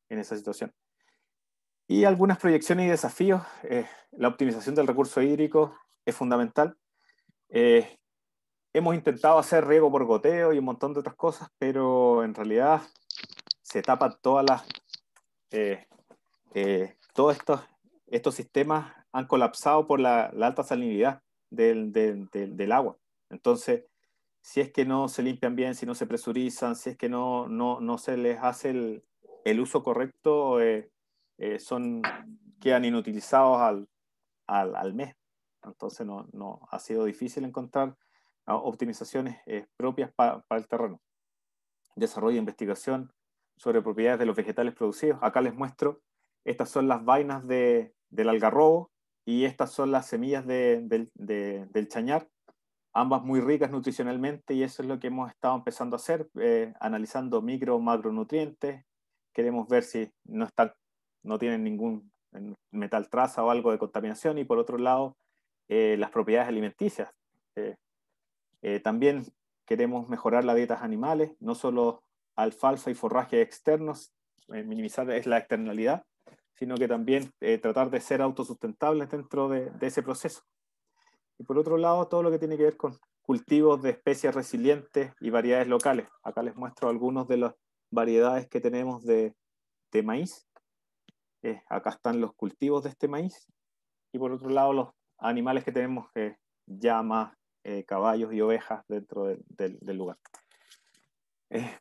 en esa situación. Y algunas proyecciones y desafíos. Eh, la optimización del recurso hídrico es fundamental. Eh, hemos intentado hacer riego por goteo y un montón de otras cosas, pero en realidad se tapan todas las... Eh, eh, todos estos, estos sistemas han colapsado por la, la alta salinidad del, del, del, del agua. Entonces, si es que no se limpian bien, si no se presurizan, si es que no, no, no se les hace el, el uso correcto, eh, eh, son, quedan inutilizados al, al, al mes. Entonces no, no, ha sido difícil encontrar uh, optimizaciones eh, propias para pa el terreno. Desarrollo e investigación sobre propiedades de los vegetales producidos. Acá les muestro, estas son las vainas de, del algarrobo y estas son las semillas de, de, de, del chañar, ambas muy ricas nutricionalmente, y eso es lo que hemos estado empezando a hacer, eh, analizando micro o macronutrientes. Queremos ver si no, están, no tienen ningún metal traza o algo de contaminación, y por otro lado, eh, las propiedades alimenticias. Eh, eh, también queremos mejorar las dietas animales, no solo alfalfa y forraje externos, eh, minimizar es la externalidad, sino que también eh, tratar de ser autosustentables dentro de, de ese proceso. Y por otro lado, todo lo que tiene que ver con cultivos de especies resilientes y variedades locales. Acá les muestro algunas de las variedades que tenemos de, de maíz. Eh, acá están los cultivos de este maíz. Y por otro lado, los animales que tenemos, eh, llamas, eh, caballos y ovejas dentro de, de, del lugar. Eh,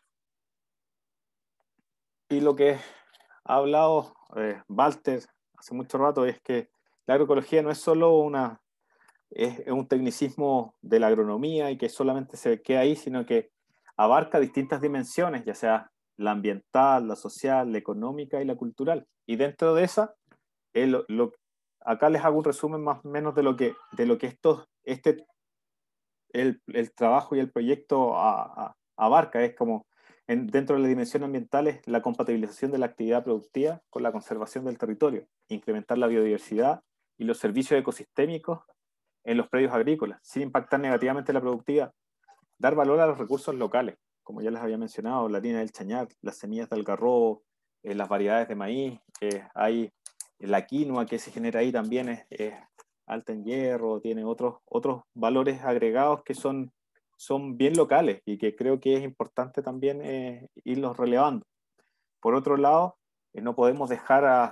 y lo que ha hablado eh, Walter hace mucho rato es que la agroecología no es solo una, es, es un tecnicismo de la agronomía y que solamente se queda ahí, sino que abarca distintas dimensiones, ya sea la ambiental, la social, la económica y la cultural. Y dentro de esa, el, lo, acá les hago un resumen más o menos de lo que, de lo que esto, este, el, el trabajo y el proyecto a, a, abarca. Es como, en, dentro de las dimensiones ambientales, la compatibilización de la actividad productiva con la conservación del territorio, incrementar la biodiversidad y los servicios ecosistémicos en los predios agrícolas, sin impactar negativamente la productividad, dar valor a los recursos locales, como ya les había mencionado, la harina del chañar, las semillas de algarrobo, eh, las variedades de maíz, eh, hay la quinoa que se genera ahí también es, es alta en hierro, tiene otros, otros valores agregados que son, son bien locales y que creo que es importante también eh, irlos relevando. Por otro lado, eh, no podemos dejar a,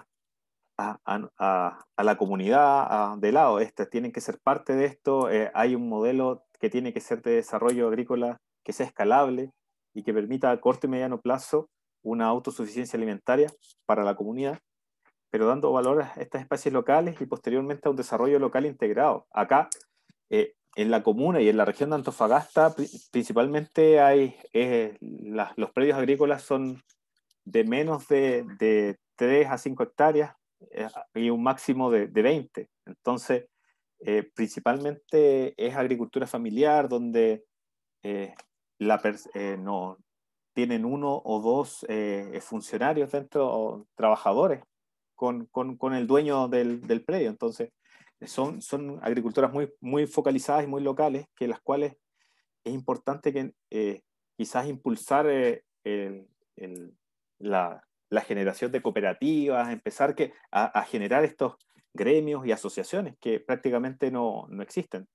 a, a, a la comunidad a, de lado. Este, tienen que ser parte de esto. Eh, hay un modelo que tiene que ser de desarrollo agrícola que sea escalable y que permita a corto y mediano plazo una autosuficiencia alimentaria para la comunidad, pero dando valor a estas especies locales y posteriormente a un desarrollo local integrado. Acá, eh, en la comuna y en la región de Antofagasta, principalmente hay, eh, la, los predios agrícolas son de menos de, de tres a cinco hectáreas eh, y un máximo de, de veinte. Entonces, eh, principalmente es agricultura familiar, donde eh, la eh, no, tienen uno o dos eh, funcionarios dentro, o trabajadores, con, con, con el dueño del, del predio. Entonces, son, son agriculturas muy, muy focalizadas y muy locales, que las cuales es importante que eh, quizás impulsar eh, el, el, la, la generación de cooperativas, empezar que, a, a generar estos gremios y asociaciones que prácticamente no, no existen.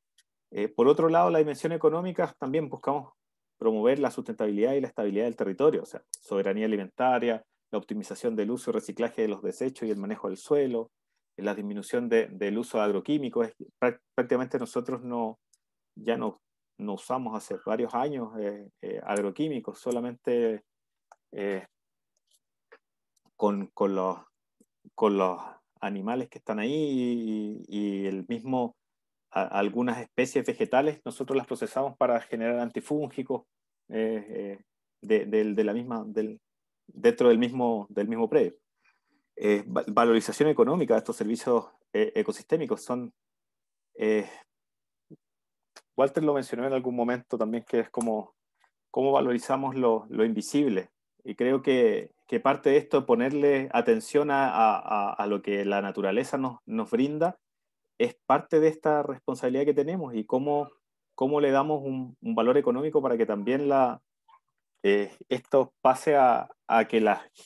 Eh, por otro lado, la dimensión económica, también buscamos promover la sustentabilidad y la estabilidad del territorio, o sea, soberanía alimentaria, la optimización del uso y reciclaje de los desechos y el manejo del suelo, la disminución de, del uso de agroquímicos. Prácticamente nosotros no, ya no, no usamos hace varios años eh, eh, agroquímicos, solamente eh, con, con, los, con los animales que están ahí y, y el mismo, a, algunas especies vegetales, nosotros las procesamos para generar antifúngicos eh, eh, de, de, de la misma, del, dentro del mismo, del mismo predio. Eh, valorización económica de estos servicios eh, ecosistémicos son... Eh, Walter lo mencionó en algún momento también, que es como cómo valorizamos lo, lo invisible. Y creo que, que parte de esto es ponerle atención a, a, a lo que la naturaleza nos, nos brinda, es parte de esta responsabilidad que tenemos, y cómo, cómo le damos un, un valor económico para que también la, eh, esto pase a, a que las,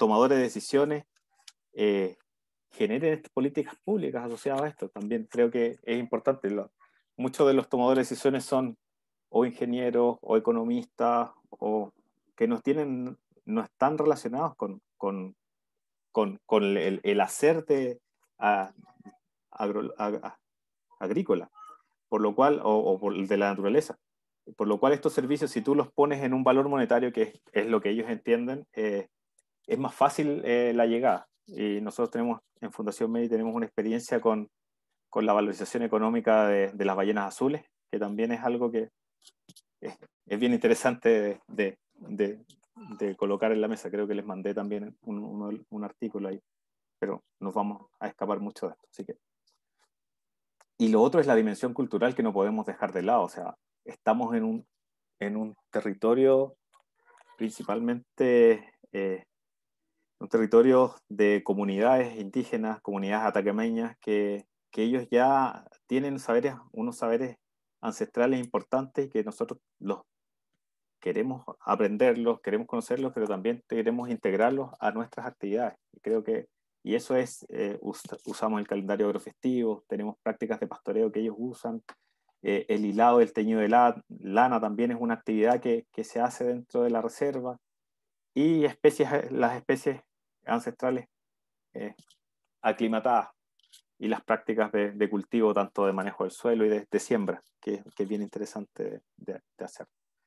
tomadores de decisiones eh, generen políticas públicas asociadas a esto. También creo que es importante. Lo, muchos de los tomadores de decisiones son o ingenieros o economistas o que no tienen, no están relacionados con, con, con, con el, el hacer de, a, agro, a, a, agrícola, por lo cual, o, o por, de la naturaleza. Por lo cual estos servicios, si tú los pones en un valor monetario, que es, es lo que ellos entienden, eh, es más fácil eh, la llegada. Y nosotros tenemos, en Fundación MEDI, tenemos una experiencia con, con la valorización económica de, de las ballenas azules, que también es algo que es, es bien interesante de, de, de, de colocar en la mesa. Creo que les mandé también un, un, un artículo ahí, pero nos vamos a escapar mucho de esto. Así que. Y lo otro es la dimensión cultural que no podemos dejar de lado. O sea, estamos en un, en un territorio principalmente, eh, un territorio de comunidades indígenas, comunidades atacameñas, que, que ellos ya tienen saberes, unos saberes ancestrales importantes y que nosotros los queremos aprenderlos, queremos conocerlos, pero también queremos integrarlos a nuestras actividades. Y creo que, y eso es, eh, us, usamos el calendario agrofestivo, tenemos prácticas de pastoreo que ellos usan, eh, el hilado, el teñido de la, lana también es una actividad que, que se hace dentro de la reserva, y especies, las especies ancestrales eh, aclimatadas, y las prácticas de, de cultivo, tanto de manejo del suelo y de, de siembra, que, que es bien interesante de, de, de hacer.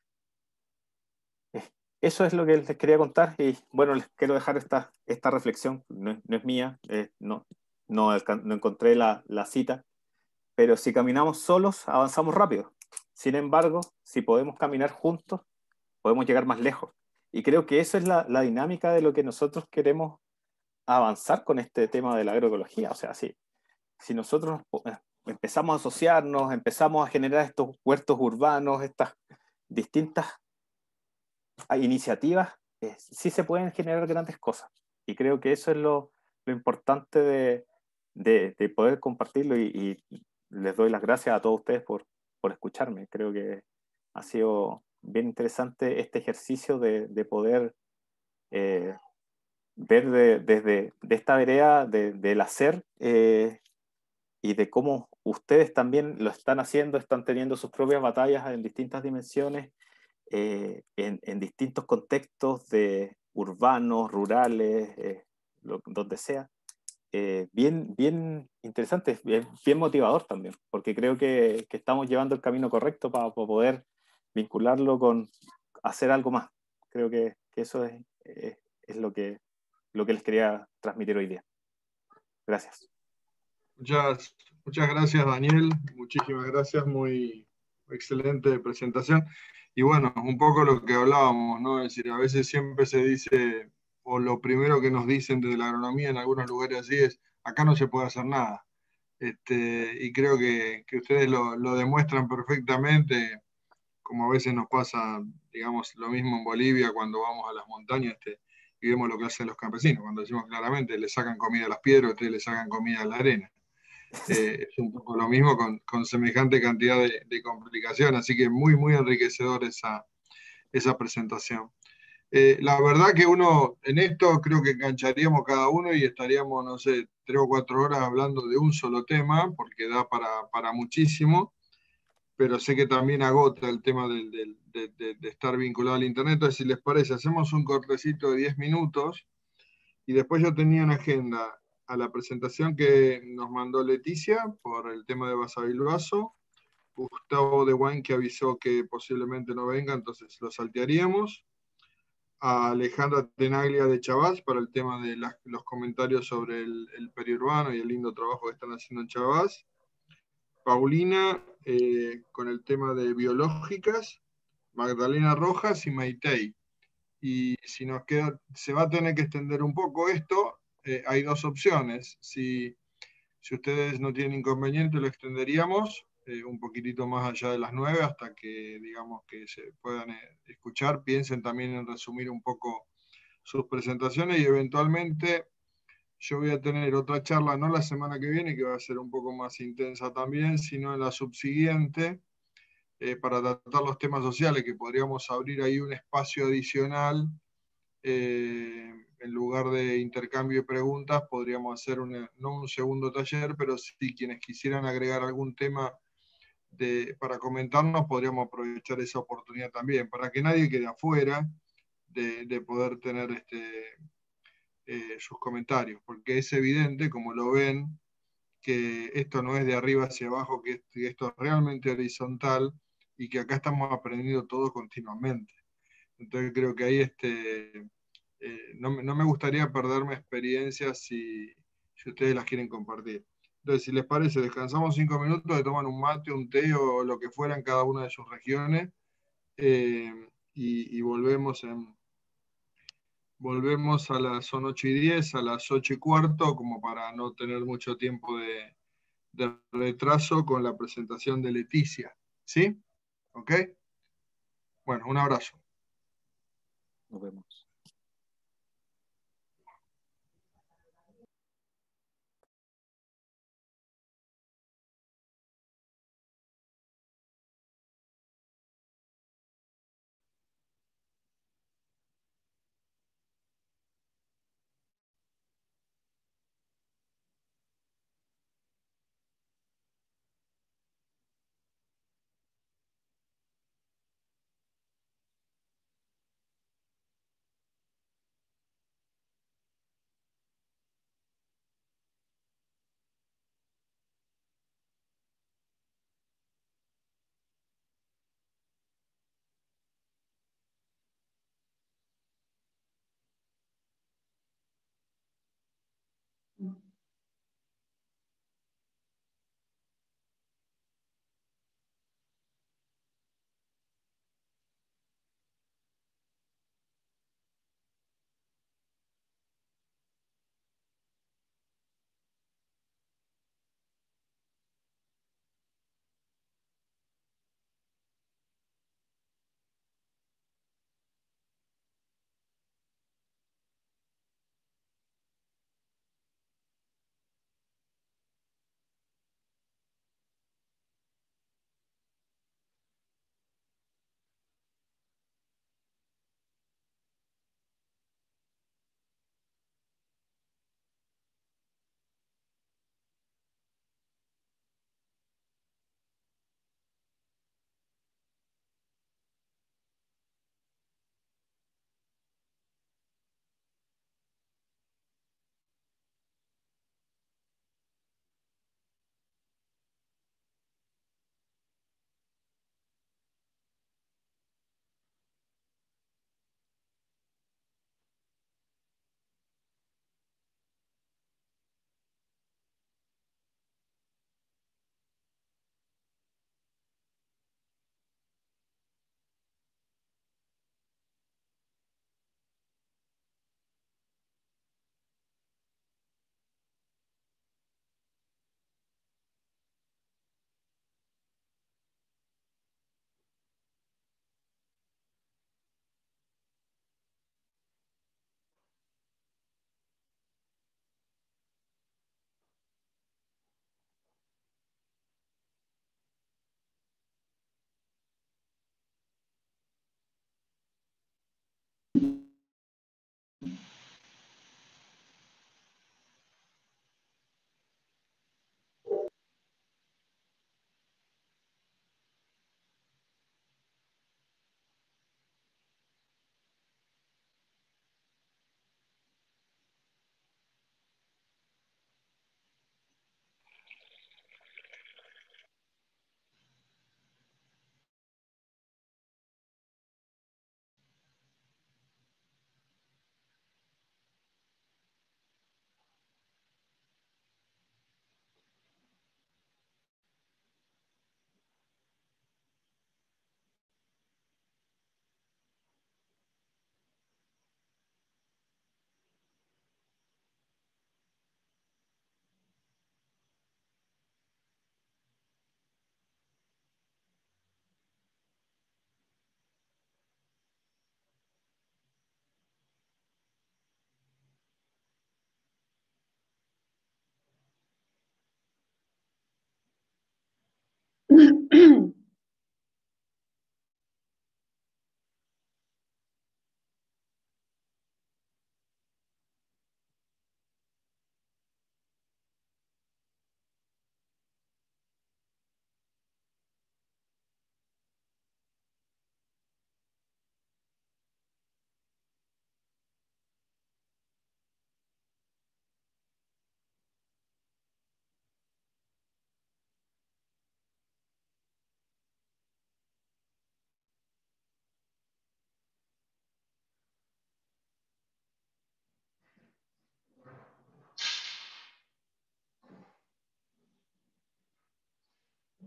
Eso es lo que les quería contar, y bueno, les quiero dejar esta, esta reflexión, no, no es mía, eh, no, no, no encontré la, la cita, pero si caminamos solos, avanzamos rápido. Sin embargo, si podemos caminar juntos, podemos llegar más lejos. Y creo que esa es la, la dinámica de lo que nosotros queremos avanzar con este tema de la agroecología. O sea, si, si nosotros empezamos a asociarnos, empezamos a generar estos huertos urbanos, estas distintas iniciativas, eh, sí se pueden generar grandes cosas. Y creo que eso es lo, lo importante de, de, de poder compartirlo, y, y les doy las gracias a todos ustedes por, por escucharme. Creo que ha sido bien interesante este ejercicio de, de poder eh, ver de, desde de esta vereda de, del hacer, eh, y de cómo ustedes también lo están haciendo, están teniendo sus propias batallas en distintas dimensiones, eh, en, en distintos contextos de urbanos, rurales, eh, lo, donde sea. Eh, bien, bien interesante, bien, bien motivador también, porque creo que, que estamos llevando el camino correcto para, para poder vincularlo con hacer algo más. Creo que, que eso es, es, es lo, que, lo que les quería transmitir hoy día. Gracias. Muchas, muchas gracias, Daniel. Muchísimas gracias, muy excelente presentación. Y bueno, un poco lo que hablábamos, ¿no? Es decir, a veces siempre se dice, o lo primero que nos dicen desde la agronomía en algunos lugares así es, acá no se puede hacer nada. Este, y creo que, que ustedes lo, lo demuestran perfectamente, como a veces nos pasa, digamos, lo mismo en Bolivia cuando vamos a las montañas, este, y vemos lo que hacen los campesinos, cuando decimos claramente, le sacan comida a las piedras, ustedes le sacan comida a la arena. Eh, es un poco lo mismo con, con semejante cantidad de, de complicación, así que muy, muy enriquecedor esa, esa presentación. Eh, la verdad que uno, en esto creo que engancharíamos cada uno y estaríamos, no sé, tres o cuatro horas hablando de un solo tema, porque da para, para muchísimo, pero sé que también agota el tema del, del, de, de, de estar vinculado al Internet. Entonces, si les parece, hacemos un cortecito de diez minutos, y después yo tenía en agenda a la presentación que nos mandó Leticia por el tema de Basavilbaso, Gustavo de Wine, que avisó que posiblemente no venga, entonces lo saltearíamos, a Alejandra Tenaglia de Chavás para el tema de las, los comentarios sobre el, el periurbano y el lindo trabajo que están haciendo en Chavás, Paulina eh, con el tema de biológicas, Magdalena Rojas y Maitei. Y si nos queda, se va a tener que extender un poco esto, eh, hay dos opciones. Si, si ustedes no tienen inconveniente, lo extenderíamos eh, un poquitito más allá de las nueve hasta que, digamos, que se puedan eh, escuchar. Piensen también en resumir un poco sus presentaciones, y eventualmente yo voy a tener otra charla, no la semana que viene, que va a ser un poco más intensa también, sino en la subsiguiente, eh, para tratar los temas sociales, que podríamos abrir ahí un espacio adicional, eh, en lugar de intercambio de preguntas, podríamos hacer una, no un segundo taller, pero si quienes quisieran agregar algún tema de, para comentarnos, podríamos aprovechar esa oportunidad también, para que nadie quede afuera de, de poder tener este, eh, sus comentarios, porque es evidente, como lo ven, que esto no es de arriba hacia abajo, que esto es realmente horizontal y que acá estamos aprendiendo todo continuamente. Entonces creo que ahí este, eh, no, no, me gustaría perderme experiencias si, si ustedes las quieren compartir. Entonces, si les parece, descansamos cinco minutos, de toman un mate, un té o lo que fuera en cada una de sus regiones eh, y, y volvemos en, volvemos a las son ocho y diez, a las ocho y cuarto, como para no tener mucho tiempo de, de retraso con la presentación de Leticia. ¿Sí? ¿Ok? Bueno, un abrazo. Nos vemos.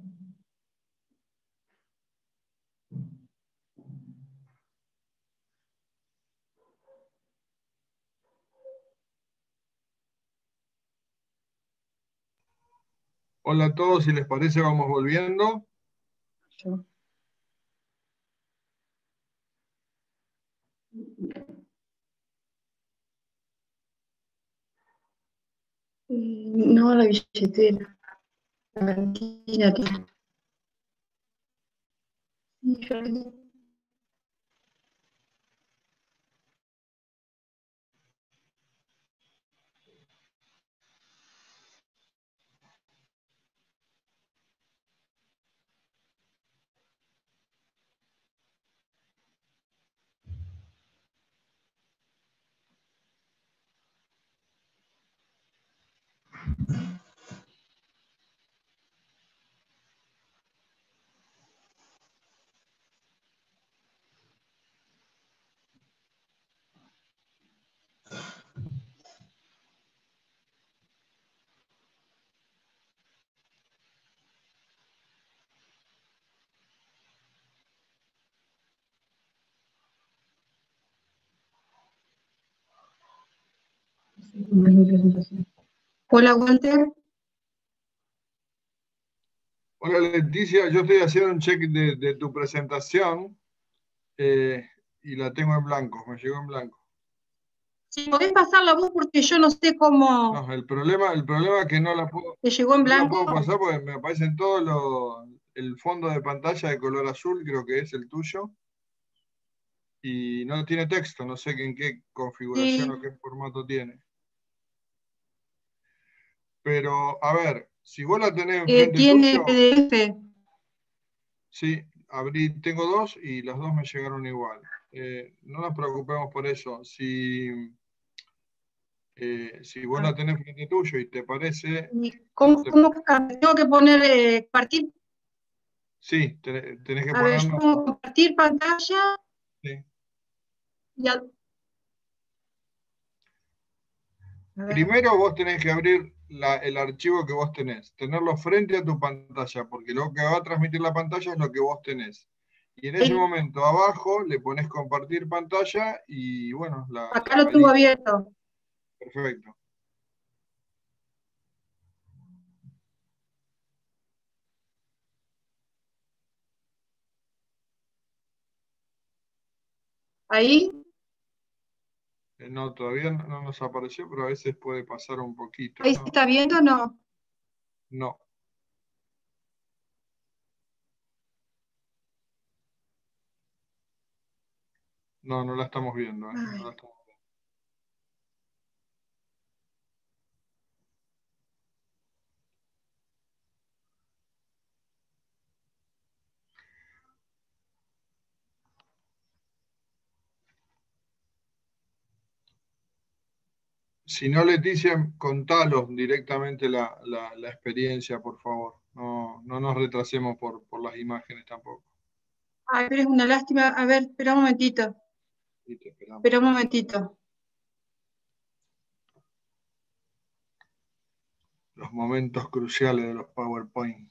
Hola a todos, si les parece vamos volviendo. No, la billetera. Mentira. Hola, Walter. Hola Leticia, yo estoy haciendo un check de, de tu presentación eh, y la tengo en blanco, me llegó en blanco. Si podés pasarla vos porque yo no sé cómo. No, el problema, el problema es que no la puedo, ¿Te llegó en no la blanco? puedo pasar porque me aparecen todos los, el fondo de pantalla de color azul, creo que es el tuyo, y no tiene texto, no sé en qué configuración Sí. o qué formato tiene. Pero, a ver, si vos la tenés Eh, enfrente tiene tuyo, P D F. sí, abrí, tengo dos y las dos me llegaron igual. Eh, no nos preocupemos por eso. Si, eh, si vos la tenés frente tuyo y te parece, ¿Y ¿Cómo, te- cómo tengo que poner eh, compartir? sí, tenés, tenés que A ver, yo ponernos. pongo compartir pantalla Sí. y al- a ver. Primero vos tenés que abrir la- el archivo que vos tenés, tenerlo frente a tu pantalla, porque lo que va a transmitir la pantalla es lo que vos tenés. Y en ese Sí. momento abajo le pones compartir pantalla y bueno, la, Acá la lo tengo pedís. abierto. Perfecto. Ahí. Eh, No, todavía no no nos apareció, pero a veces puede pasar un poquito, Ahí se ¿no? está viendo o no. No. No, no la estamos viendo, ¿eh? No Ay. la estamos viendo. Si no, Leticia, contalos directamente la, la- la experiencia, por favor. No, no nos retrasemos por, por las imágenes tampoco. Ay, pero es una lástima. A ver, espera un momentito. Y te esperamos. Espera un momentito. Los momentos cruciales de los PowerPoint.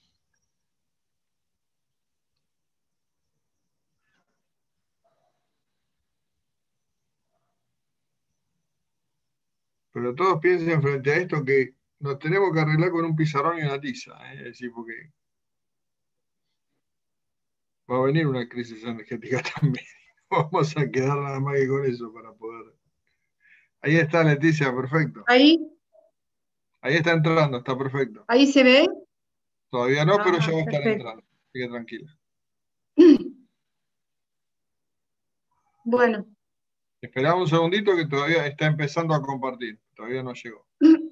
Pero todos piensen frente a esto que nos tenemos que arreglar con un pizarrón y una tiza, ¿eh? Es decir, porque va a venir una crisis energética también. Vamos a quedar nada más que con eso para poder. Ahí está Leticia, perfecto. Ahí, Ahí está entrando, está perfecto. ahí se ve. Todavía no, pero ya Ajá, va a estar perfecto. entrando. Así que tranquila. Bueno. Esperamos un segundito que todavía está empezando a compartir. Todavía no llegó.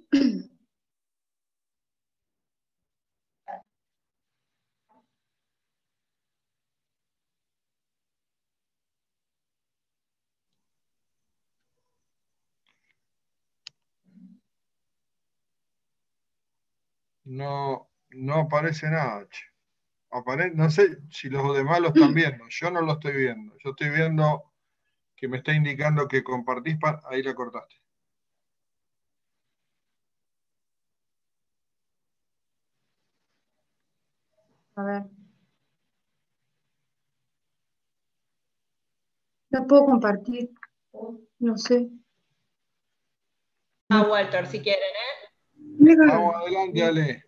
No, no aparece nada, che. Apare- no sé si los demás lo están viendo. Yo no lo estoy viendo. Yo estoy viendo que me está indicando que compartís. pa- Ahí la cortaste. A ver. La puedo compartir. No sé. Ah, Walter, si quieren, ¿eh? Vamos adelante, Ale.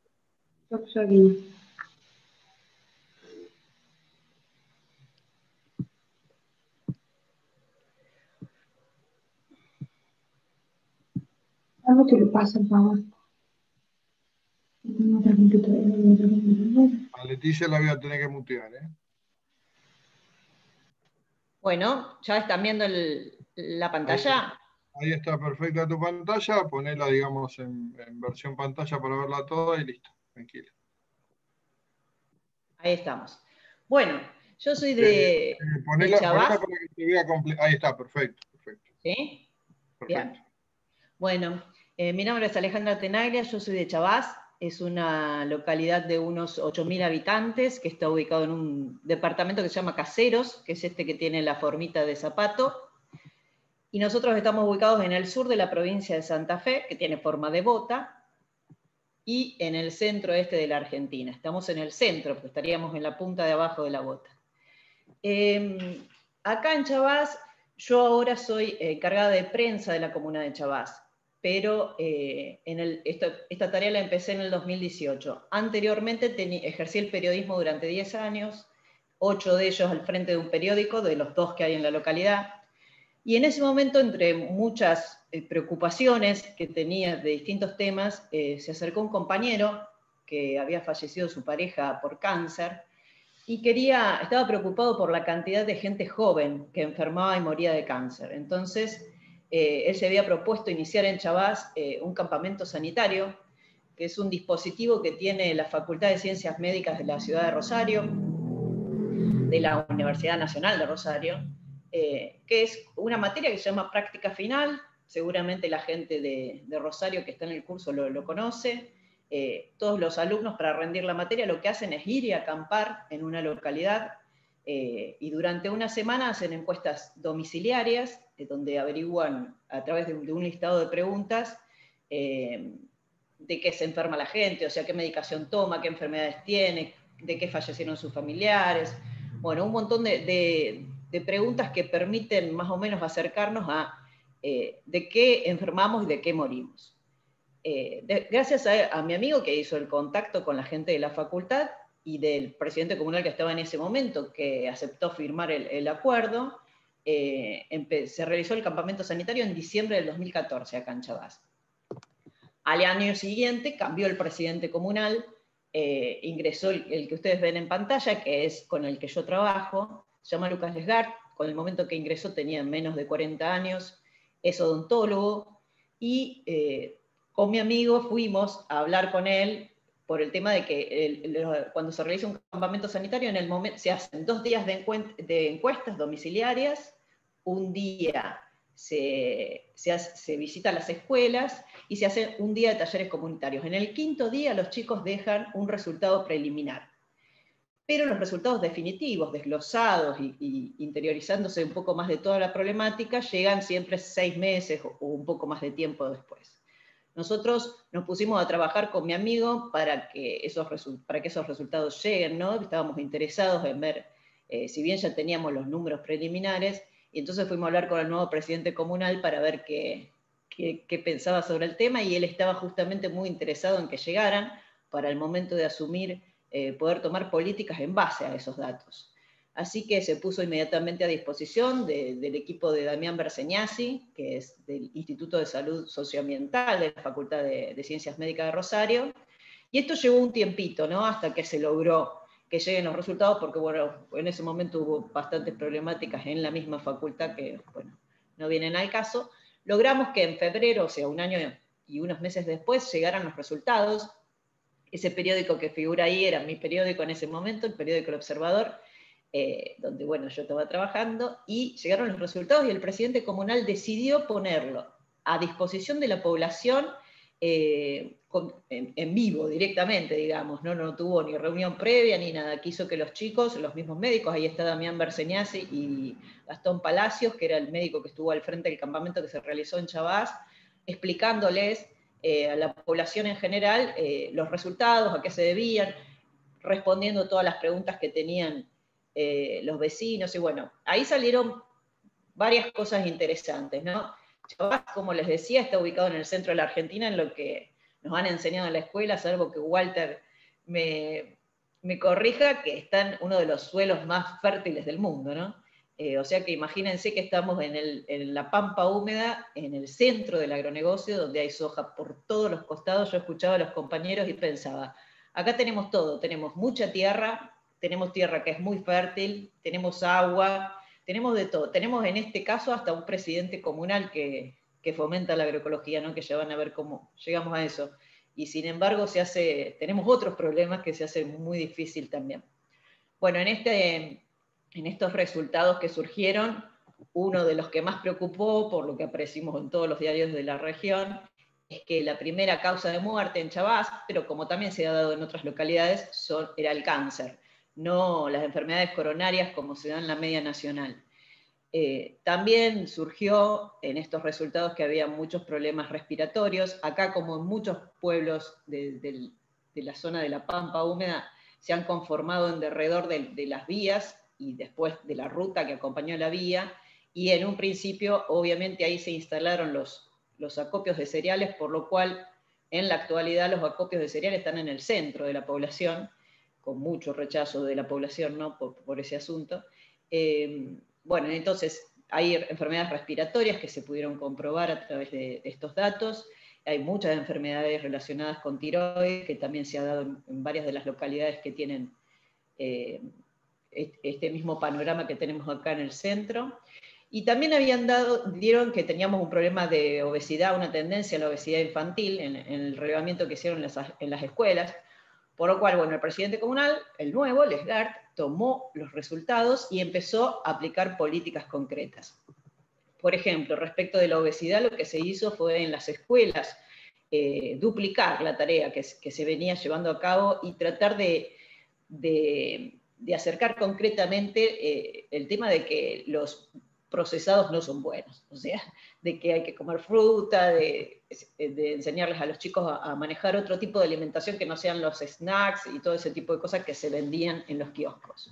Algo que le pasa, por favor. A Leticia la voy a tener que mutear, ¿eh? Bueno, ¿ya están viendo el- la pantalla? Ahí está perfecta tu pantalla, ponela, digamos, en, en versión pantalla para verla toda y listo, tranquila. Ahí estamos. Bueno, yo soy Eh, de, eh, de ponela, ponela Chabás. para que se vea completa. Ahí está, perfecto, perfecto. ¿Sí? Perfecto. Bien. Bueno, eh, mi nombre es Alejandra Tenaglia, yo soy de Chabás. Es una localidad de unos ocho mil habitantes que está ubicado en un departamento que se llama Caseros, que es este que tiene la formita de zapato. Y nosotros estamos ubicados en el sur de la provincia de Santa Fe, que tiene forma de bota, y en el centro este de la Argentina. Estamos en el centro, porque estaríamos en la punta de abajo de la bota. Eh, acá en Chabás, yo ahora soy encargada de prensa de la comuna de Chabás, pero eh, en el, esta, esta tarea la empecé en el dos mil dieciocho. Anteriormente tení, ejercí el periodismo durante diez años, ocho de ellos al frente de un periódico, de los dos que hay en la localidad. Y en ese momento, entre muchas eh, preocupaciones que tenía de distintos temas, eh, se acercó un compañero que había fallecido su pareja por cáncer y quería, estaba preocupado por la cantidad de gente joven que enfermaba y moría de cáncer. Entonces, eh, él se había propuesto iniciar en Chabás eh, un campamento sanitario, que es un dispositivo que tiene la Facultad de Ciencias Médicas de la Ciudad de Rosario, de la Universidad Nacional de Rosario, Eh, que es una materia que se llama práctica final. Seguramente la gente de, de Rosario que está en el curso lo, lo conoce. Eh, todos los alumnos para rendir la materia lo que hacen es ir y acampar en una localidad eh, y durante una semana hacen encuestas domiciliarias eh, donde averiguan a través de un, de un listado de preguntas eh, de qué se enferma la gente, o sea, qué medicación toma, qué enfermedades tiene, de qué fallecieron sus familiares. Bueno, un montón de, de de preguntas que permiten más o menos acercarnos a eh, de qué enfermamos y de qué morimos. Eh, de, gracias a, a mi amigo que hizo el contacto con la gente de la facultad y del presidente comunal que estaba en ese momento, que aceptó firmar el, el acuerdo, eh, se realizó el campamento sanitario en diciembre del dos mil catorce acá en Chabás. Al año siguiente cambió el presidente comunal, eh, ingresó el, el que ustedes ven en pantalla, que es con el que yo trabajo, se llama Lucas Lesgart, con el momento que ingresó tenía menos de cuarenta años, es odontólogo, y eh, con mi amigo fuimos a hablar con él por el tema de que el, el, cuando se realiza un campamento sanitario, en el momento, se hacen dos días de, de encuestas domiciliarias, un día se, se, hace, se visita las escuelas y se hace un día de talleres comunitarios. En el quinto día los chicos dejan un resultado preliminar. Pero los resultados definitivos, desglosados y, y interiorizándose un poco más de toda la problemática, llegan siempre seis meses o, o un poco más de tiempo después. Nosotros nos pusimos a trabajar con mi amigo para que esos, para que esos resultados lleguen, ¿no? Estábamos interesados en ver, eh, si bien ya teníamos los números preliminares, y entonces fuimos a hablar con el nuevo presidente comunal para ver qué, qué, qué pensaba sobre el tema, y él estaba justamente muy interesado en que llegaran para el momento de asumir Eh, poder tomar políticas en base a esos datos. Así que se puso inmediatamente a disposición de, del equipo de Damián Berseñasi, que es del Instituto de Salud Socioambiental de la Facultad de, de Ciencias Médicas de Rosario, y esto llevó un tiempito, ¿no? Hasta que se logró que lleguen los resultados, porque bueno, en ese momento hubo bastantes problemáticas en la misma facultad que, bueno, no vienen al caso. Logramos que en febrero, o sea, un año y unos meses después, llegaran los resultados. Ese periódico que figura ahí era mi periódico en ese momento, el periódico El Observador, eh, donde bueno, yo estaba trabajando, y llegaron los resultados y el presidente comunal decidió ponerlo a disposición de la población eh, con, en, en vivo, directamente, digamos, ¿no? No tuvo ni reunión previa ni nada, quiso que los chicos, los mismos médicos, ahí está Damián Berseñasi y Gastón Palacios, que era el médico que estuvo al frente del campamento que se realizó en Chabás, explicándoles Eh, a la población en general eh, los resultados, a qué se debían, respondiendo todas las preguntas que tenían eh, los vecinos, y bueno, ahí salieron varias cosas interesantes, ¿no? Chavás, como les decía, está ubicado en el centro de la Argentina, en lo que nos han enseñado en la escuela, salvo que Walter me, me corrija, que está en uno de los suelos más fértiles del mundo, ¿no? Eh, o sea que imagínense que estamos en, el, en la pampa húmeda, en el centro del agronegocio, donde hay soja por todos los costados. Yo escuchaba a los compañeros y pensaba, acá tenemos todo, tenemos mucha tierra, tenemos tierra que es muy fértil, tenemos agua, tenemos de todo. Tenemos en este caso hasta un presidente comunal que, que fomenta la agroecología, ¿no? Que ya van a ver cómo llegamos a eso. Y sin embargo se hace, tenemos otros problemas que se hace muy difícil también. Bueno, en, este, en estos resultados que surgieron, uno de los que más preocupó, por lo que aparecimos en todos los diarios de la región, es que la primera causa de muerte en Chabás, pero como también se ha dado en otras localidades, son, era el cáncer, no las enfermedades coronarias como se dan en la media nacional. Eh, también surgió en estos resultados que había muchos problemas respiratorios. Acá, como en muchos pueblos de, de, de la zona de la Pampa húmeda, se han conformado en derredor de, de las vías y después de la ruta que acompañó la vía, y en un principio, obviamente, ahí se instalaron los, los acopios de cereales, por lo cual, en la actualidad, los acopios de cereales están en el centro de la población, con mucho rechazo de la población, ¿no? por, por ese asunto. Eh, bueno, entonces hay enfermedades respiratorias que se pudieron comprobar a través de, de estos datos. Hay muchas enfermedades relacionadas con tiroides, que también se ha dado en, en varias de las localidades que tienen eh, este mismo panorama que tenemos acá en el centro. Y también habían dado, dieron que teníamos un problema de obesidad, una tendencia a la obesidad infantil en, en el relevamiento que hicieron en las, en las escuelas. Por lo cual, bueno, el presidente comunal, el nuevo, Lesgart, tomó los resultados y empezó a aplicar políticas concretas. Por ejemplo, respecto de la obesidad, lo que se hizo fue en las escuelas eh, duplicar la tarea que, que se venía llevando a cabo y tratar de, de, de acercar concretamente eh, el tema de que los procesados no son buenos, o sea, de que hay que comer fruta, de, de enseñarles a los chicos a, a manejar otro tipo de alimentación que no sean los snacks y todo ese tipo de cosas que se vendían en los kioscos.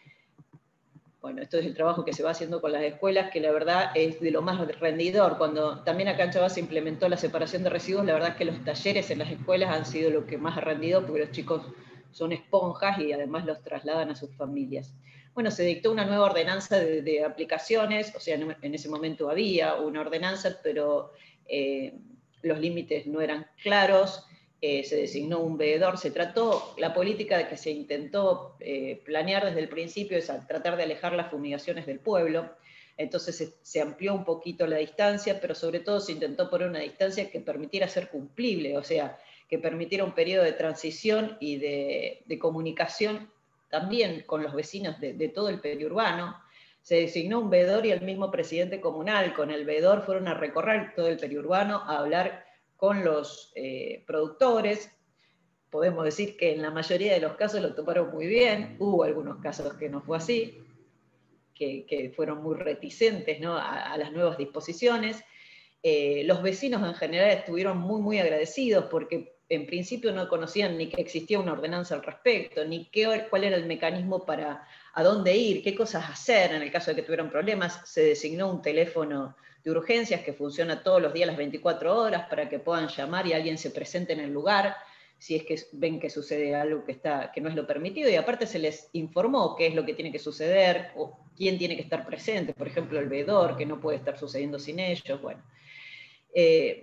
Bueno, esto es el trabajo que se va haciendo con las escuelas, que la verdad es de lo más rendidor. Cuando también acá en Chabás se implementó la separación de residuos, la verdad es que los talleres en las escuelas han sido lo que más ha rendido, porque los chicos son esponjas y además los trasladan a sus familias. Bueno, se dictó una nueva ordenanza de, de aplicaciones, o sea, en, en ese momento había una ordenanza, pero eh, los límites no eran claros, eh, se designó un veedor, se trató, la política de que se intentó eh, planear desde el principio es a tratar de alejar las fumigaciones del pueblo, entonces se, se amplió un poquito la distancia, pero sobre todo se intentó poner una distancia que permitiera ser cumplible, o sea, que permitiera un periodo de transición y de, de comunicación también con los vecinos de, de todo el periurbano. Se designó un veedor y el mismo presidente comunal con el veedor fueron a recorrer todo el periurbano, a hablar con los eh, productores. Podemos decir que en la mayoría de los casos lo tomaron muy bien, hubo algunos casos que no fue así, que, que fueron muy reticentes, ¿no? a, a las nuevas disposiciones. Eh, los vecinos en general estuvieron muy, muy agradecidos porque en principio no conocían ni que existía una ordenanza al respecto, ni qué, cuál era el mecanismo para a dónde ir, qué cosas hacer en el caso de que tuvieran problemas. Se designó un teléfono de urgencias que funciona todos los días las veinticuatro horas para que puedan llamar y alguien se presente en el lugar si es que ven que sucede algo que, está, que no es lo permitido, y aparte se les informó qué es lo que tiene que suceder, o quién tiene que estar presente, por ejemplo el veedor, que no puede estar sucediendo sin ellos. Bueno. Eh,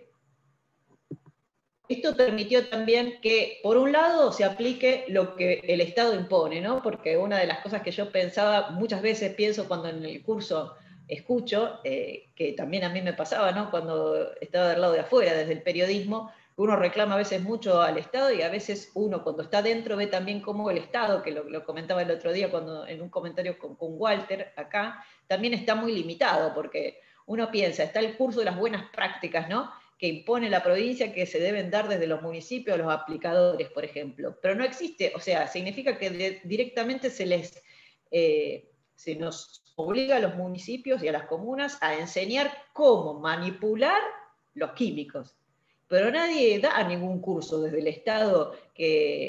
Esto permitió también que, por un lado, se aplique lo que el Estado impone, ¿no? Porque una de las cosas que yo pensaba, muchas veces pienso cuando en el curso escucho, eh, que también a mí me pasaba, ¿no? Cuando estaba del lado de afuera, desde el periodismo, uno reclama a veces mucho al Estado y a veces uno cuando está dentro ve también cómo el Estado, que lo, lo comentaba el otro día cuando, en un comentario con, con Walter acá, también está muy limitado, porque uno piensa, está el curso de las buenas prácticas, ¿no? Que impone la provincia, que se deben dar desde los municipios a los aplicadores, por ejemplo. Pero no existe, o sea, significa que de, directamente se les eh, se nos obliga a los municipios y a las comunas a enseñar cómo manipular los químicos. Pero nadie da ningún curso desde el Estado que,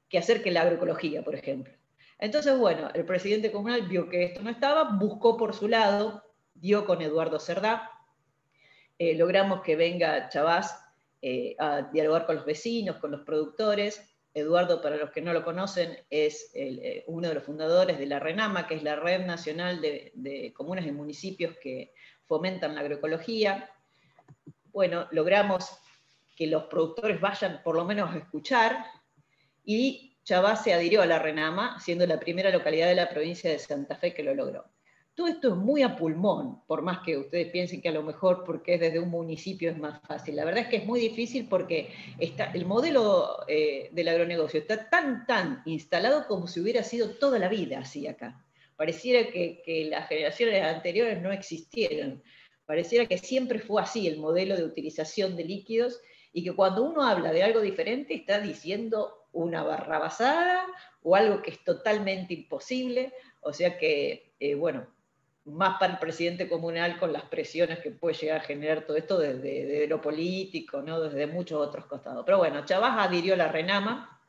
que acerque la agroecología, por ejemplo. Entonces, bueno, el presidente comunal vio que esto no estaba, buscó por su lado, dio con Eduardo Cerdá, eh, logramos que venga Chabás eh, a dialogar con los vecinos, con los productores. Eduardo, para los que no lo conocen, es el, eh, uno de los fundadores de la RENAMA, que es la Red Nacional de, de Comunas y Municipios que fomentan la agroecología. Bueno, logramos que los productores vayan por lo menos a escuchar, y Chabás se adhirió a la RENAMA, siendo la primera localidad de la provincia de Santa Fe que lo logró. Todo esto es muy a pulmón, por más que ustedes piensen que a lo mejor porque es desde un municipio es más fácil. La verdad es que es muy difícil porque está, el modelo eh, del agronegocio está tan, tan instalado como si hubiera sido toda la vida así acá. Pareciera que, que las generaciones anteriores no existieran. Pareciera que siempre fue así el modelo de utilización de líquidos, y que cuando uno habla de algo diferente está diciendo una barrabasada o algo que es totalmente imposible. O sea que, eh, bueno, más para el presidente comunal con las presiones que puede llegar a generar todo esto desde, desde lo político, ¿no? Desde muchos otros costados. Pero bueno, Chabás adhirió a la RENAMA,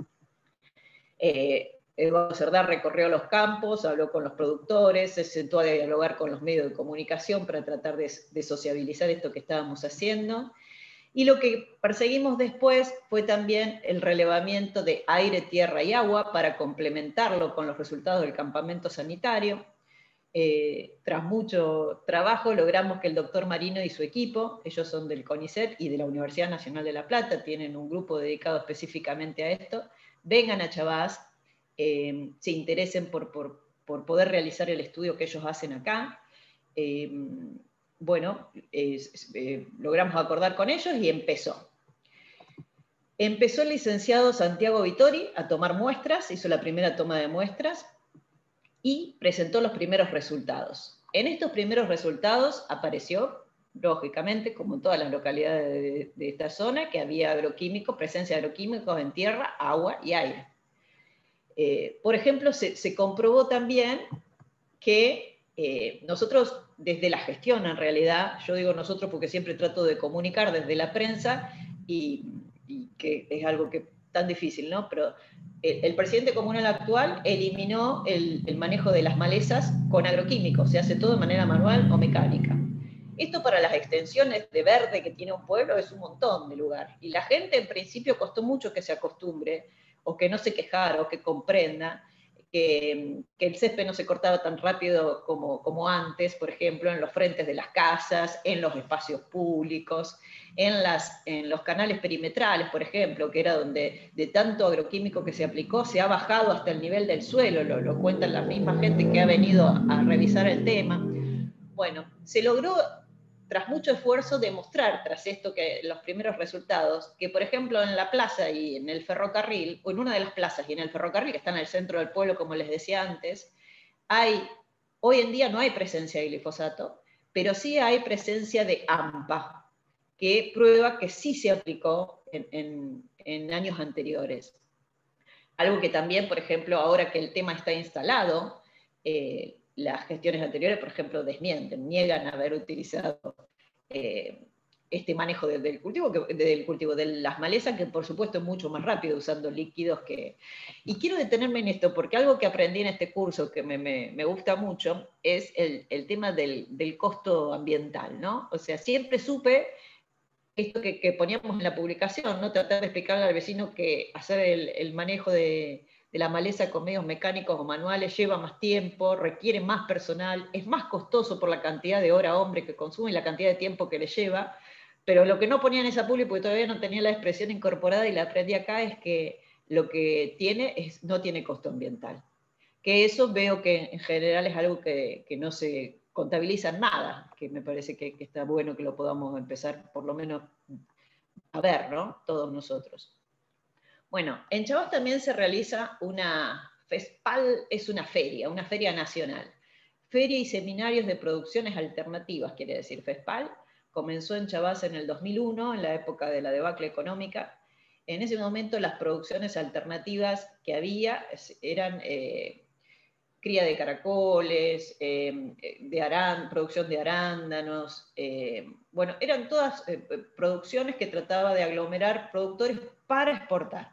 eh, Eduardo Cerdá recorrió los campos, habló con los productores, se sentó a dialogar con los medios de comunicación para tratar de, de sociabilizar esto que estábamos haciendo. Y lo que perseguimos después fue también el relevamiento de aire, tierra y agua para complementarlo con los resultados del campamento sanitario. Eh, tras mucho trabajo logramos que el doctor Marino y su equipo, ellos son del CONICET y de la Universidad Nacional de La Plata, tienen un grupo dedicado específicamente a esto, vengan a Chabás, eh, se interesen por, por, por poder realizar el estudio que ellos hacen acá. Eh, bueno, eh, eh, logramos acordar con ellos y empezó. Empezó el licenciado Santiago Vittori a tomar muestras, hizo la primera toma de muestras, y presentó los primeros resultados. En estos primeros resultados apareció, lógicamente, como en todas las localidades de, de esta zona, que había agroquímicos, presencia de agroquímicos en tierra, agua y aire. Eh, por ejemplo, se, se comprobó también que eh, nosotros, desde la gestión en realidad, yo digo nosotros porque siempre trato de comunicar desde la prensa, y, y que es algo que tan difícil, ¿no? Pero el, el presidente comunal actual eliminó el, el manejo de las malezas con agroquímicos, se hace todo de manera manual o mecánica. Esto para las extensiones de verde que tiene un pueblo es un montón de lugar, y la gente en principio costó mucho que se acostumbre, o que no se quejara, o que comprenda que, que el césped no se cortaba tan rápido como, como antes, por ejemplo, en los frentes de las casas, en los espacios públicos, en, las, en los canales perimetrales, por ejemplo, que era donde de tanto agroquímico que se aplicó se ha bajado hasta el nivel del suelo, lo, lo cuentan la misma gente que ha venido a, a revisar el tema. Bueno, se logró, tras mucho esfuerzo, demostrar, tras esto, que los primeros resultados, que por ejemplo en la plaza y en el ferrocarril, o en una de las plazas y en el ferrocarril, que está en el centro del pueblo, como les decía antes, hay, hoy en día no hay presencia de glifosato, pero sí hay presencia de AMPA, que prueba que sí se aplicó en, en, en años anteriores. Algo que también, por ejemplo, ahora que el tema está instalado, eh, las gestiones anteriores, por ejemplo, desmienten, niegan haber utilizado eh, este manejo de, del, cultivo, que, del cultivo de las malezas, que por supuesto es mucho más rápido usando líquidos que... Y quiero detenerme en esto, porque algo que aprendí en este curso que me, me, me gusta mucho es el, el tema del, del costo ambiental, ¿no? O sea, siempre supe esto que, que poníamos en la publicación, ¿no? Tratar de explicarle al vecino que hacer el, el manejo de... de la maleza con medios mecánicos o manuales lleva más tiempo, requiere más personal, es más costoso por la cantidad de hora hombre que consume y la cantidad de tiempo que le lleva, pero lo que no ponía en esa publi, porque todavía no tenía la expresión incorporada y la aprendí acá, es que lo que tiene es, no tiene costo ambiental. Que eso veo que en general es algo que, que no se contabiliza en nada, que me parece que, que está bueno que lo podamos empezar por lo menos a ver, ¿no? Todos nosotros. Bueno, en Chabás también se realiza una FESPAL, es una feria, una feria nacional. Feria y seminarios de producciones alternativas, quiere decir FESPAL. Comenzó en Chabás en el dos mil uno, en la época de la debacle económica. En ese momento las producciones alternativas que había eran eh, cría de caracoles, eh, de arán, producción de arándanos. Eh, bueno, eran todas eh, producciones que trataba de aglomerar productores para exportar.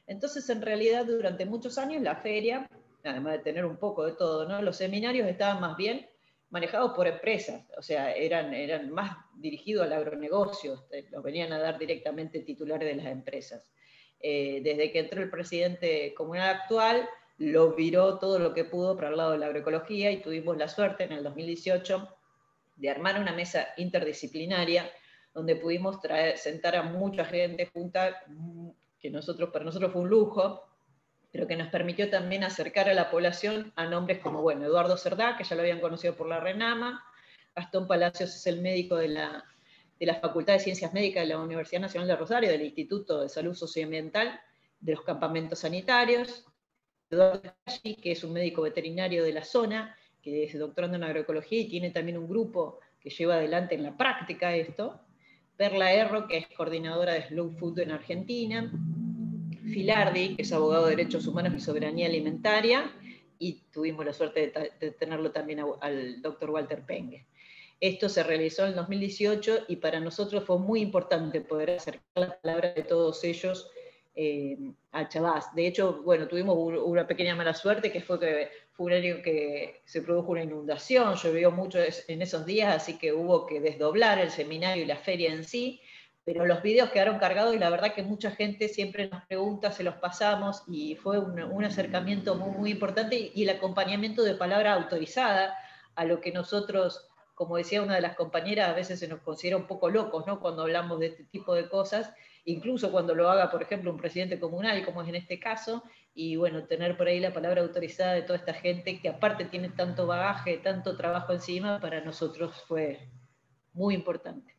Entonces, en realidad, durante muchos años la feria, además de tener un poco de todo, ¿no? Los seminarios estaban más bien manejados por empresas, o sea, eran, eran más dirigidos al agronegocio, los venían a dar directamente titulares de las empresas. Eh, desde que entró el presidente comunal actual, lo viró todo lo que pudo para el lado de la agroecología y tuvimos la suerte en el dos mil dieciocho de armar una mesa interdisciplinaria donde pudimos traer, sentar a mucha gente junta, que nosotros, para nosotros fue un lujo, pero que nos permitió también acercar a la población a nombres como, bueno, Eduardo Cerdá, que ya lo habían conocido por la RENAMA, Gastón Palacios es el médico de la, de la Facultad de Ciencias Médicas de la Universidad Nacional de Rosario, del Instituto de Salud Socioambiental, de los campamentos sanitarios, Eduardo Caggi, que es un médico veterinario de la zona, que es doctorando en agroecología y tiene también un grupo que lleva adelante en la práctica esto, Perla Erro, que es coordinadora de Slow Food en Argentina, Filardi, que es abogado de Derechos Humanos y Soberanía Alimentaria, y tuvimos la suerte de, de tenerlo también a, al doctor Walter Pengue. Esto se realizó en el dos mil dieciocho y para nosotros fue muy importante poder acercar la palabra de todos ellos eh, a Chabás. De hecho, bueno, tuvimos una pequeña mala suerte, que fue que fue un año que se produjo una inundación, llovió mucho en esos días, así que hubo que desdoblar el seminario y la feria en sí, pero los videos quedaron cargados y la verdad que mucha gente siempre nos pregunta, se los pasamos, y fue un, un acercamiento muy, muy importante, y, y el acompañamiento de palabra autorizada a lo que nosotros, como decía una de las compañeras, a veces se nos considera un poco locos, ¿no?, cuando hablamos de este tipo de cosas, incluso cuando lo haga, por ejemplo, un presidente comunal, como es en este caso, y bueno, tener por ahí la palabra autorizada de toda esta gente, que aparte tiene tanto bagaje, tanto trabajo encima, para nosotros fue muy importante.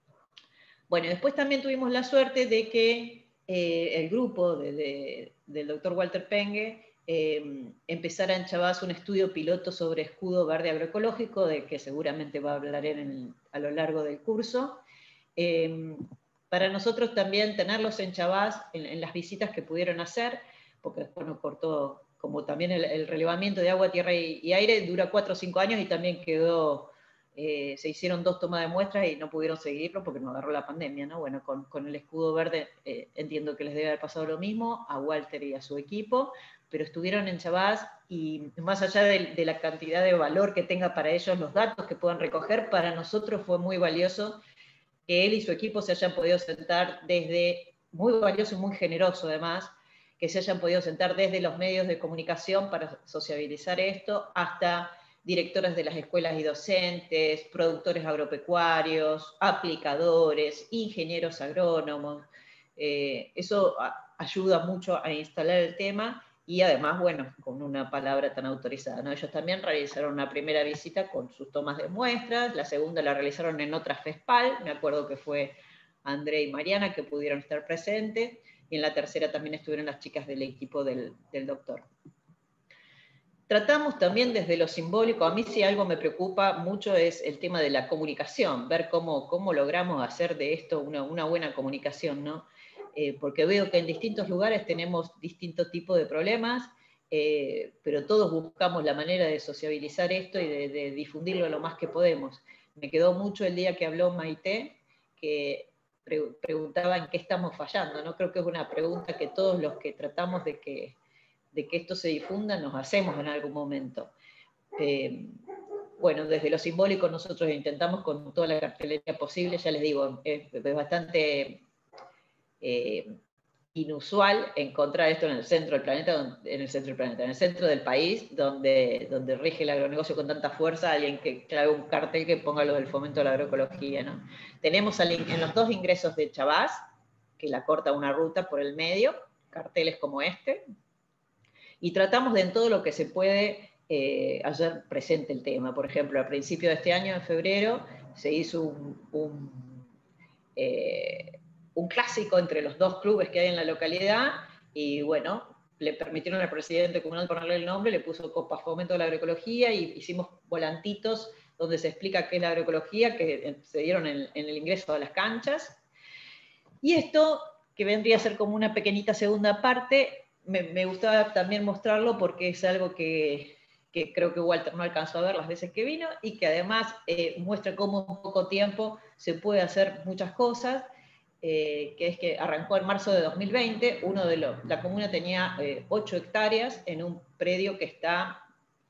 Bueno, después también tuvimos la suerte de que eh, el grupo de, de, del doctor Walter Pengue eh, empezara en Chabás un estudio piloto sobre escudo verde agroecológico, de que seguramente va a hablar en el, a lo largo del curso. Eh, para nosotros también tenerlos en Chabás, en, en las visitas que pudieron hacer, porque después nos cortó, como también el, el relevamiento de agua, tierra y, y aire, dura cuatro o cinco años y también quedó... Eh, se hicieron dos tomas de muestras y no pudieron seguirlo porque nos agarró la pandemia, ¿no? Bueno, con, con el escudo verde eh, entiendo que les debe haber pasado lo mismo, a Walter y a su equipo, pero estuvieron en Chabás y más allá de, de la cantidad de valor que tenga para ellos los datos que puedan recoger, para nosotros fue muy valioso que él y su equipo se hayan podido sentar desde, muy valioso y muy generoso además, que se hayan podido sentar desde los medios de comunicación para sociabilizar esto, hasta directores de las escuelas y docentes, productores agropecuarios, aplicadores, ingenieros agrónomos. Eh, eso a, ayuda mucho a instalar el tema y además, bueno, con una palabra tan autorizada, ¿no? Ellos también realizaron una primera visita con sus tomas de muestras, la segunda la realizaron en otra FESPAL, me acuerdo que fue André y Mariana que pudieron estar presentes, y en la tercera también estuvieron las chicas del equipo del, del doctor. Tratamos también desde lo simbólico, a mí si algo me preocupa mucho es el tema de la comunicación, ver cómo, cómo logramos hacer de esto una, una buena comunicación, ¿no? Eh, porque veo que en distintos lugares tenemos distintos tipos de problemas, eh, pero todos buscamos la manera de sociabilizar esto y de, de difundirlo lo más que podemos. Me quedó mucho el día que habló Maite, que pre preguntaba en qué estamos fallando, ¿no? Creo que es una pregunta que todos los que tratamos de que de que esto se difunda, nos hacemos en algún momento. Eh, bueno, desde lo simbólico nosotros intentamos con toda la cartelería posible, ya les digo, es, es bastante eh, inusual encontrar esto en el centro del planeta, en el centro del planeta, en el centro del país, donde, donde rige el agronegocio con tanta fuerza, alguien que clave un cartel que ponga lo del fomento de la agroecología, ¿no? Tenemos al, en los dos ingresos de Chabás, que la corta una ruta por el medio, carteles como este, y tratamos de en todo lo que se puede eh, hacer presente el tema. Por ejemplo, a principio de este año, en febrero, se hizo un, un, eh, un clásico entre los dos clubes que hay en la localidad, y bueno, le permitieron al presidente comunal ponerle el nombre, le puso Copa Fomento de la Agroecología, y hicimos volantitos donde se explica qué es la agroecología, que se dieron en, en el ingreso a las canchas. Y esto, que vendría a ser como una pequeñita segunda parte, Me, me gustaba también mostrarlo porque es algo que, que creo que Walter no alcanzó a ver las veces que vino, y que además eh, muestra cómo en poco tiempo se puede hacer muchas cosas. eh, que es que arrancó en marzo de dos mil veinte. Uno de los, la comuna tenía eh, ocho hectáreas en un predio que está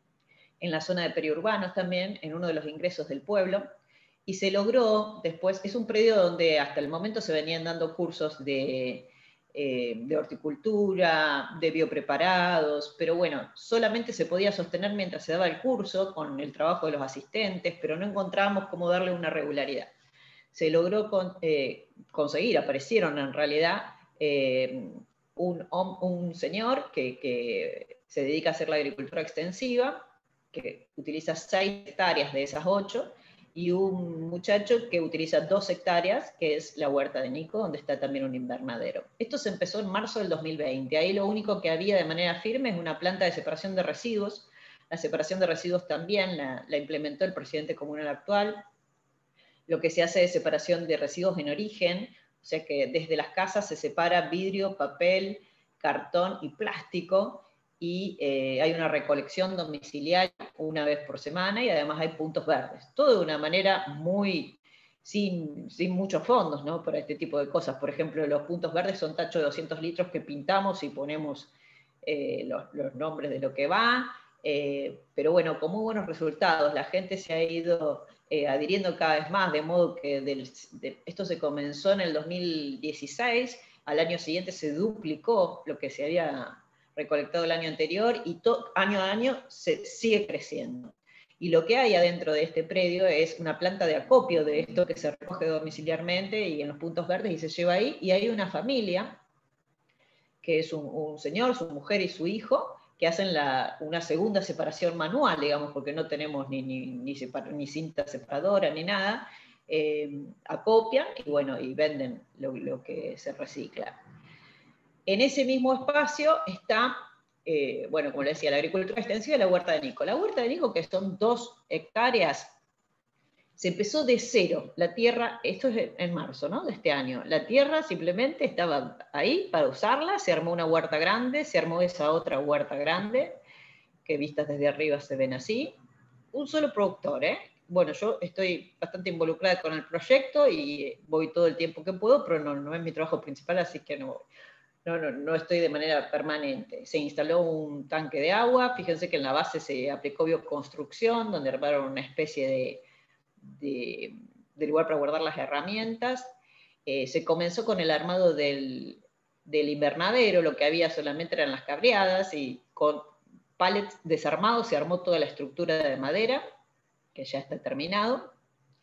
en la zona de periurbanos también, en uno de los ingresos del pueblo, y se logró después, es un predio donde hasta el momento se venían dando cursos de, eh, de horticultura, de biopreparados, pero bueno, solamente se podía sostener mientras se daba el curso, con el trabajo de los asistentes, pero no encontrábamos cómo darle una regularidad. Se logró con, eh, conseguir, aparecieron en realidad eh, un, un señor que, que se dedica a hacer la agricultura extensiva, que utiliza seis hectáreas de esas ocho, y un muchacho que utiliza dos hectáreas, que es la huerta de Nico, donde está también un invernadero. Esto se empezó en marzo del dos mil veinte. Ahí lo único que había de manera firme es una planta de separación de residuos. La separación de residuos también la, la implementó el presidente comunal actual. Lo que se hace es separación de residuos en origen, o sea que desde las casas se separa vidrio, papel, cartón y plástico, y eh, hay una recolección domiciliaria una vez por semana, y además hay puntos verdes. Todo de una manera muy, sin, sin muchos fondos, ¿no?, para este tipo de cosas. Por ejemplo, los puntos verdes son tachos de doscientos litros que pintamos y ponemos eh, los, los nombres de lo que va, eh, pero bueno, con muy buenos resultados. La gente se ha ido eh, adhiriendo cada vez más, de modo que del, de, esto se comenzó en el dos mil dieciséis, al año siguiente se duplicó lo que se había recolectado el año anterior, y to, año a año se sigue creciendo. Y lo que hay adentro de este predio es una planta de acopio de esto que se recoge domiciliarmente y en los puntos verdes y se lleva ahí, y hay una familia, que es un, un señor, su mujer y su hijo, que hacen la, una segunda separación manual, digamos, porque no tenemos ni, ni, ni, separ, ni cinta separadora ni nada, eh, acopian y, bueno, y venden lo, lo que se recicla. En ese mismo espacio está, eh, bueno, como le decía, la agricultura extensiva y la huerta de Nico. La huerta de Nico, que son dos hectáreas, se empezó de cero. La tierra, esto es en marzo, ¿no?, de este año. La tierra simplemente estaba ahí para usarla, se armó una huerta grande, se armó esa otra huerta grande, que vistas desde arriba se ven así. Un solo productor, ¿eh? Bueno, yo estoy bastante involucrada con el proyecto y voy todo el tiempo que puedo, pero no, no es mi trabajo principal, así que no voy. No, no, no estoy de manera permanente. Se instaló un tanque de agua, fíjense que en la base se aplicó bioconstrucción, donde armaron una especie de, de, de lugar para guardar las herramientas. Eh, se comenzó con el armado del, del invernadero, lo que había solamente eran las cabreadas, y con pallets desarmados se armó toda la estructura de madera, que ya está terminado.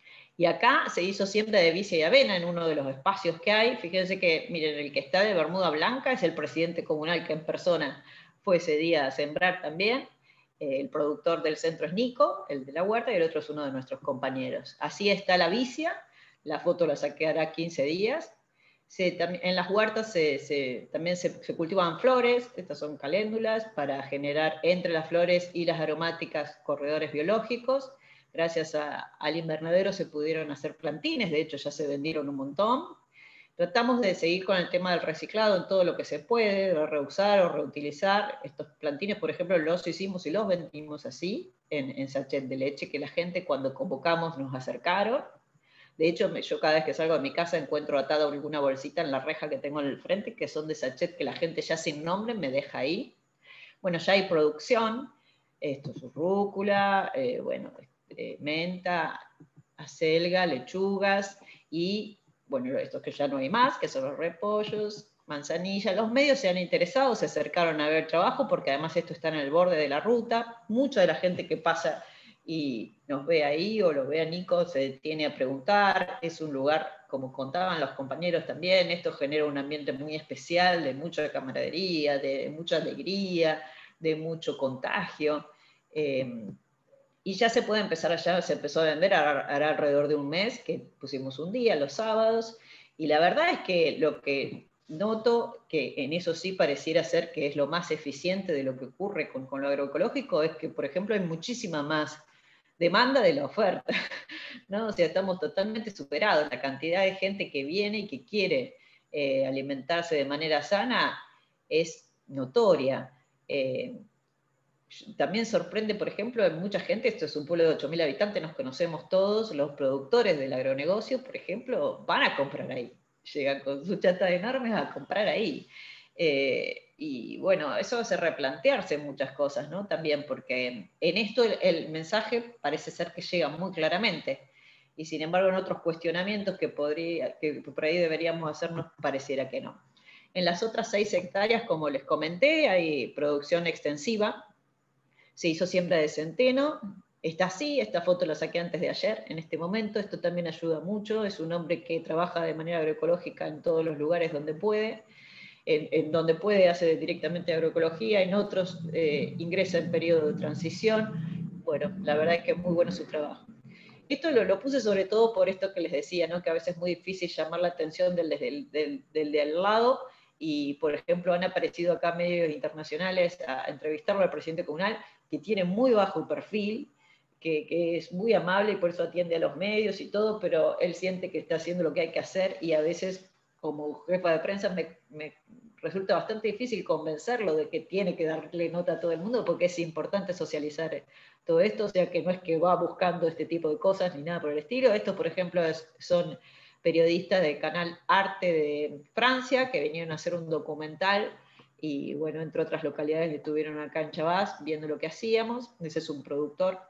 Y acá se hizo siembra de vicia y avena en uno de los espacios que hay. Fíjense que, miren, el que está de bermuda blanca es el presidente comunal, que en persona fue ese día a sembrar también. Eh, el productor del centro es Nico, el de la huerta, y el otro es uno de nuestros compañeros. Así está la vicia, la foto la saqué hará quince días. Se, tam, en las huertas se, se, también se, se cultivan flores, estas son caléndulas, para generar entre las flores y las aromáticas corredores biológicos. Gracias a, al invernadero se pudieron hacer plantines, de hecho ya se vendieron un montón. Tratamos de seguir con el tema del reciclado en todo lo que se puede, de reusar o reutilizar. Estos plantines, por ejemplo, los hicimos y los vendimos así, en, en sachet de leche, que la gente cuando convocamos nos acercaron. De hecho, yo cada vez que salgo de mi casa encuentro atada alguna bolsita en la reja que tengo en el frente, que son de sachet que la gente ya sin nombre me deja ahí. Bueno, ya hay producción, esto es rúcula, eh, bueno, Eh, menta, acelga, lechugas y, bueno, estos que ya no hay más, que son los repollos, manzanilla. Los medios se han interesado, se acercaron a ver trabajo, porque además esto está en el borde de la ruta. Mucha de la gente que pasa y nos ve ahí o lo ve a Nico se detiene a preguntar. Es un lugar, como contaban los compañeros también, esto genera un ambiente muy especial, de mucha camaradería, de mucha alegría, de mucho contagio. Eh, Y ya se puede empezar allá, se empezó a vender, hará alrededor de un mes, que pusimos un día, los sábados, y la verdad es que lo que noto, que en eso sí pareciera ser que es lo más eficiente de lo que ocurre con, con lo agroecológico, es que, por ejemplo, hay muchísima más demanda de la oferta, ¿no? O sea, estamos totalmente superados, la cantidad de gente que viene y que quiere eh, alimentarse de manera sana es notoria. Eh, También sorprende, por ejemplo, en mucha gente, esto es un pueblo de ocho mil habitantes, nos conocemos todos, los productores del agronegocio, por ejemplo, van a comprar ahí. llegan con sus chatas enormes a comprar ahí. Eh, y bueno, eso hace replantearse muchas cosas, ¿no? También porque en esto el, el mensaje parece ser que llega muy claramente, y sin embargo en otros cuestionamientos que, podría, que por ahí deberíamos hacernos pareciera que no. En las otras seis hectáreas, como les comenté, hay producción extensiva, se hizo siembra de centeno, está así, esta foto la saqué antes de ayer, en este momento, esto también ayuda mucho, es un hombre que trabaja de manera agroecológica en todos los lugares donde puede, En, en donde puede hacer directamente agroecología, en otros eh, ingresa en periodo de transición. Bueno, la verdad es que es muy bueno su trabajo. Esto lo, lo puse sobre todo por esto que les decía, ¿no? Que a veces es muy difícil llamar la atención del, del, del, del de al lado, y por ejemplo han aparecido acá medios internacionales a entrevistarlo al presidente comunal, que tiene muy bajo perfil, que, que es muy amable y por eso atiende a los medios y todo, pero él siente que está haciendo lo que hay que hacer, y a veces como jefa de prensa me, me resulta bastante difícil convencerlo de que tiene que darle nota a todo el mundo, porque es importante socializar todo esto, o sea que no es que va buscando este tipo de cosas ni nada por el estilo. Estos, por ejemplo, es, son periodistas del canal Arte de Francia, que vinieron a hacer un documental, y bueno, entre otras localidades estuvieron acá en Chabás viendo lo que hacíamos. Ese es un productor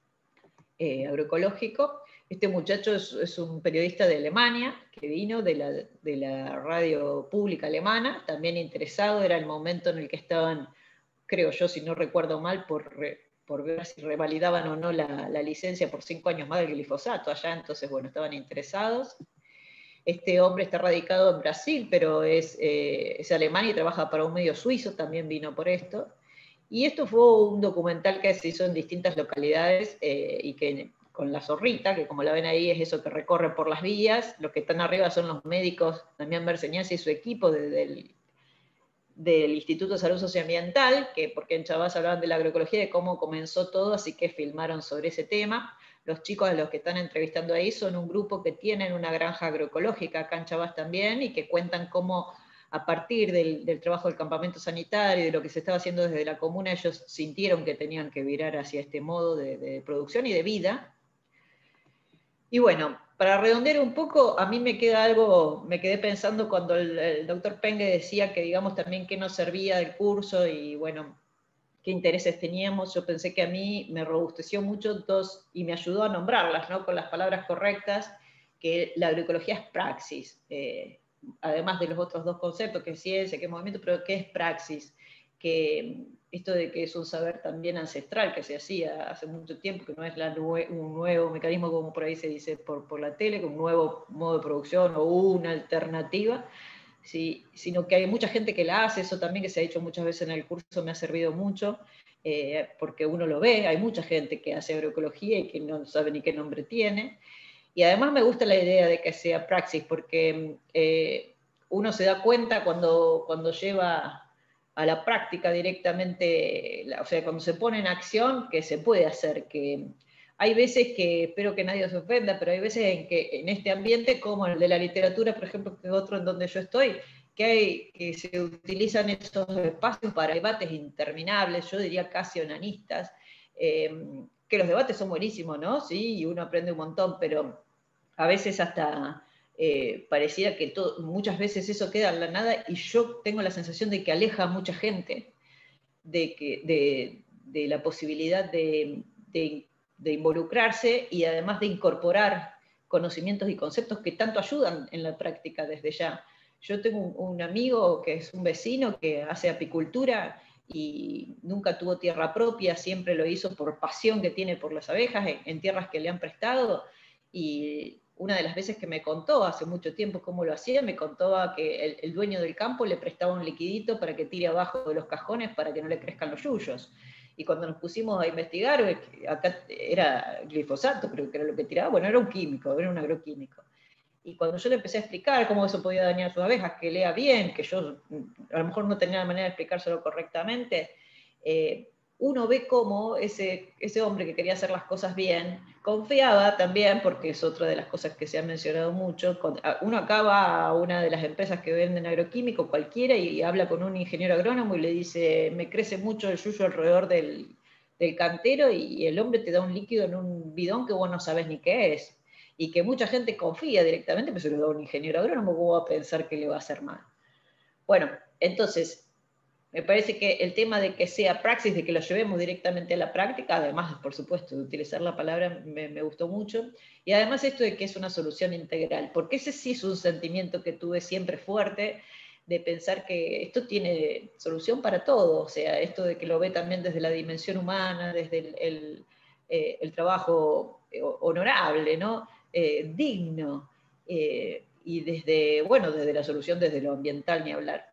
eh, agroecológico. Este muchacho es, es un periodista de Alemania, que vino de la, de la radio pública alemana, también interesado, era el momento en el que estaban, creo yo, si no recuerdo mal, por, re, por ver si revalidaban o no la, la licencia por cinco años más del glifosato allá, entonces, bueno, estaban interesados. Este hombre está radicado en Brasil, pero es, eh, es alemán y trabaja para un medio suizo, también vino por esto. Y esto fue un documental que se hizo en distintas localidades eh, y que con la zorrita, que como la ven ahí es eso que recorre por las vías. Los que están arriba son los médicos, Damián Berseñaz y su equipo de, del, del Instituto de Salud Socioambiental, que porque en Chabás hablaban de la agroecología, de cómo comenzó todo, así que filmaron sobre ese tema. Los chicos a los que están entrevistando ahí son un grupo que tienen una granja agroecológica acá en Chabás también, y que cuentan cómo a partir del, del trabajo del campamento sanitario y de lo que se estaba haciendo desde la comuna, ellos sintieron que tenían que virar hacia este modo de, de producción y de vida. Y bueno, para redondear un poco, a mí me queda algo, me quedé pensando cuando el, el doctor Pengue decía que, digamos, también qué nos servía del curso y, bueno, qué intereses teníamos. Yo pensé que a mí me robusteció mucho dos, y me ayudó a nombrarlas, ¿no? Con las palabras correctas, que la agroecología es praxis, eh, además de los otros dos conceptos, que es ciencia, que es movimiento, pero ¿qué es praxis? Que esto de que es un saber también ancestral, que se hacía hace mucho tiempo, que no es la nue un nuevo mecanismo, como por ahí se dice por, por la tele, un nuevo modo de producción o una alternativa, sí, sino que hay mucha gente que la hace. Eso también, que se ha dicho muchas veces en el curso, me ha servido mucho, eh, porque uno lo ve, hay mucha gente que hace agroecología y que no sabe ni qué nombre tiene. Y además me gusta la idea de que sea praxis, porque eh, uno se da cuenta cuando, cuando lleva a la práctica directamente, o sea, cuando se pone en acción, que se puede hacer, que hay veces que, espero que nadie se ofenda, pero hay veces en que en este ambiente, como el de la literatura, por ejemplo, que es otro en donde yo estoy, que, hay, que se utilizan esos espacios para debates interminables, yo diría casi onanistas, eh, que los debates son buenísimos, ¿no? Sí, y uno aprende un montón, pero a veces hasta eh, pareciera que todo, muchas veces eso queda en la nada, y yo tengo la sensación de que aleja a mucha gente de, que, de, de la posibilidad de, de, de involucrarse y además de incorporar conocimientos y conceptos que tanto ayudan en la práctica desde ya. Yo tengo un, un amigo que es un vecino que hace apicultura y nunca tuvo tierra propia, siempre lo hizo por pasión que tiene por las abejas en, en tierras que le han prestado, y una de las veces que me contó hace mucho tiempo cómo lo hacía, me contó que el, el dueño del campo le prestaba un liquidito para que tire abajo de los cajones para que no le crezcan los yuyos. Y cuando nos pusimos a investigar, acá era glifosato, creo que era lo que tiraba, bueno, era un químico, era un agroquímico. Y cuando yo le empecé a explicar cómo eso podía dañar a sus abejas, que lea bien, que yo a lo mejor no tenía la manera de explicárselo correctamente, eh, uno ve cómo ese, ese hombre que quería hacer las cosas bien, confiaba también, porque es otra de las cosas que se han mencionado mucho, uno acá va a una de las empresas que venden agroquímico cualquiera y habla con un ingeniero agrónomo y le dice, me crece mucho el yuyo alrededor del, del cantero, y el hombre te da un líquido en un bidón que vos no sabés ni qué es. y que mucha gente confía directamente, pero se lo da a un ingeniero agrónomo, ¿cómo va a pensar que le va a hacer mal? Bueno, entonces, me parece que el tema de que sea praxis, de que lo llevemos directamente a la práctica, además, por supuesto, de utilizar la palabra, me, me gustó mucho, y además esto de que es una solución integral, porque ese sí es un sentimiento que tuve siempre fuerte, de pensar que esto tiene solución para todo, o sea, esto de que lo ve también desde la dimensión humana, desde el, el, eh, el trabajo honorable, ¿no? Eh, digno, eh, y desde, bueno, desde la solución, desde lo ambiental, ni hablar.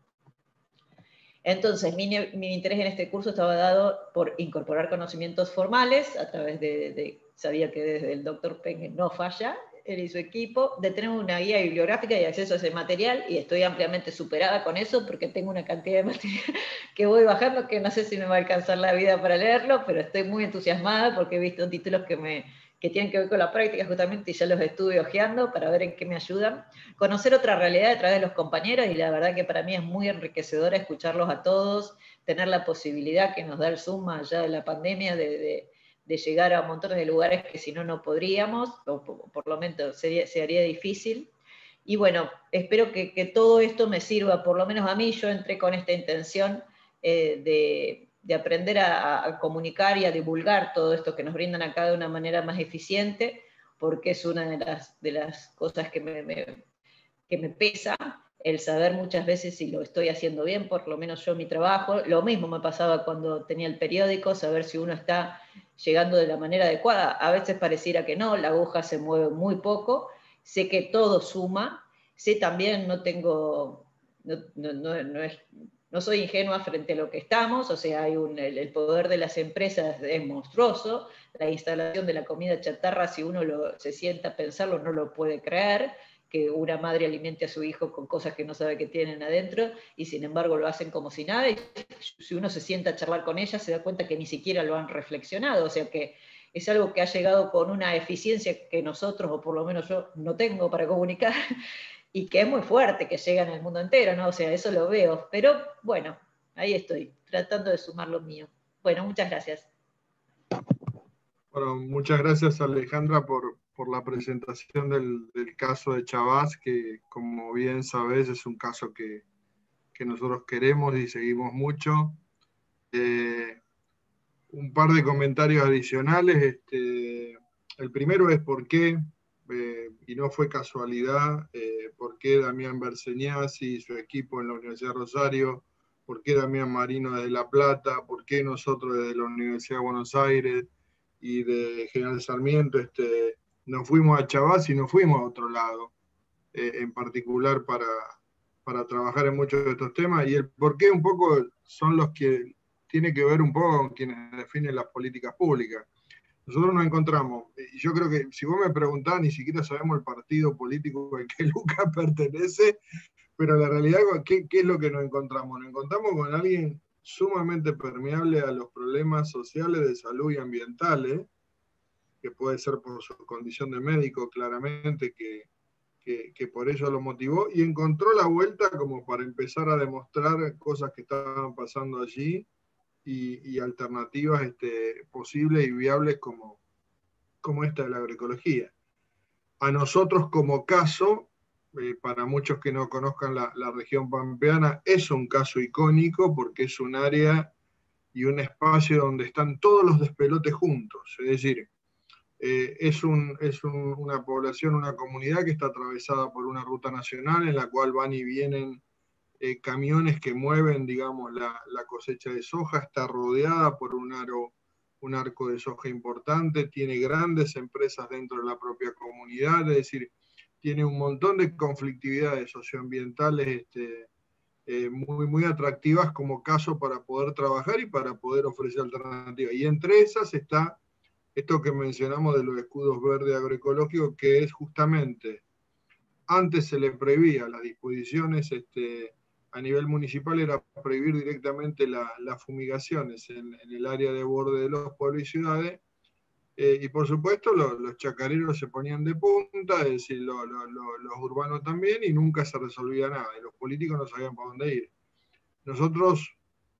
Entonces, mi, mi interés en este curso estaba dado por incorporar conocimientos formales, a través de, de sabía que desde el doctor Peng no falla, él y su equipo, de tener una guía bibliográfica y acceso a ese material, y estoy ampliamente superada con eso, porque tengo una cantidad de material que voy bajando, que no sé si me va a alcanzar la vida para leerlo, pero estoy muy entusiasmada, porque he visto títulos que me... que tienen que ver con la práctica justamente, y ya los estuve hojeando para ver en qué me ayudan. Conocer otra realidad a través de los compañeros, y la verdad que para mí es muy enriquecedora escucharlos a todos, tener la posibilidad que nos da el Zoom allá de la pandemia, de, de, de llegar a montones de lugares que si no, no podríamos, o por, por lo menos sería, se haría difícil. Y bueno, espero que, que todo esto me sirva, por lo menos a mí. Yo entré con esta intención eh, de... de aprender a, a comunicar y a divulgar todo esto que nos brindan acá de una manera más eficiente, porque es una de las, de las cosas que me, me, que me pesa, el saber muchas veces si lo estoy haciendo bien, por lo menos yo en mi trabajo. Lo mismo me pasaba cuando tenía el periódico, saber si uno está llegando de la manera adecuada. A veces pareciera que no, la aguja se mueve muy poco, sé que todo suma, sé también, no tengo, no, no, no, no es... No soy ingenua frente a lo que estamos, o sea, hay un, el, el poder de las empresas es monstruoso, la instalación de la comida chatarra, si uno lo, se sienta a pensarlo, no lo puede creer, que una madre alimente a su hijo con cosas que no sabe que tienen adentro, y sin embargo lo hacen como si nada, y si uno se sienta a charlar con ella, se da cuenta que ni siquiera lo han reflexionado, o sea que es algo que ha llegado con una eficiencia que nosotros, o por lo menos yo, no tengo para comunicar, y que es muy fuerte, que llega en el mundo entero, ¿no? O sea, eso lo veo. Pero bueno, ahí estoy, tratando de sumar lo mío. Bueno, muchas gracias. Bueno, muchas gracias, Alejandra, por, por la presentación del, del caso de Chavás, que como bien sabes es un caso que, que nosotros queremos y seguimos mucho. Eh, un par de comentarios adicionales. Este, el primero es por qué, eh, y no fue casualidad, eh, por qué Damián Berseñasi y su equipo en la Universidad de Rosario, por qué Damián Marino desde La Plata, por qué nosotros desde la Universidad de Buenos Aires y de General Sarmiento este, nos fuimos a Chavás y nos fuimos a otro lado, eh, en particular para, para trabajar en muchos de estos temas, y el por qué un poco son los que tiene que ver un poco con quienes definen las políticas públicas. Nosotros nos encontramos, y yo creo que si vos me preguntás, ni siquiera sabemos el partido político al que Lucas pertenece, pero la realidad, ¿qué, ¿qué es lo que nos encontramos? Nos encontramos con alguien sumamente permeable a los problemas sociales, de salud y ambientales, que puede ser por su condición de médico, claramente, que, que, que por ello lo motivó, y encontró la vuelta como para empezar a demostrar cosas que estaban pasando allí, Y, y alternativas este, posibles y viables como, como esta de la agroecología. A nosotros como caso, eh, para muchos que no conozcan la, la región pampeana, es un caso icónico porque es un área y un espacio donde están todos los despelotes juntos. Es decir, eh, es, un, es un, una población, una comunidad que está atravesada por una ruta nacional en la cual van y vienen Eh, camiones que mueven, digamos, la, la cosecha de soja, está rodeada por un, aro, un arco de soja importante, tiene grandes empresas dentro de la propia comunidad, es decir, tiene un montón de conflictividades socioambientales este, eh, muy, muy atractivas como caso para poder trabajar y para poder ofrecer alternativas. Y entre esas está esto que mencionamos de los escudos verdes agroecológicos, que es justamente, antes se le prohibía las disposiciones este, a nivel municipal, era prohibir directamente las la fumigaciones en, en el área de borde de los pueblos y ciudades, eh, y por supuesto lo, los chacareros se ponían de punta, es decir, lo, lo, lo, los urbanos también, y nunca se resolvía nada, y los políticos no sabían para dónde ir. Nosotros,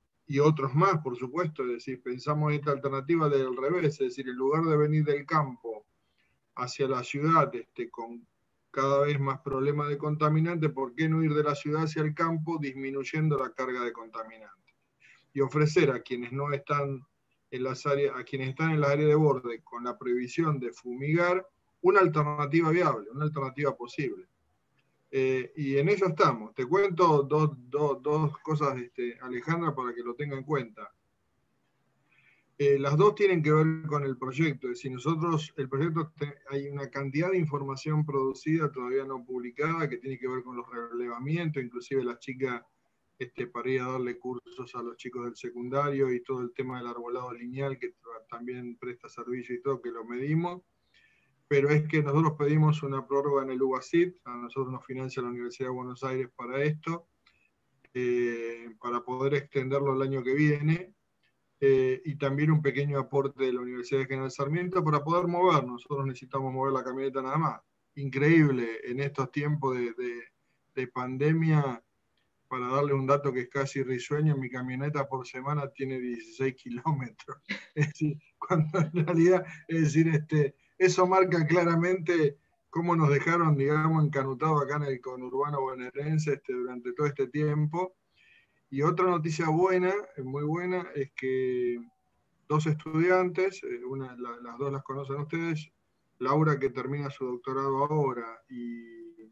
y otros más, por supuesto, es decir, pensamos esta alternativa del revés, es decir, en lugar de venir del campo hacia la ciudad este, con cada vez más problemas de contaminantes, ¿por qué no ir de la ciudad hacia el campo disminuyendo la carga de contaminantes? Y ofrecer a quienes no están en las áreas, a quienes están en las áreas de borde con la prohibición de fumigar, una alternativa viable, una alternativa posible. Eh, y en eso estamos. Te cuento dos, dos, dos cosas, este, Alejandra, para que lo tenga en cuenta. Eh, las dos tienen que ver con el proyecto. Es decir, nosotros, el proyecto, te, hay una cantidad de información producida, todavía no publicada, que tiene que ver con los relevamientos, inclusive las chicas, este, para ir a darle cursos a los chicos del secundario y todo el tema del arbolado lineal, que también presta servicio y todo, que lo medimos. Pero es que nosotros pedimos una prórroga en el UBASIT, a nosotros nos financia la Universidad de Buenos Aires para esto, eh, para poder extenderlo el año que viene, eh, y también un pequeño aporte de la Universidad de General Sarmiento para poder movernos. Nosotros necesitamos mover la camioneta nada más. Increíble en estos tiempos de, de, de pandemia, para darle un dato que es casi risueño, mi camioneta por semana tiene dieciséis kilómetros. Es decir, cuando en realidad, es decir, este... eso marca claramente cómo nos dejaron, digamos, encanutados acá en el conurbano bonaerense este, durante todo este tiempo. Y otra noticia buena, muy buena, es que dos estudiantes, una, la, las dos las conocen ustedes, Laura, que termina su doctorado ahora, y,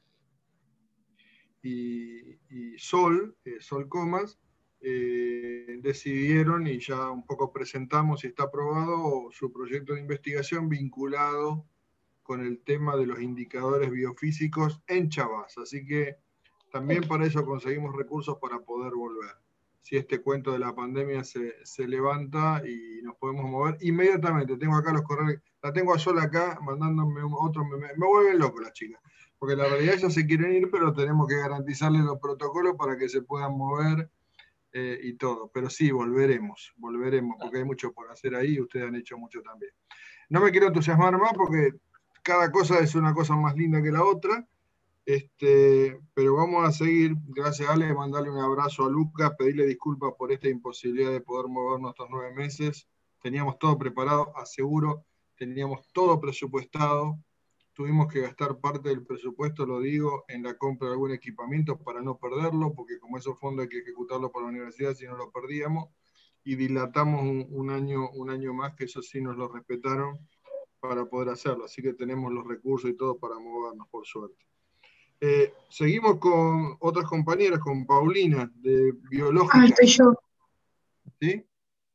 y, y Sol, eh, Sol Comas, Eh, decidieron, y ya un poco presentamos y está aprobado, su proyecto de investigación vinculado con el tema de los indicadores biofísicos en Chavás. Así que también para eso conseguimos recursos para poder volver. Si este cuento de la pandemia se, se levanta y nos podemos mover inmediatamente. Tengo acá los correos, la tengo a Sol acá mandándome otro, me, me vuelven loco las chicas, porque la realidad ellas se quieren ir, pero tenemos que garantizarles los protocolos para que se puedan mover. Eh, y todo, pero sí, volveremos, volveremos, porque hay mucho por hacer ahí y ustedes han hecho mucho también. No me quiero entusiasmar más porque cada cosa es una cosa más linda que la otra, este, pero vamos a seguir. Gracias, Ale, mandarle un abrazo a Lucas, pedirle disculpas por esta imposibilidad de poder movernos estos nueve meses. Teníamos todo preparado, aseguro, teníamos todo presupuestado. Tuvimos que gastar parte del presupuesto, lo digo, en la compra de algún equipamiento para no perderlo, porque como esos fondos hay que ejecutarlo por la universidad, si no lo perdíamos, y dilatamos un, un, año, un año más, que eso sí nos lo respetaron para poder hacerlo, así que tenemos los recursos y todo para movernos, por suerte. Eh, seguimos con otras compañeras, con Paulina, de Biológica. Ah, estoy yo. ¿Sí?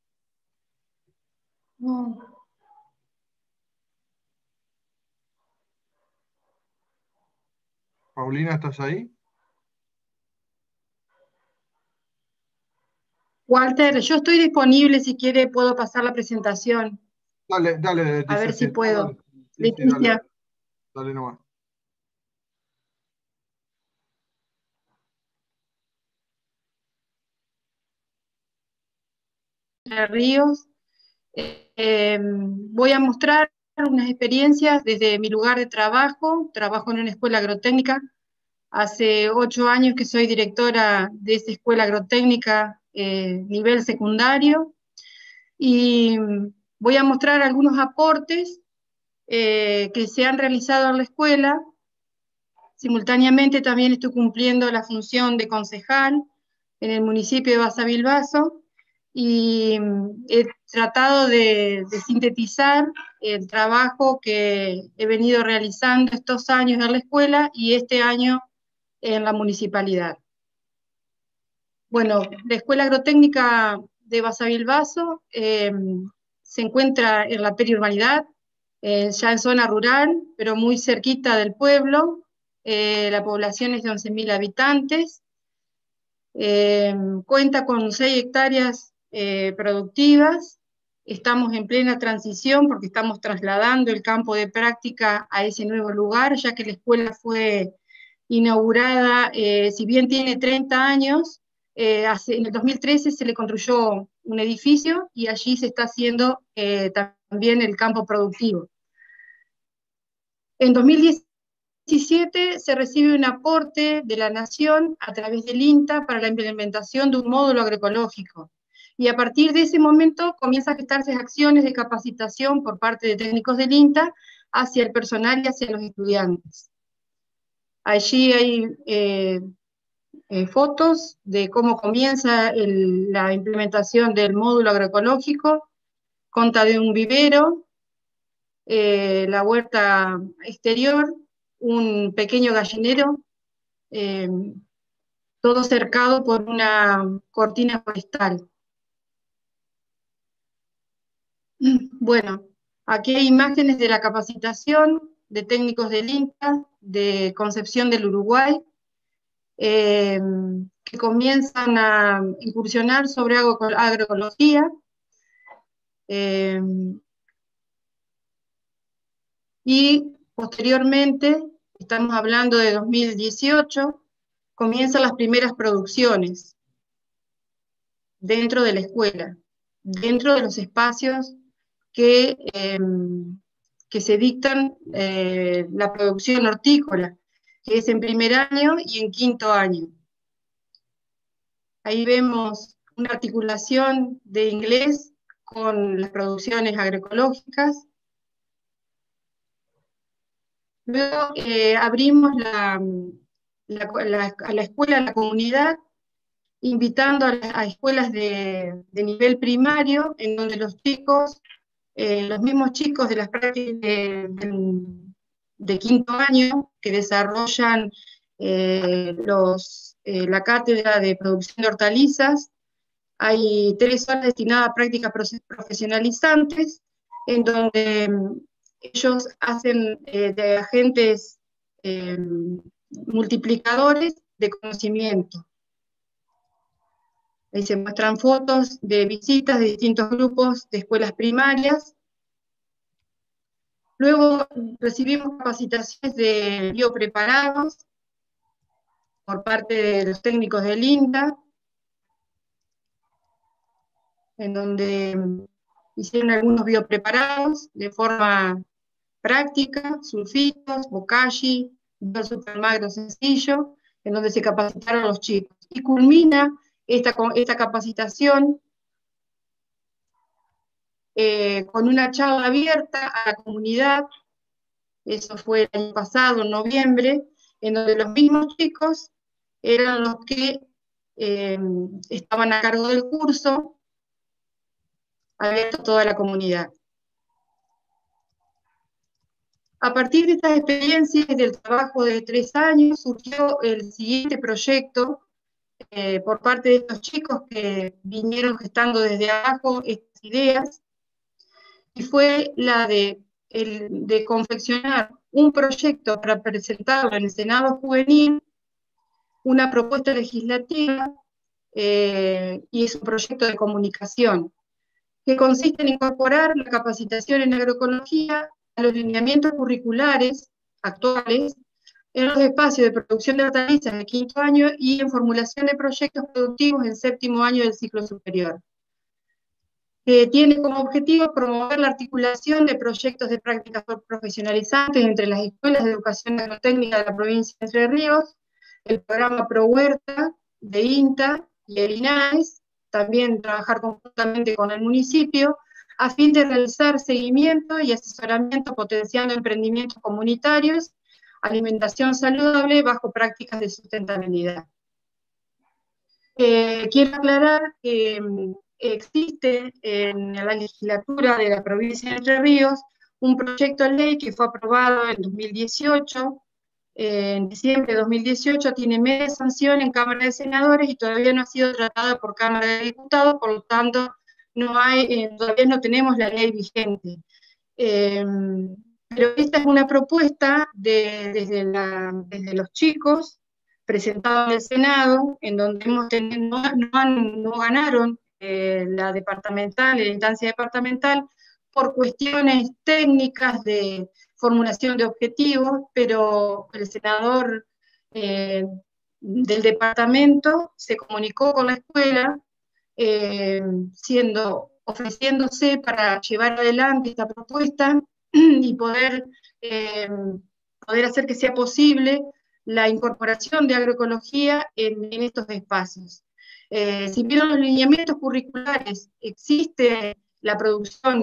No. Paulina, ¿estás ahí? Walter, yo estoy disponible, si quiere puedo pasar la presentación. Dale, dale, Leticia, a ver si sí, puedo. Dale, sí, Leticia. sí, dale, dale nomás. Ríos. Eh, eh, voy a mostrar unas experiencias desde mi lugar de trabajo. Trabajo en una escuela agrotécnica. Hace ocho años que soy directora de esa escuela agrotécnica eh, nivel secundario. Y voy a mostrar algunos aportes eh, que se han realizado en la escuela. Simultáneamente también estoy cumpliendo la función de concejal en el municipio de Basavilbaso, y he tratado de, de sintetizar el trabajo que he venido realizando estos años en la escuela y este año en la municipalidad. Bueno, la Escuela Agrotécnica de Basavilbaso eh, se encuentra en la periurbanidad, eh, ya en zona rural, pero muy cerquita del pueblo. Eh, la población es de once mil habitantes, eh, cuenta con seis hectáreas eh, productivas. Estamos en plena transición porque estamos trasladando el campo de práctica a ese nuevo lugar, ya que la escuela fue inaugurada, eh, si bien tiene treinta años, eh, hace, en el dos mil trece se le construyó un edificio y allí se está haciendo eh, también el campo productivo. En dos mil diecisiete se recibe un aporte de la Nación a través del INTA para la implementación de un módulo agroecológico. Y a partir de ese momento comienzan a gestarse acciones de capacitación por parte de técnicos del INTA hacia el personal y hacia los estudiantes. Allí hay eh, eh, fotos de cómo comienza el, la implementación del módulo agroecológico, consta de un vivero, eh, la huerta exterior, un pequeño gallinero, eh, todo cercado por una cortina forestal. Bueno, aquí hay imágenes de la capacitación de técnicos del INTA, de Concepción del Uruguay, eh, que comienzan a incursionar sobre agroecología. Eh, y posteriormente, estamos hablando de dos mil dieciocho, comienzan las primeras producciones dentro de la escuela, dentro de los espacios que, eh, que se dictan eh, la producción hortícola, que es en primer año y en quinto año. Ahí vemos una articulación de inglés con las producciones agroecológicas. Luego eh, abrimos la, la, la, a la escuela, a la comunidad, invitando a, a escuelas de, de nivel primario, en donde los chicos, eh, los mismos chicos de las prácticas de, de, de quinto año, que desarrollan eh, los, eh, la cátedra de producción de hortalizas, hay tres horas destinadas a prácticas profesionalizantes, en donde ellos hacen eh, de agentes eh, multiplicadores de conocimiento. Ahí se muestran fotos de visitas de distintos grupos de escuelas primarias. Luego recibimos capacitaciones de biopreparados por parte de los técnicos del INTA, en donde hicieron algunos biopreparados de forma práctica, sulfitos, bokashi, supermagro sencillo, en donde se capacitaron a los chicos. Y culmina esta, esta capacitación eh, con una charla abierta a la comunidad, eso fue el año pasado, en noviembre, en donde los mismos chicos eran los que eh, estaban a cargo del curso, abierto a toda la comunidad. A partir de estas experiencias del trabajo de tres años, surgió el siguiente proyecto eh, por parte de estos chicos que vinieron gestando desde abajo estas ideas, y fue la de, el, de confeccionar un proyecto para presentarlo en el Senado Juvenil, una propuesta legislativa, eh, y es un proyecto de comunicación, que consiste en incorporar la capacitación en agroecología a los lineamientos curriculares actuales en los espacios de producción de hortalizas de quinto año y en formulación de proyectos productivos en séptimo año del ciclo superior. Que tiene como objetivo promover la articulación de proyectos de prácticas profesionalizantes entre las escuelas de educación agrotécnica de la provincia de Entre Ríos, el programa Pro Huerta de INTA y el INAES, también trabajar conjuntamente con el municipio, a fin de realizar seguimiento y asesoramiento potenciando emprendimientos comunitarios, alimentación saludable bajo prácticas de sustentabilidad. Eh, quiero aclarar que eh, existe en la legislatura de la provincia de Entre Ríos un proyecto de ley que fue aprobado en dos mil dieciocho, eh, en diciembre de dos mil dieciocho, tiene media sanción en Cámara de Senadores y todavía no ha sido tratada por Cámara de Diputados, por lo tanto, no hay, eh, todavía no tenemos la ley vigente. Eh, pero esta es una propuesta de, desde, la, desde los chicos, presentada en el Senado, en donde hemos tenido, no, no, han, no ganaron eh, la departamental, la instancia departamental, por cuestiones técnicas de formulación de objetivos, pero el senador eh, del departamento se comunicó con la escuela, Eh, siendo, ofreciéndose para llevar adelante esta propuesta y poder, eh, poder hacer que sea posible la incorporación de agroecología en, en estos espacios. Eh, si bien los lineamientos curriculares existe la producción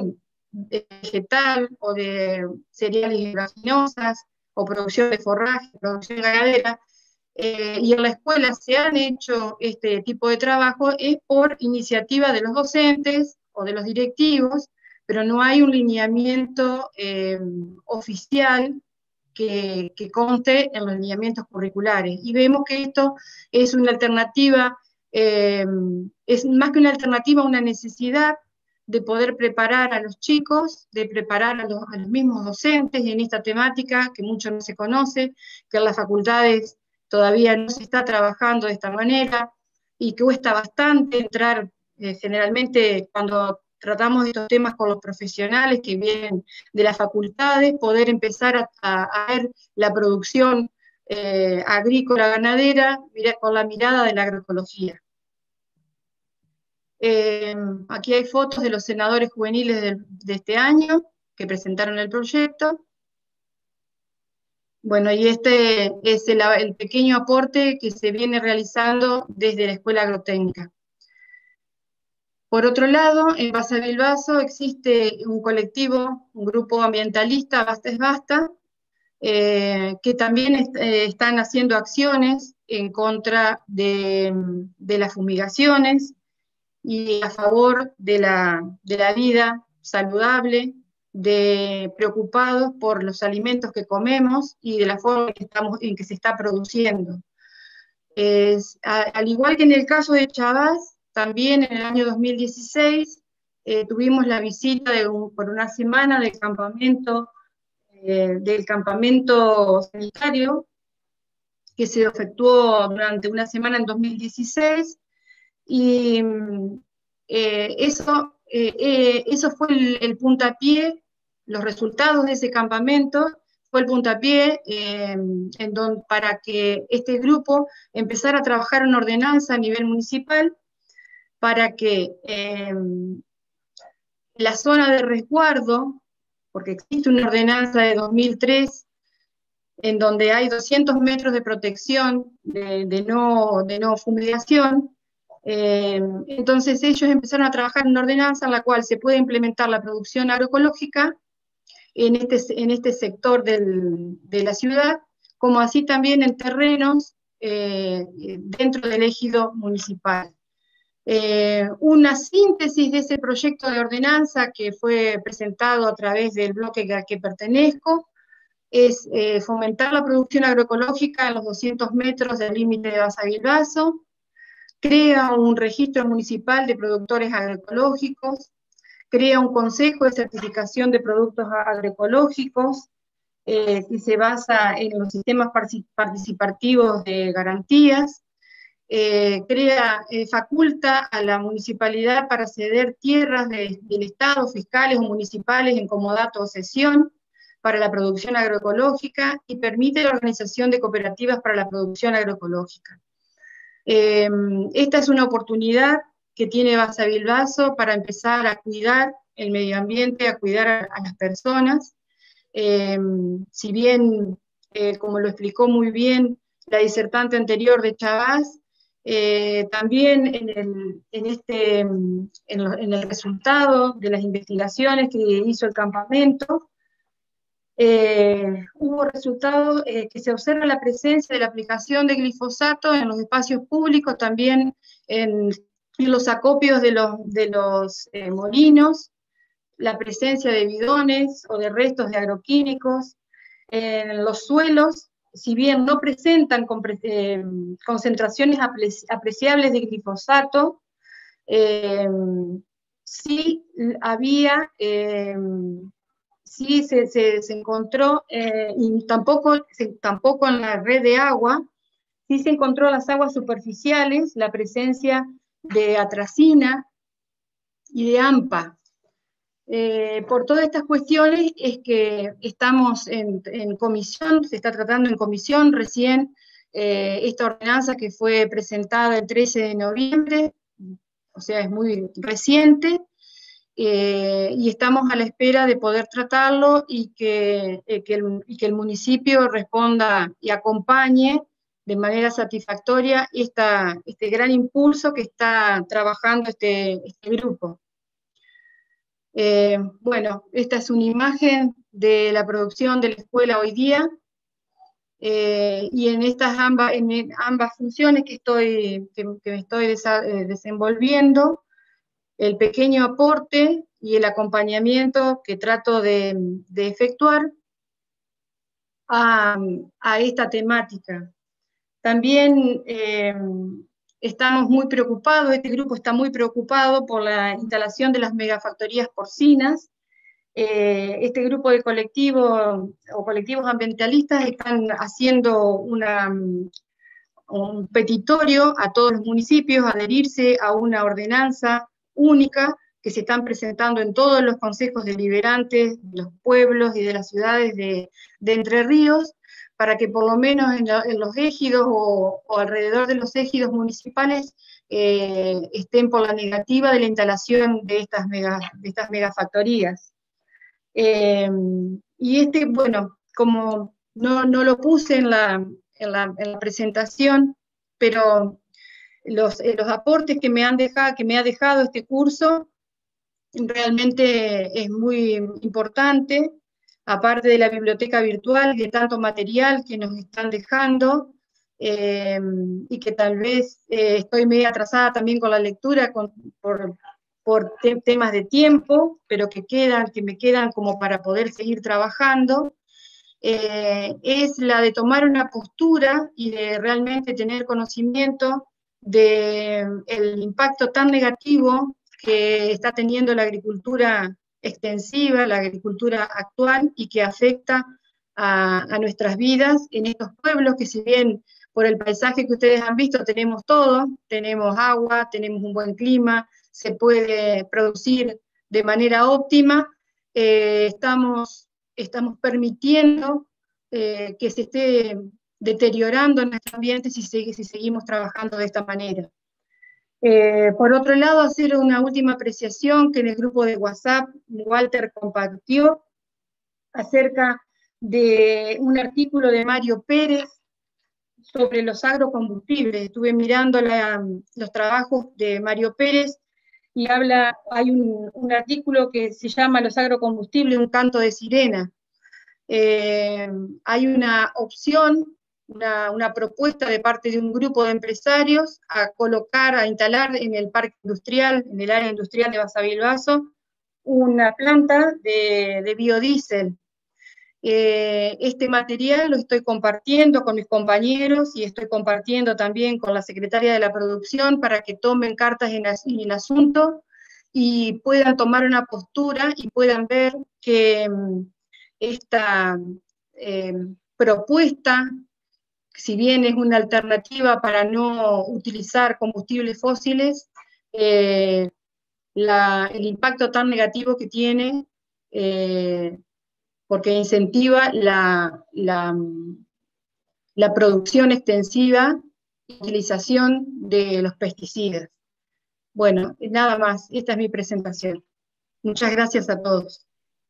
vegetal o de cereales y oleaginosas, o producción de forraje, producción ganadera, eh, y en la escuela se han hecho este tipo de trabajo, es por iniciativa de los docentes o de los directivos, pero no hay un lineamiento eh, oficial que, que conste en los lineamientos curriculares. Y vemos que esto es una alternativa, eh, es más que una alternativa, una necesidad de poder preparar a los chicos, de preparar a los, a los mismos docentes en esta temática que mucho no se conoce, que en las facultades todavía no se está trabajando de esta manera, y que cuesta bastante entrar, eh, generalmente cuando tratamos de estos temas con los profesionales que vienen de las facultades, poder empezar a, a, a ver la producción eh, agrícola ganadera con la mirada de la agroecología. Eh, aquí hay fotos de los senadores juveniles de, de este año que presentaron el proyecto. Bueno, y este es el, el pequeño aporte que se viene realizando desde la Escuela Agrotécnica. Por otro lado, en Basa Bilbaso existe un colectivo, un grupo ambientalista, Basta es Basta, eh, que también est eh, están haciendo acciones en contra de, de las fumigaciones y a favor de la, de la vida saludable, de preocupados por los alimentos que comemos y de la forma en que, estamos, en que se está produciendo. Es, a, al igual que en el caso de Chavás, también en el año dos mil dieciséis eh, tuvimos la visita de un, por una semana del campamento, eh, del campamento sanitario que se efectuó durante una semana en dos mil dieciséis, y eh, eso, eh, eh, eso fue el, el puntapié, los resultados de ese campamento fue el puntapié eh, en don, para que este grupo empezara a trabajar en ordenanza a nivel municipal, para que eh, la zona de resguardo, porque existe una ordenanza de dos mil tres, en donde hay doscientos metros de protección, de, de, no, de no fumigación, eh, entonces ellos empezaron a trabajar en una ordenanza en la cual se puede implementar la producción agroecológica en este, en este sector del, de la ciudad, como así también en terrenos eh, dentro del ejido municipal. Eh, una síntesis de ese proyecto de ordenanza que fue presentado a través del bloque al que pertenezco es eh, fomentar la producción agroecológica en los doscientos metros del límite de Basa Bilbaso, crea un registro municipal de productores agroecológicos, crea un consejo de certificación de productos agroecológicos eh, que se basa en los sistemas participativos de garantías, Eh, crea, eh, faculta a la municipalidad para ceder tierras de, del Estado, fiscales o municipales en comodato o cesión para la producción agroecológica, y permite la organización de cooperativas para la producción agroecológica. Eh, esta es una oportunidad que tiene Basa Bilbaso para empezar a cuidar el medio ambiente, a cuidar a, a las personas. Eh, si bien, eh, como lo explicó muy bien la disertante anterior de Chavás, Eh, también en el, en, este, en, lo, en el resultado de las investigaciones que hizo el campamento, eh, hubo resultados eh, que se observa la presencia de la aplicación de glifosato en los espacios públicos, también en, en los acopios de los, de los eh, molinos, la presencia de bidones o de restos de agroquímicos en los suelos. Si bien no presentan eh, concentraciones apreciables de glifosato, eh, sí había, eh, sí se, se, se encontró, eh, y tampoco, se, tampoco en la red de agua, sí se encontró en las aguas superficiales la presencia de atracina y de AMPA. Eh, por todas estas cuestiones es que estamos en, en comisión, se está tratando en comisión recién eh, esta ordenanza que fue presentada el trece de noviembre, o sea, es muy reciente, eh, y estamos a la espera de poder tratarlo y que, eh, que, el, y que el municipio responda y acompañe de manera satisfactoria esta, este gran impulso que está trabajando este, este grupo. Eh, bueno, esta es una imagen de la producción de la escuela hoy día, eh, y en estas ambas, en ambas funciones que, estoy, que, que me estoy desa, eh, desenvolviendo, el pequeño aporte y el acompañamiento que trato de, de efectuar a, a esta temática. También eh, estamos muy preocupados, este grupo está muy preocupado por la instalación de las megafactorías porcinas. Eh, este grupo de colectivos o colectivos ambientalistas están haciendo una, un petitorio a todos los municipios, adherirse a una ordenanza única que se están presentando en todos los consejos deliberantes de los pueblos y de las ciudades de, de Entre Ríos, para que por lo menos en, la, en los ejidos o, o alrededor de los ejidos municipales eh, estén por la negativa de la instalación de estas, mega, de estas megafactorías. Eh, y este, bueno, como no, no lo puse en la, en la, en la presentación, pero los, eh, los aportes que me, han dejado, que me ha dejado este curso realmente es muy importante, aparte de la biblioteca virtual, de tanto material que nos están dejando, eh, y que tal vez eh, estoy medio atrasada también con la lectura con, por, por te temas de tiempo, pero que quedan, que me quedan como para poder seguir trabajando, eh, es la de tomar una postura y de realmente tener conocimiento del impacto tan negativo que está teniendo la agricultura extensiva, la agricultura actual, y que afecta a, a nuestras vidas en estos pueblos que, si bien por el paisaje que ustedes han visto tenemos todo, tenemos agua, tenemos un buen clima, se puede producir de manera óptima, eh, estamos, estamos permitiendo eh, que se esté deteriorando nuestro ambiente si, si seguimos trabajando de esta manera. Eh, por otro lado, hacer una última apreciación que en el grupo de WhatsApp Walter compartió acerca de un artículo de Mario Pérez sobre los agrocombustibles. Estuve mirando la, los trabajos de Mario Pérez y habla, hay un, un artículo que se llama Los agrocombustibles, un canto de sirena. Eh, hay una opción, Una, una propuesta de parte de un grupo de empresarios a colocar, a instalar en el parque industrial, en el área industrial de Basavilbaso, una planta de, de biodiesel. Eh, este material lo estoy compartiendo con mis compañeros y estoy compartiendo también con la secretaria de la producción para que tomen cartas en, en el asunto y puedan tomar una postura y puedan ver que esta eh, propuesta, si bien es una alternativa para no utilizar combustibles fósiles, eh, la, el impacto tan negativo que tiene, eh, porque incentiva la, la, la producción extensiva y utilización de los pesticidas. Bueno, nada más, esta es mi presentación. Muchas gracias a todos.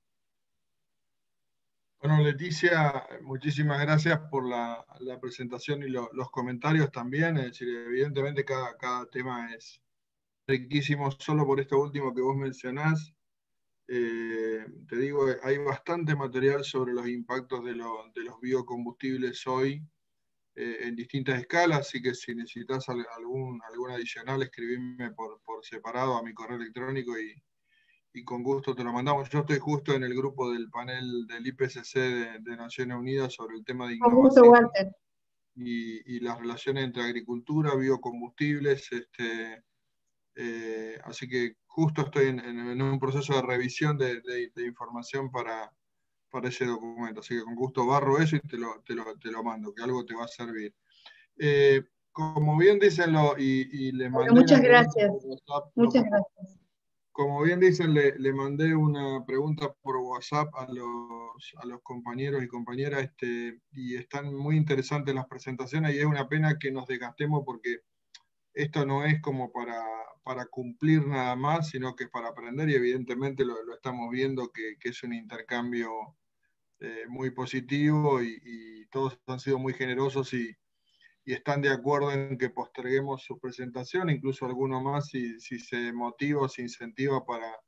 Bueno, Leticia, muchísimas gracias por la, la presentación y lo, los comentarios también. Es decir, evidentemente cada, cada tema es riquísimo. Solo por esto último que vos mencionás, eh, te digo, hay bastante material sobre los impactos de, lo, de los biocombustibles hoy eh, en distintas escalas, así que si necesitas algún, algún adicional, escribime por, por separado a mi correo electrónico y y con gusto te lo mandamos. Yo estoy justo en el grupo del panel del I P C C de, de Naciones Unidas sobre el tema de innovación y, y las relaciones entre agricultura, biocombustibles, este, eh, así que justo estoy en, en, en un proceso de revisión de, de, de información para, para ese documento, así que con gusto barro eso y te lo, te lo, te lo mando, que algo te va a servir. Eh, como bien dicen, lo, y, y les mandé... Bueno, muchas gracias. WhatsApp, muchas lo, gracias. Como bien dicen, le, le mandé una pregunta por WhatsApp a los, a los compañeros y compañeras, este, y están muy interesantes las presentaciones, y es una pena que nos desgastemos porque esto no es como para, para cumplir nada más, sino que es para aprender, y evidentemente lo, lo estamos viendo que, que es un intercambio eh, muy positivo, y, y todos han sido muy generosos y y están de acuerdo en que posterguemos su presentación, incluso alguno más si, si se motiva o se incentiva para,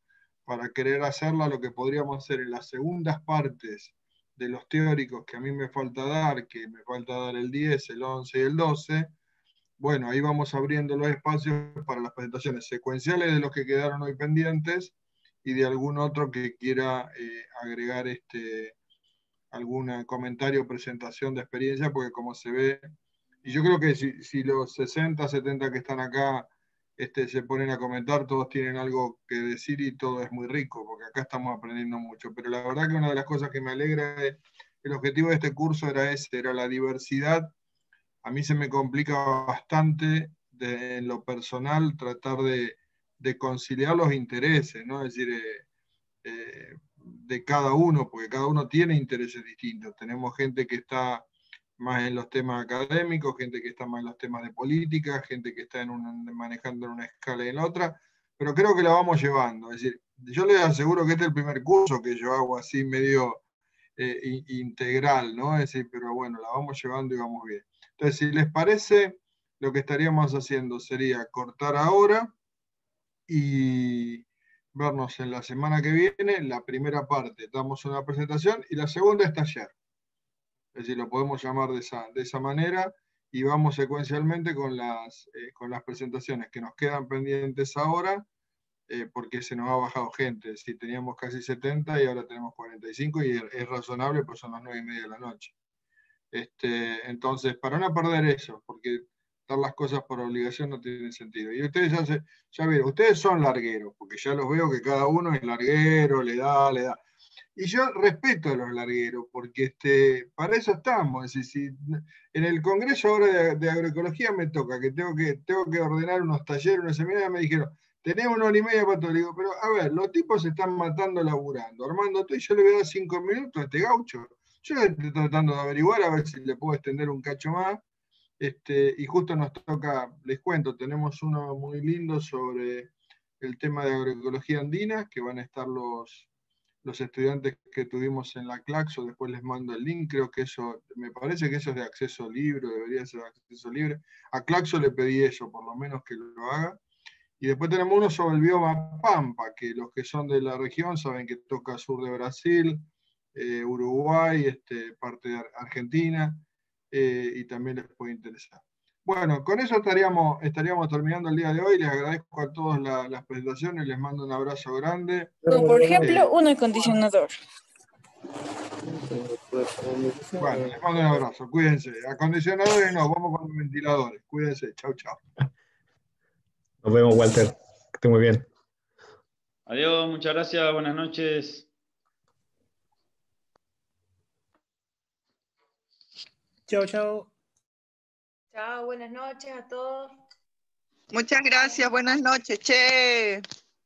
para querer hacerla lo que podríamos hacer en las segundas partes de los teóricos que a mí me falta dar, que me falta dar el diez, el once y el doce, bueno, ahí vamos abriendo los espacios para las presentaciones secuenciales de los que quedaron hoy pendientes y de algún otro que quiera eh, agregar este, algún comentario o presentación de experiencia, porque como se ve, y yo creo que si, si los sesenta, setenta que están acá este, se ponen a comentar, todos tienen algo que decir y todo es muy rico, porque acá estamos aprendiendo mucho. Pero la verdad que una de las cosas que me alegra es, el objetivo de este curso era ese, era la diversidad. A mí se me complica bastante de, en lo personal tratar de, de conciliar los intereses, ¿no? Es decir, eh, eh, de cada uno, porque cada uno tiene intereses distintos. Tenemos gente que está más en los temas académicos, gente que está más en los temas de política, gente que está en un, manejando en una escala y en la otra, pero creo que la vamos llevando. Es decir, yo les aseguro que este es el primer curso que yo hago así medio eh, integral, ¿no? Es decir, pero bueno, la vamos llevando y vamos bien. Entonces, si les parece, lo que estaríamos haciendo sería cortar ahora y vernos en la semana que viene. La primera parte damos una presentación y la segunda es taller. Es decir, lo podemos llamar de esa, de esa manera y vamos secuencialmente con las, eh, con las presentaciones que nos quedan pendientes ahora, eh, porque se nos ha bajado gente. Si teníamos casi setenta y ahora tenemos cuarenta y cinco y es razonable, pues son las nueve y media de la noche. Este, entonces, para no perder eso, porque dar las cosas por obligación no tiene sentido. Y ustedes ya, se, ya vieron, ustedes son largueros, porque ya los veo que cada uno es larguero, le da, le da. Y yo respeto a los largueros, porque este, para eso estamos. Es decir, si en el Congreso ahora de, de Agroecología me toca que tengo, que tengo que ordenar unos talleres, unos seminarios, me dijeron, tenemos una hora y media para todo. Le digo, pero a ver, los tipos se están matando laburando. Armando, tú y yo le voy a dar cinco minutos a este gaucho. Yo estoy tratando de averiguar a ver si le puedo extender un cacho más. Este, y justo nos toca, les cuento, tenemos uno muy lindo sobre el tema de agroecología andina, que van a estar los... los estudiantes que tuvimos en la Claxo, después les mando el link, creo que eso, me parece que eso es de acceso libre, debería ser de acceso libre. A Claxo le pedí eso, por lo menos que lo haga. Y después tenemos uno sobre el bioma Pampa, que los que son de la región saben que toca sur de Brasil, eh, Uruguay, este, parte de Argentina, eh, y también les puede interesar. Bueno, con eso estaríamos, estaríamos terminando el día de hoy. Les agradezco a todos la, las presentaciones, les mando un abrazo grande. Como por ejemplo, Eh, un acondicionador. Bueno, les mando un abrazo, cuídense. Acondicionadores no, vamos con los ventiladores. Cuídense, chau, chau. Nos vemos, Walter. Que esté muy bien. Adiós, muchas gracias, buenas noches. Chao, chao. Chao, buenas noches a todos. Muchas gracias, buenas noches, che.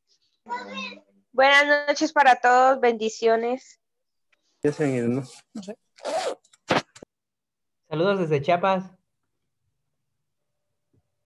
Buenas noches para todos, bendiciones. Ya se han ido, ¿no? No sé. Saludos desde Chiapas.